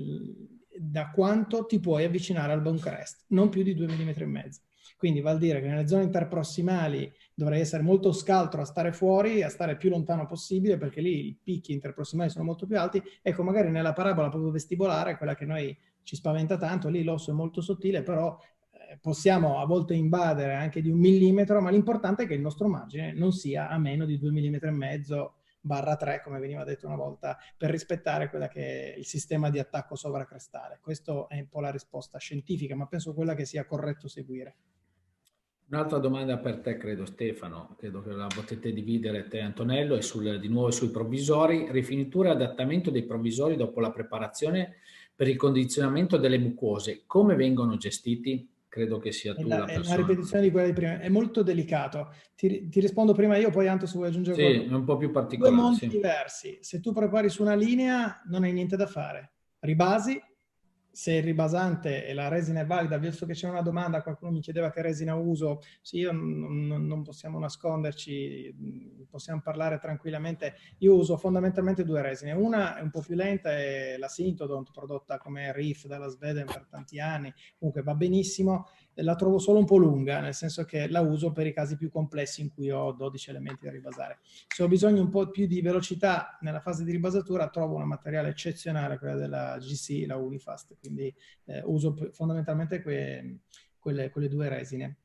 da quanto ti puoi avvicinare al bone crest, non più di 2,5 mm. Quindi vuol dire che nelle zone interprossimali dovrei essere molto scaltro a stare fuori, a stare più lontano possibile, perché lì i picchi interprossimali sono molto più alti. Ecco, magari nella parabola proprio vestibolare, quella che noi ci spaventa tanto, lì l'osso è molto sottile, però possiamo a volte invadere anche di 1 millimetro, ma l'importante è che il nostro margine non sia a meno di 2,5 mm barra 3, come veniva detto una volta, per rispettare quella che è il sistema di attacco sovracrestale. Questa è un po' la risposta scientifica, ma penso quella che sia corretto seguire. Un'altra domanda per te, credo Stefano, credo che la potete dividere te e Antonello, è di nuovo sui provvisori, rifinitura e adattamento dei provvisori dopo la preparazione per il condizionamento delle mucose, come vengono gestiti? Credo che sia tu la È la persona. ripetizione di quella di prima, è molto delicato. Ti rispondo prima io, poi Anto se vuoi aggiungere qualcosa. Sì, è un po' più Due particolare. mondi Sì. diversi. Se tu prepari su una linea non hai niente da fare. Ribasi, se il ribasante e la resina è valida, visto che c'è una domanda, qualcuno mi chiedeva che resina uso, sì, io non possiamo nasconderci, possiamo parlare tranquillamente. Io uso fondamentalmente 2 resine. Una è un po' più lenta, è la Synthodont, prodotta come Reef dalla Sweden per tanti anni, comunque va benissimo. La trovo solo un po' lunga, nel senso che la uso per i casi più complessi in cui ho 12 elementi da ribasare. Se ho bisogno un po' più di velocità nella fase di ribasatura, trovo un materiale eccezionale, quella della GC, la Unifast, quindi uso fondamentalmente quelle 2 resine.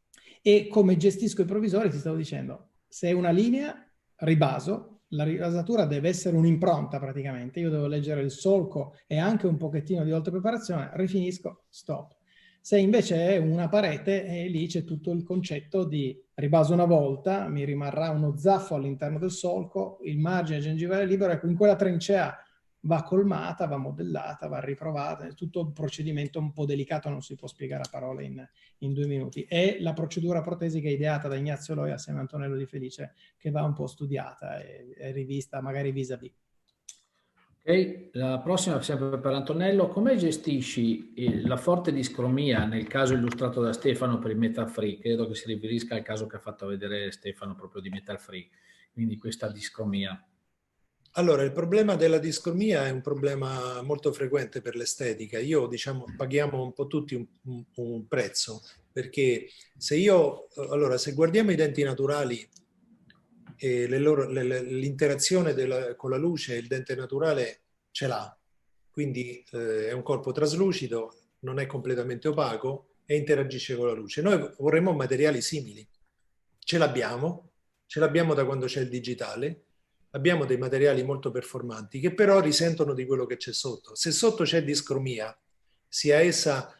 E come gestisco i provvisori, ti stavo dicendo, se è una linea, ribaso, la ribasatura deve essere un'impronta praticamente, io devo leggere il solco e anche un pochettino di oltrepreparazione, rifinisco, stop. Se invece è una parete, lì c'è tutto il concetto di ribaso una volta, mi rimarrà uno zaffo all'interno del solco, il margine gengivale libero, ecco, in quella trincea va colmata, va modellata, va riprovata, è tutto un procedimento un po' delicato, non si può spiegare a parole in 2 minuti. E la procedura protesica ideata da Ignazio Loi assieme a Antonello Di Felice, che va un po' studiata e rivista magari vis-à-vis. Ok, la prossima sempre per Antonello, come gestisci la forte discromia nel caso illustrato da Stefano per il Metal Free? Credo che si riferisca al caso che ha fatto vedere Stefano proprio di Metal Free, quindi questa discromia. Allora, il problema della discromia è un problema molto frequente per l'estetica. Io, diciamo, paghiamo un po' tutti un prezzo, perché se guardiamo i denti naturali e l'interazione con la luce, il dente naturale ce l'ha, quindi è un corpo traslucido, non è completamente opaco e interagisce con la luce. Noi vorremmo materiali simili, ce l'abbiamo da quando c'è il digitale, abbiamo dei materiali molto performanti che però risentono di quello che c'è sotto. Se sotto c'è discromia, sia essa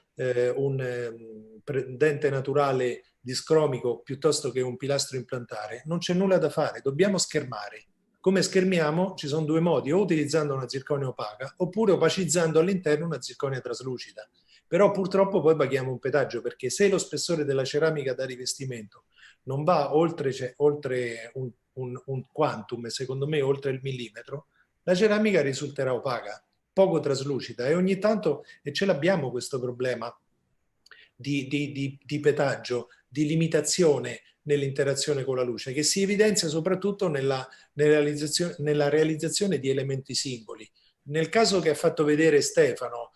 un dente naturale discromico piuttosto che un pilastro implantare, non c'è nulla da fare, dobbiamo schermare. Come schermiamo? Ci sono 2 modi, o utilizzando una zirconia opaca oppure opacizzando all'interno una zirconia traslucida. Però purtroppo poi paghiamo un pedaggio, perché se lo spessore della ceramica da rivestimento non va oltre un quantum, secondo me oltre il millimetro, la ceramica risulterà opaca, poco traslucida, e ogni tanto ce l'abbiamo questo problema di petaggio, di limitazione nell'interazione con la luce, che si evidenzia soprattutto nella realizzazione di elementi singoli. Nel caso che ha fatto vedere Stefano,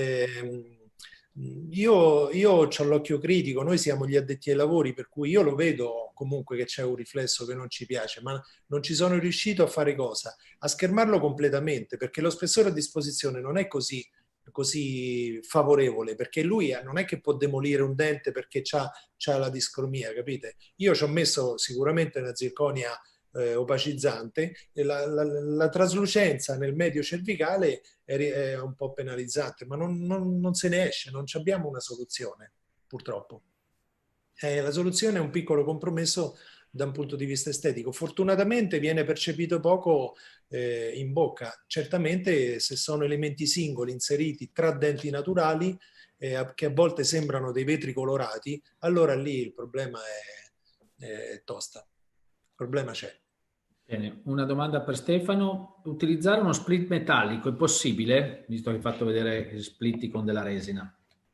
io ho l'occhio critico, noi siamo gli addetti ai lavori, per cui io lo vedo comunque che c'è un riflesso che non ci piace, ma non ci sono riuscito a fare cosa? A schermarlo completamente, perché lo spessore a disposizione non è così favorevole, perché lui non è che può demolire un dente perché c'ha la discromia, capite? Io ci ho messo sicuramente una zirconia opacizzante, e la traslucenza nel medio cervicale è un po' penalizzante, ma non se ne esce, non abbiamo una soluzione, purtroppo. La soluzione è un piccolo compromesso da un punto di vista estetico. Fortunatamente viene percepito poco in bocca. Certamente se sono elementi singoli inseriti tra denti naturali, che a volte sembrano dei vetri colorati, allora lì il problema è tosta. Il problema c'è. Bene, una domanda per Stefano. Utilizzare uno split metallico è possibile, visto che hai fatto vedere splitti con della resina?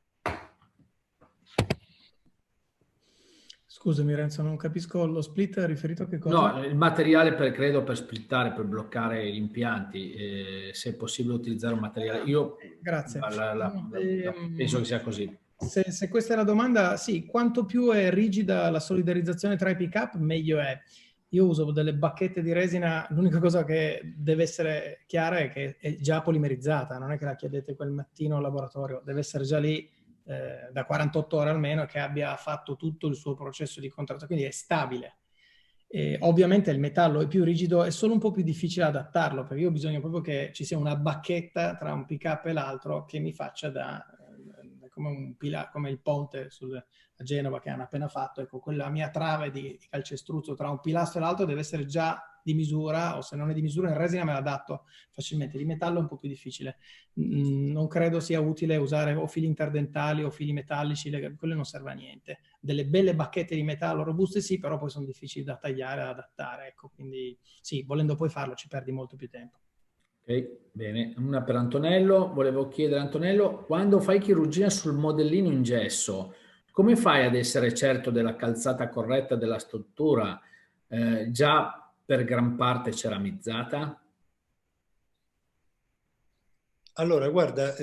Scusami Renzo, non capisco, lo split è riferito a che cosa? No, il materiale credo per splittare, per bloccare gli impianti, se è possibile utilizzare un materiale. Io Grazie. penso che sia così. Se questa è la domanda, sì, quanto più è rigida la solidarizzazione tra i pick-up, meglio è. Io uso delle bacchette di resina, l'unica cosa che deve essere chiara è che è già polimerizzata, non è che la chiedete quel mattino al laboratorio, deve essere già lì da 48 ore almeno, che abbia fatto tutto il suo processo di contratto, quindi è stabile. Ovviamente il metallo è più rigido, è solo un po' più difficile adattarlo, perché io ho bisogno proprio che ci sia una bacchetta tra un pick-up e l'altro che mi faccia da come il ponte a Genova che hanno appena fatto. Ecco, quella mia trave di calcestruzzo tra un pilastro e l'altro deve essere già di misura, o se non è di misura in resina me la adatto facilmente. Di metallo è un po' più difficile. Non credo sia utile usare o fili interdentali o fili metallici, quello non serve a niente. Delle belle bacchette di metallo robuste sì, però poi sono difficili da tagliare e adattare. Ecco, quindi sì, volendo poi farlo ci perdi molto più tempo. Ok, bene. Una per Antonello. Volevo chiedere, Antonello, quando fai chirurgia sul modellino in gesso, come fai ad essere certo della calzata corretta della struttura, già per gran parte ceramizzata? Allora, guarda,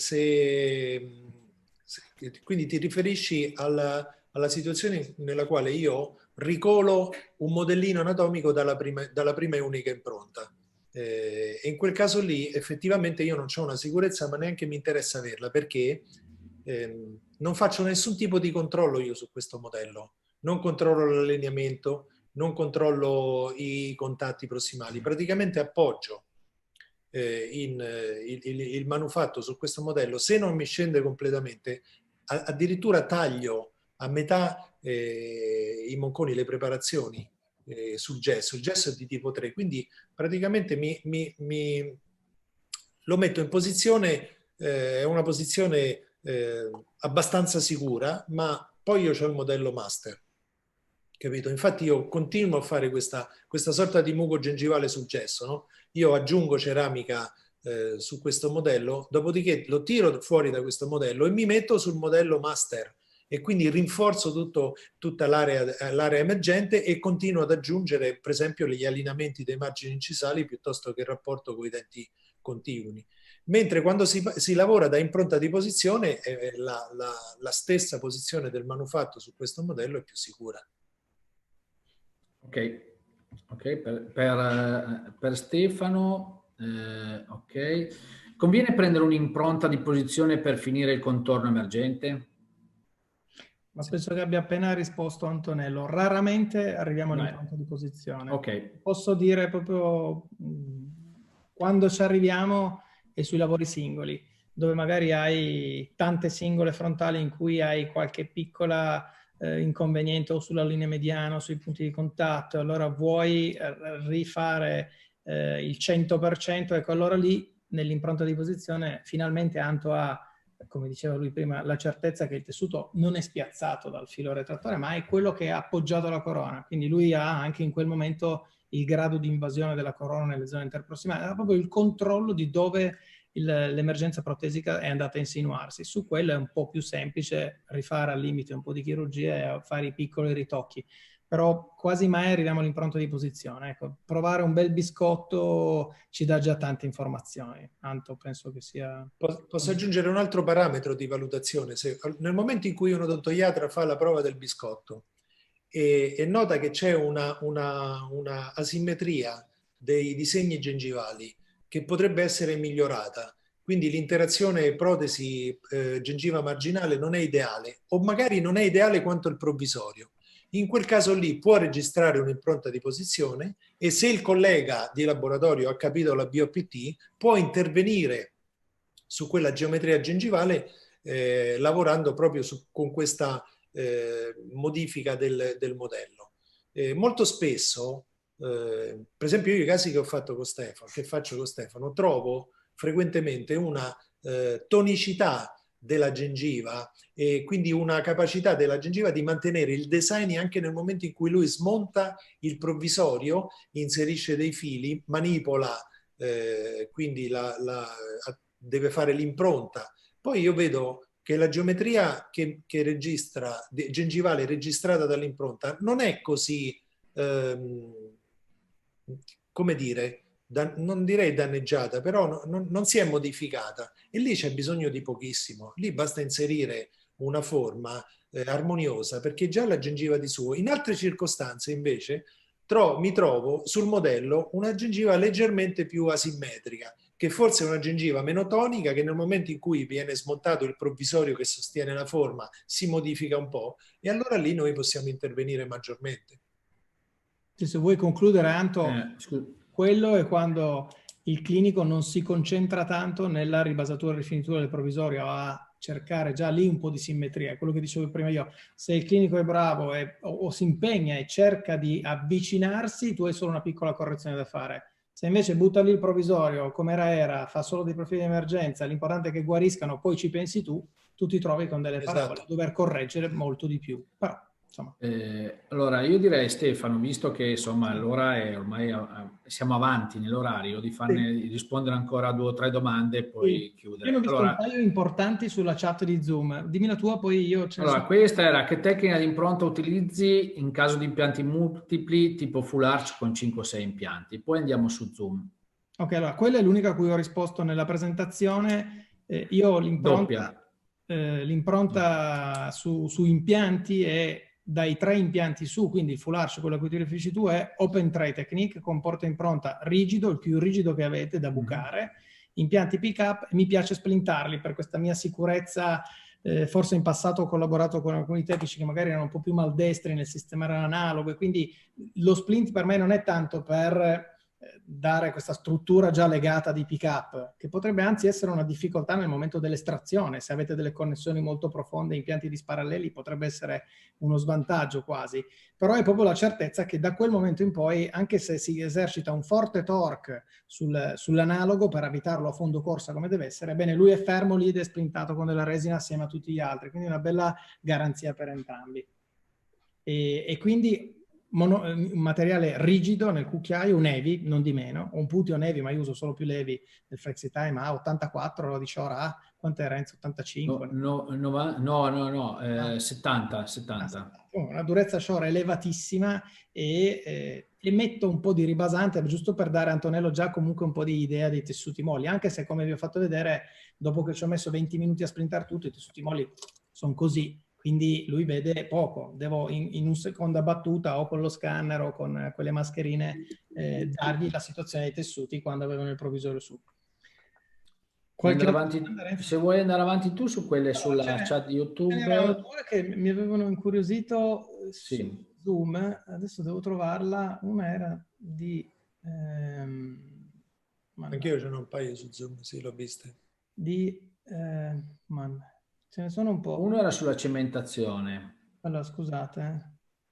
quindi ti riferisci alla situazione nella quale io ricolo un modellino anatomico dalla prima e unica impronta. E in quel caso lì effettivamente io non ho una sicurezza, ma neanche mi interessa averla, perché non faccio nessun tipo di controllo io su questo modello. Non controllo l'allineamento, non controllo i contatti prossimali. Praticamente appoggio il manufatto su questo modello. Se non mi scende completamente, addirittura taglio a metà i monconi, le preparazioni sul gesso. Il gesso è di tipo 3, quindi praticamente lo metto in posizione, è una posizione abbastanza sicura, ma poi io ho il modello master, capito? Infatti io continuo a fare questa sorta di muco gengivale sul gesso, no? Io aggiungo ceramica su questo modello, dopodiché lo tiro fuori da questo modello e mi metto sul modello master, e quindi rinforzo tutta l'area emergente e continuo ad aggiungere per esempio gli allineamenti dei margini incisali piuttosto che il rapporto con i denti contigui. Mentre quando si lavora da impronta di posizione, la stessa posizione del manufatto su questo modello è più sicura. Ok, per Stefano, ok. Conviene prendere un'impronta di posizione per finire il contorno emergente? Ma penso che abbia appena risposto Antonello. Raramente arriviamo all'impronta di posizione. Ok. Posso dire proprio quando ci arriviamo è sui lavori singoli, dove magari hai tante singole frontali in cui hai qualche piccola inconveniente o sulla linea mediana o sui punti di contatto, allora vuoi rifare il 100%, ecco, allora lì nell'impronta di posizione finalmente Anto ha, come diceva lui prima, la certezza che il tessuto non è spiazzato dal filo retrattore, ma è quello che ha appoggiato la corona. Quindi lui ha anche in quel momento il grado di invasione della corona nelle zone interprossimali, era proprio il controllo di dove l'emergenza protesica è andata a insinuarsi. Su quello è un po' più semplice rifare al limite un po' di chirurgia e fare i piccoli ritocchi, però quasi mai arriviamo all'impronta di posizione. Ecco, provare un bel biscotto ci dà già tante informazioni. Tanto penso che sia... Posso aggiungere un altro parametro di valutazione? Nel momento in cui un odontoiatra fa la prova del biscotto e nota che c'è una asimmetria dei disegni gengivali che potrebbe essere migliorata, quindi l'interazione protesi gengiva marginale non è ideale, o magari non è ideale quanto il provvisorio, In quel caso lì può registrare un'impronta di posizione e se il collega di laboratorio ha capito la BOPT può intervenire su quella geometria gengivale lavorando proprio con questa modifica del modello. Molto spesso, per esempio io i casi che ho fatto con Stefano, che faccio con Stefano, trovo frequentemente una tonicità della gengiva e quindi una capacità della gengiva di mantenere il design anche nel momento in cui lui smonta il provvisorio, inserisce dei fili, manipola, quindi deve fare l'impronta. Poi io vedo che la geometria che registra, gengivale registrata dall'impronta non è così, come dire, non direi danneggiata, però non si è modificata e lì c'è bisogno di pochissimo. Lì basta inserire una forma armoniosa perché già la gengiva di suo. In altre circostanze invece mi trovo sul modello una gengiva leggermente più asimmetrica, che forse è una gengiva meno tonica, che nel momento in cui viene smontato il provvisorio che sostiene la forma si modifica un po' e allora lì noi possiamo intervenire maggiormente. Se vuoi concludere, Anto, quello è quando il clinico non si concentra tanto nella ribasatura e rifinitura del provvisorio, a cercare già lì un po' di simmetria. È quello che dicevo prima io. Se il clinico è bravo o si impegna e cerca di avvicinarsi, tu hai solo una piccola correzione da fare. Se invece butta lì il provvisorio, come era, fa solo dei profili di emergenza, l'importante è che guariscano, poi ci pensi tu ti trovi con delle parole, dover correggere molto di più. Però, insomma. Allora, io direi, Stefano, visto che insomma l'ora è ormai siamo avanti nell'orario, di rispondere ancora a 2 o 3 domande e poi chiudere. Io ne ho visto un paio importanti sulla chat di Zoom. Dimmi la tua, poi io... Allora, questa era: che tecnica di impronta utilizzi in caso di impianti multipli tipo full arch con 5 o 6 impianti? Poi andiamo su Zoom. Ok, allora, quella è l'unica a cui ho risposto nella presentazione. Io ho l'impronta su impianti è dai 3 impianti su, quindi il full arch, quello a cui ti riferisci tu, è open tray technique, con porta impronta rigido, il più rigido che avete da bucare, impianti pick up, mi piace splintarli per questa mia sicurezza. Forse in passato ho collaborato con alcuni tecnici che magari erano un po' più maldestri nel sistemare l'analogo e quindi lo splint per me non è tanto per dare questa struttura già legata di pick up, che potrebbe anzi essere una difficoltà nel momento dell'estrazione. Se avete delle connessioni molto profonde, impianti disparalleli, potrebbe essere uno svantaggio quasi, però è proprio la certezza che da quel momento in poi, anche se si esercita un forte torque sull'analogo per avvitarlo a fondo corsa come deve essere, bene, lui è fermo lì ed è splintato con della resina assieme a tutti gli altri, quindi una bella garanzia per entrambi. E quindi un materiale rigido nel cucchiaio, un heavy, non di meno, un putty o un heavy, ma io uso solo più l'heavy del FlexiTime a 84, la di Shore a, quanto è Renzo? 85? No, 70. Una durezza Shore elevatissima e metto un po' di ribasante, giusto per dare a Antonello già comunque un po' di idea dei tessuti molli, anche se come vi ho fatto vedere, dopo che ci ho messo 20 minuti a sprintare tutto, i tessuti molli sono così. Quindi lui vede poco, devo in una seconda battuta o con lo scanner o con quelle mascherine dargli la situazione dei tessuti quando avevano il provvisorio su. Se vuoi andare avanti tu su quelle sulla chat di YouTube. Ce n'erano 2 che mi avevano incuriosito su Zoom, adesso devo trovarla. Una era di... Anch'io ce n'ho un paio su Zoom, sì, l'ho vista. Ce ne sono un po'. Uno era sulla cementazione. Allora, scusate.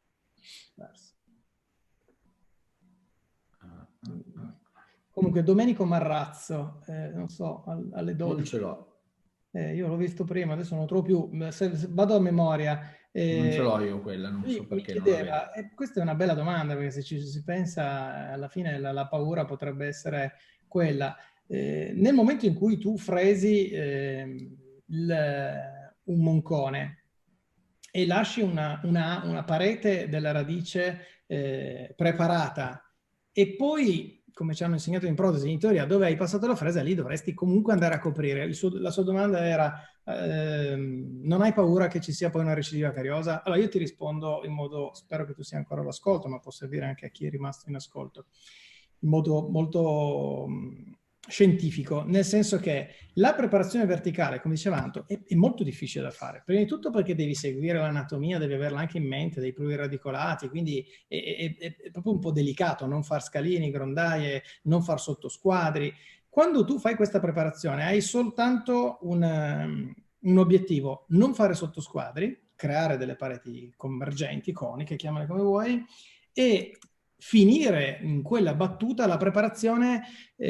Comunque, Domenico Marrazzo, non so, alle 12. Non ce l'ho. Io l'ho visto prima, adesso non lo trovo più. Se vado a memoria. Non ce l'ho io quella, non so perché non la vedo. Questa è una bella domanda, perché se ci si pensa, alla fine la paura potrebbe essere quella. Nel momento in cui tu fresi un moncone e lasci una parete della radice preparata e poi, come ci hanno insegnato in protesi, in teoria dove hai passato la fresa, lì dovresti comunque andare a coprire. La sua domanda era non hai paura che ci sia poi una recidiva cariosa? Allora io ti rispondo in modo, spero che tu sia ancora all'ascolto, ma può servire anche a chi è rimasto in ascolto, in modo molto scientifico, nel senso che la preparazione verticale, come diceva Anto, è molto difficile da fare. Prima di tutto perché devi seguire l'anatomia, devi averla anche in mente, dei pluriradicolati, quindi è proprio un po' delicato non far scalini, grondaie, non far sottosquadri. Quando tu fai questa preparazione hai soltanto un obiettivo, non fare sottosquadri, creare delle pareti convergenti, coniche, chiamale come vuoi, e finire in quella battuta la preparazione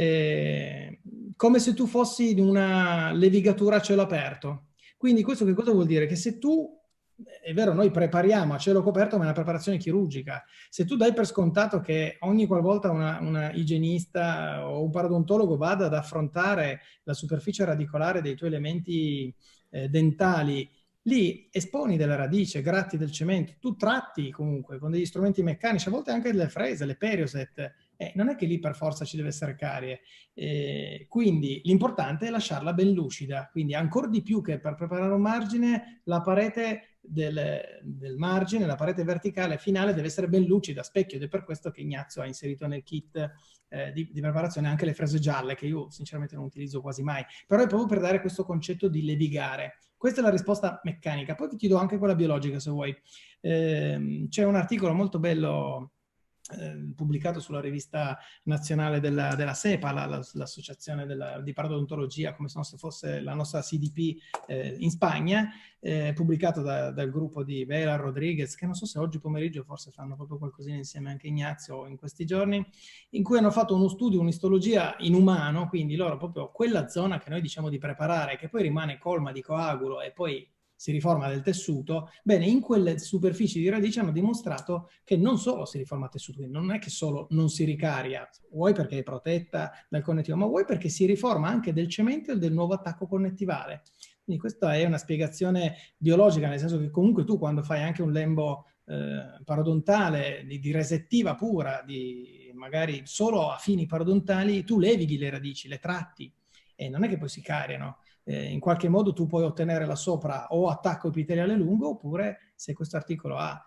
come se tu fossi in una levigatura a cielo aperto. Quindi questo che cosa vuol dire? Che se tu, è vero, noi prepariamo a cielo coperto, ma è una preparazione chirurgica. Se tu dai per scontato che ogni qualvolta una igienista o un parodontologo vada ad affrontare la superficie radicolare dei tuoi elementi dentali, lì esponi della radice, gratti del cemento, tu tratti comunque con degli strumenti meccanici, a volte anche delle frese, le perioset, non è che lì per forza ci deve essere carie. Quindi l'importante è lasciarla ben lucida, quindi ancora di più che per preparare un margine, la parete del margine, la parete verticale finale deve essere ben lucida, a specchio, ed è per questo che Ignazio ha inserito nel kit di preparazione anche le frese gialle, che io sinceramente non utilizzo quasi mai, però è proprio per dare questo concetto di levigare. Questa è la risposta meccanica, poi ti do anche quella biologica se vuoi. C'è un articolo molto bello pubblicato sulla rivista nazionale della SEPA, l'associazione di parodontologia, come se fosse la nostra CDP in Spagna, pubblicato dal gruppo di Bela Rodriguez, che non so se oggi pomeriggio forse fanno proprio qualcosina insieme anche Ignazio in questi giorni, in cui hanno fatto uno studio, un'istologia in umano, quindi loro proprio quella zona che noi diciamo di preparare, che poi rimane colma di coagulo e poi si riforma del tessuto, bene, in quelle superfici di radice hanno dimostrato che non solo si riforma il tessuto, quindi non è che solo non si ricaria, vuoi perché è protetta dal connettivo, ma vuoi perché si riforma anche del cemento e del nuovo attacco connettivale. Quindi questa è una spiegazione biologica, nel senso che comunque tu quando fai anche un lembo parodontale di resettiva pura, magari solo a fini parodontali, tu levighi le radici, le tratti, e non è che poi si cariano. In qualche modo tu puoi ottenere là sopra o attacco epiteliale lungo, oppure se questo articolo ha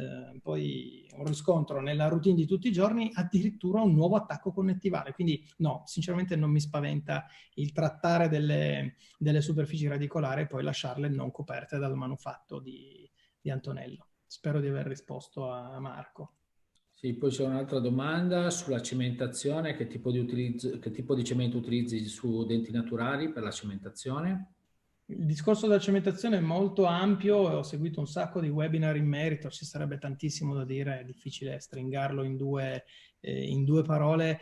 poi un riscontro nella routine di tutti i giorni, addirittura un nuovo attacco connettivale. Quindi no, sinceramente non mi spaventa il trattare delle superfici radicolari e poi lasciarle non coperte dal manufatto di Antonello. Spero di aver risposto a Marco. Sì, poi c'è un'altra domanda sulla cementazione, che tipo di cemento utilizzi su denti naturali per la cementazione? Il discorso della cementazione è molto ampio, ho seguito un sacco di webinar in merito, ci sarebbe tantissimo da dire, è difficile stringarlo in due parole.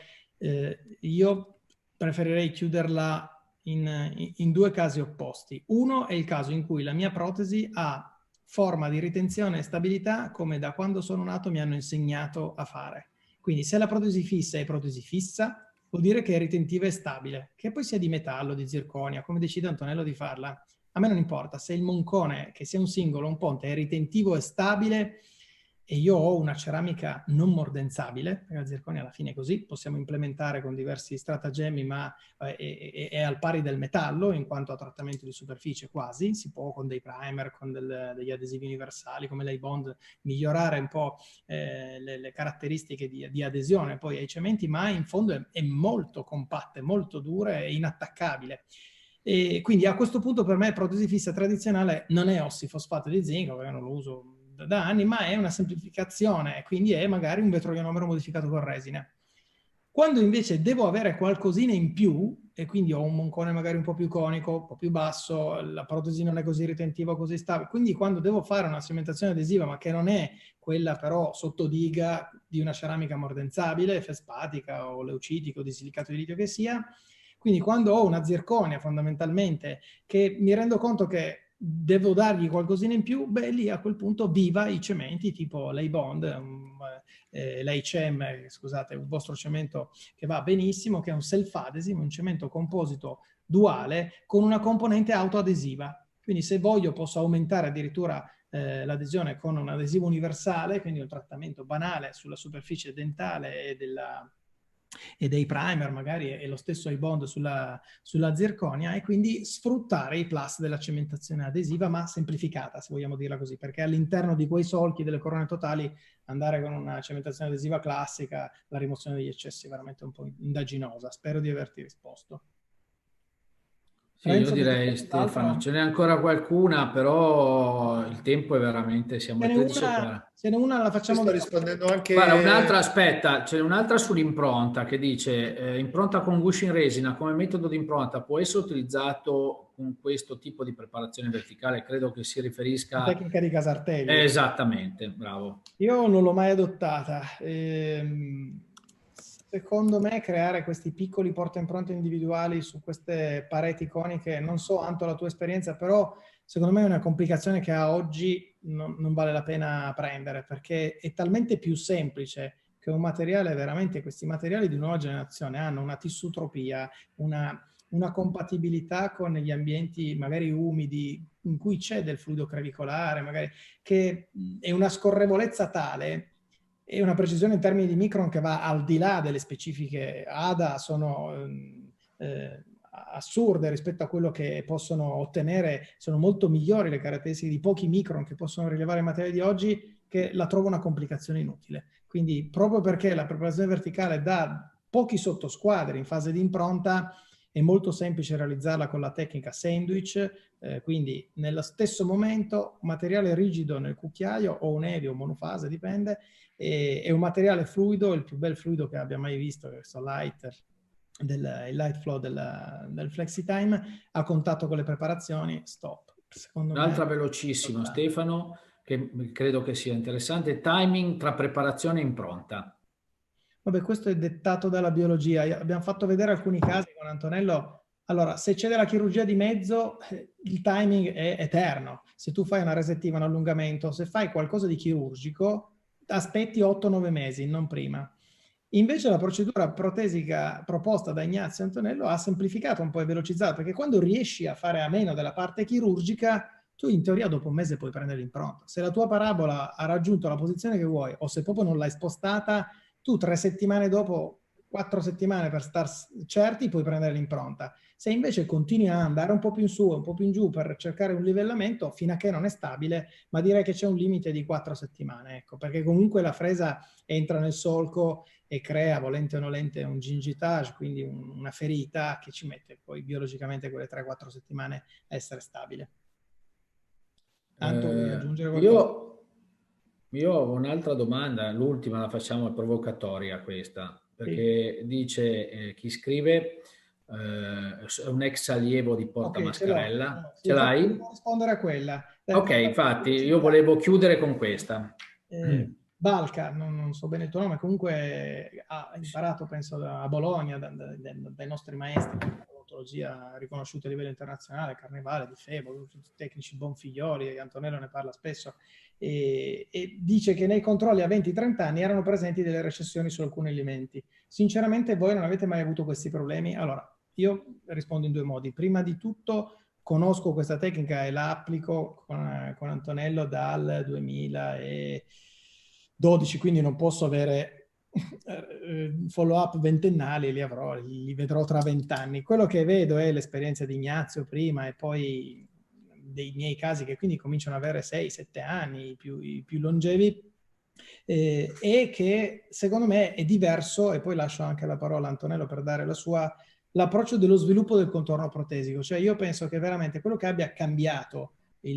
Io preferirei chiuderla in due casi opposti. Uno è il caso in cui la mia protesi ha forma di ritenzione e stabilità come da quando sono nato mi hanno insegnato a fare. Quindi se la protesi fissa è protesi fissa, vuol dire che è ritentiva e stabile, che poi sia di metallo, di zirconia, come decide Antonello di farla. A me non importa, se il moncone, che sia un singolo o un ponte, è ritentivo e stabile e io ho una ceramica non mordenzabile, perché la zirconia alla fine è così, possiamo implementare con diversi stratagemmi, ma è al pari del metallo in quanto a trattamento di superficie quasi, si può con dei primer, con degli adesivi universali come l'I-Bond migliorare un po' le caratteristiche di adesione poi ai cementi, ma in fondo è molto compatta, è molto dura e inattaccabile. E quindi a questo punto per me protesi fissa tradizionale non è ossifosfato di zinco, perché non lo uso da anni, ma è una semplificazione, quindi è magari un vetroionomero modificato con resina. Quando invece devo avere qualcosina in più, e quindi ho un moncone magari un po' più conico, un po' più basso, la protesi non è così ritentiva, così stabile, quindi quando devo fare una cementazione adesiva, ma che non è quella però sotto diga di una ceramica mordenzabile, fespatica o leucitica o di silicato di litio che sia, quindi quando ho una zirconia fondamentalmente che mi rendo conto che devo dargli qualcosina in più, beh lì a quel punto viva i cementi tipo l'I-Bond, l'I-Cem, scusate, il vostro cemento che va benissimo, che è un self-adhesive, un cemento composito duale con una componente autoadesiva. Quindi se voglio posso aumentare addirittura l'adesione con un adesivo universale, quindi un trattamento banale sulla superficie dentale e e dei primer magari e lo stesso iBond sulla zirconia, e quindi sfruttare i plus della cementazione adesiva ma semplificata, se vogliamo dirla così, perché all'interno di quei solchi delle corone totali andare con una cementazione adesiva classica, la rimozione degli eccessi è veramente un po' indaginosa. Spero di averti risposto. Sì, io direi Stefano, ce n'è ancora qualcuna, però il tempo è veramente, siamo alle 13:40. Ce n'è una, la facciamo. Sto rispondendo anche... Guarda, un'altra, aspetta, c'è un'altra sull'impronta che dice impronta con guscio in resina come metodo di impronta può essere utilizzato con questo tipo di preparazione verticale, credo che si riferisca... La tecnica di Casartelli. Esattamente, bravo. Io non l'ho mai adottata. Secondo me creare questi piccoli porta impronte individuali su queste pareti coniche, non so Anto la tua esperienza, però secondo me è una complicazione che a oggi non vale la pena prendere, perché è talmente più semplice che un materiale, veramente questi materiali di nuova generazione hanno una tissutropia, una compatibilità con gli ambienti magari umidi in cui c'è del fluido clavicolare, magari, che è una scorrevolezza tale e una precisione in termini di micron che va al di là delle specifiche ADA, sono assurde rispetto a quello che possono ottenere, sono molto migliori le caratteristiche di pochi micron che possono rilevare i materiali di oggi, che la trovo una complicazione inutile. Quindi proprio perché la preparazione verticale dà pochi sottosquadri in fase di impronta, è molto semplice realizzarla con la tecnica sandwich, quindi nello stesso momento materiale rigido nel cucchiaio o un elio o monofase, dipende, e un materiale fluido, il più bel fluido che abbia mai visto, questo light, il light flow del FlexiTime, a contatto con le preparazioni, stop. Un'altra velocissima, Stefano, che credo che sia interessante, timing tra preparazione e impronta. Vabbè, questo è dettato dalla biologia. Abbiamo fatto vedere alcuni casi con Antonello. Allora, se c'è della chirurgia di mezzo, il timing è eterno. Se tu fai una resettiva, un allungamento, se fai qualcosa di chirurgico, aspetti 8-9 mesi, non prima. Invece la procedura protesica proposta da Ignazio Antonello ha semplificato un po' e velocizzato, perché quando riesci a fare a meno della parte chirurgica, tu in teoria dopo un mese puoi prendere l'impronta. Se la tua parabola ha raggiunto la posizione che vuoi, o se proprio non l'hai spostata, tu 3 settimane dopo, 4 settimane per star certi, puoi prendere l'impronta. Se invece continui a andare un po' più in su e un po' più in giù per cercare un livellamento, fino a che non è stabile, ma direi che c'è un limite di 4 settimane, ecco, perché comunque la fresa entra nel solco e crea, volente o nolente, un gingitage, quindi una ferita che ci mette poi biologicamente quelle 3-4 settimane a essere stabile. Tanto vuoi aggiungere qualcosa? Io ho un'altra domanda, l'ultima la facciamo provocatoria questa, perché sì. Dice chi scrive è un ex allievo di Porta Mascarella. Ce l'hai? Devo rispondere a quella. Ok, infatti io volevo chiudere con questa. Balca, non so bene il tuo nome, comunque ha imparato, penso, a Bologna dai nostri maestri di odontologia riconosciuti a livello internazionale, Carnevale, Di Febo, tecnici Bonfiglioli, Antonello ne parla spesso, e dice che nei controlli a 20-30 anni erano presenti delle recessioni su alcuni elementi. Sinceramente voi non avete mai avuto questi problemi? Allora, io rispondo in due modi. Prima di tutto conosco questa tecnica e la applico con Antonello dal 2012, quindi non posso avere follow up ventennali, li vedrò tra 20 anni. Quello che vedo è l'esperienza di Ignazio prima e poi dei miei casi che quindi cominciano ad avere 6-7 anni, i più longevi, e che secondo me è diverso, e poi lascio anche la parola a Antonello per dare la sua, l'approccio dello sviluppo del contorno protesico. Cioè io penso che veramente quello che abbia cambiato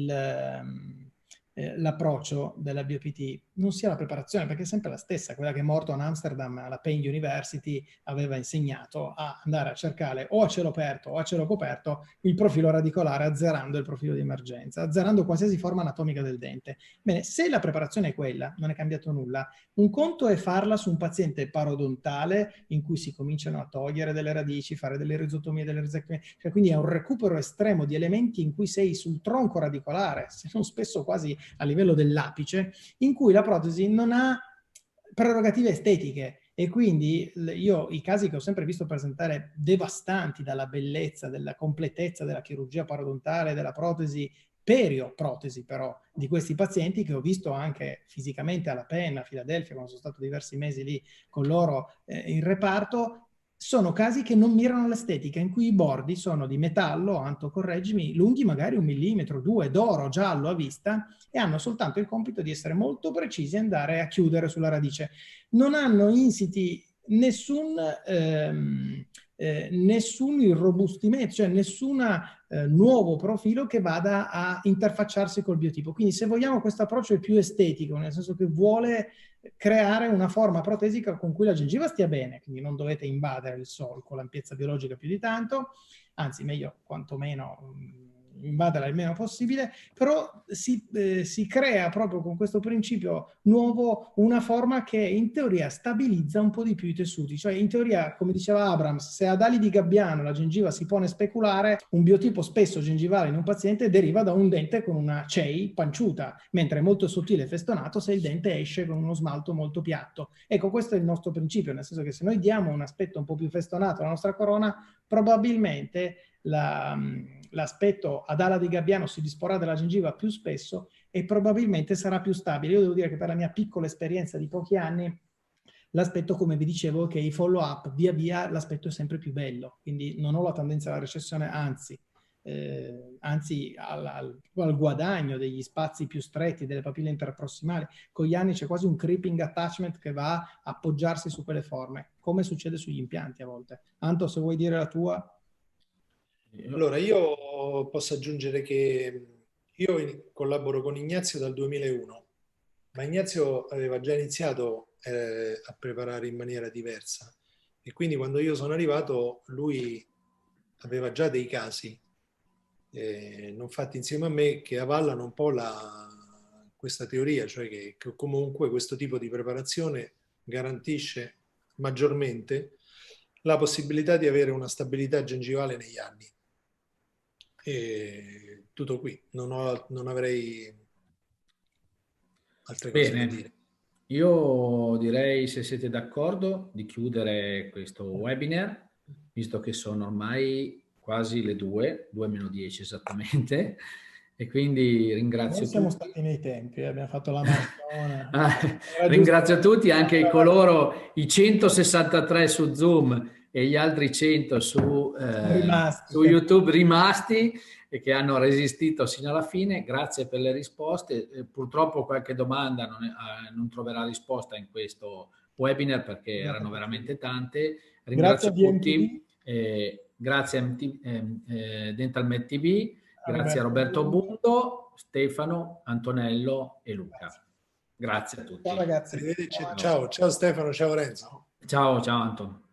l'approccio della BOPT non sia la preparazione, perché è sempre la stessa, quella che Morton Amsterdam alla Payne University aveva insegnato, a andare a cercare o a cielo aperto o a cielo coperto il profilo radicolare, azzerando il profilo di emergenza, azzerando qualsiasi forma anatomica del dente. Bene, se la preparazione è quella, non è cambiato nulla. Un conto è farla su un paziente parodontale in cui si cominciano a togliere delle radici, fare delle rizotomie, delle risectomie, cioè quindi è un recupero estremo di elementi in cui sei sul tronco radicolare, se non spesso quasi a livello dell'apice, in cui la protesi non ha prerogative estetiche, e quindi io i casi che ho sempre visto presentare devastanti dalla bellezza, della completezza della chirurgia parodontale, della protesi perioprotesi però di questi pazienti, che ho visto anche fisicamente alla Penna, a Filadelfia, quando sono stato diversi mesi lì con loro in reparto. Sono casi che non mirano all'estetica, in cui i bordi sono di metallo, Anto correggimi, lunghi magari 1 millimetro, 2, d'oro, giallo a vista, e hanno soltanto il compito di essere molto precisi e andare a chiudere sulla radice. Non hanno insiti nessun irrobustimento, cioè nessun nuovo profilo che vada a interfacciarsi col biotipo. Quindi, se vogliamo, questo approccio è più estetico, nel senso che vuole creare una forma protesica con cui la gengiva stia bene, quindi non dovete invadere il solco, l'ampiezza biologica più di tanto, anzi meglio quantomeno invaderla il meno possibile, però si crea proprio con questo principio nuovo una forma che in teoria stabilizza un po' di più i tessuti. Cioè, in teoria, come diceva Abrams, se ad ali di gabbiano la gengiva si pone speculare, un biotipo spesso gengivale in un paziente deriva da un dente con una CEI panciuta, mentre è molto sottile e festonato se il dente esce con uno smalto molto piatto. Ecco, questo è il nostro principio, nel senso che se noi diamo un aspetto un po' più festonato alla nostra corona, probabilmente l'aspetto ad ala di gabbiano si disporrà della gengiva più spesso e probabilmente sarà più stabile. Io devo dire che, per la mia piccola esperienza di pochi anni, l'aspetto, come vi dicevo, che i follow up via via l'aspetto è sempre più bello, quindi non ho la tendenza alla recessione, anzi al guadagno degli spazi più stretti delle papille interprossimali. Con gli anni c'è quasi un creeping attachment che va a appoggiarsi su quelle forme, come succede sugli impianti a volte. Anto, se vuoi dire la tua. Allora, io posso aggiungere che io collaboro con Ignazio dal 2001, ma Ignazio aveva già iniziato a preparare in maniera diversa, e quindi quando io sono arrivato lui aveva già dei casi non fatti insieme a me, che avallano un po' questa teoria, cioè che comunque questo tipo di preparazione garantisce maggiormente la possibilità di avere una stabilità gengivale negli anni. E tutto qui, non avrei altre cose da dire. Io direi, se siete d'accordo, di chiudere questo webinar, visto che sono ormai quasi le 2 meno 10 esattamente, e quindi ringrazio tutti. Siamo stati nei tempi, abbiamo fatto la maratona. Ringrazio tutti, anche coloro, i 163 su Zoom e gli altri 100 su YouTube rimasti e che hanno resistito sino alla fine. Grazie per le risposte. Purtroppo qualche domanda non troverà risposta in questo webinar, perché erano veramente tante. Ringrazio tutti, grazie a Dentalmed TV, grazie a Roberto Bundo, Stefano, Antonello e Luca. Grazie a tutti. Ciao ragazzi. Ciao Stefano, ciao Renzo. Ciao Anton.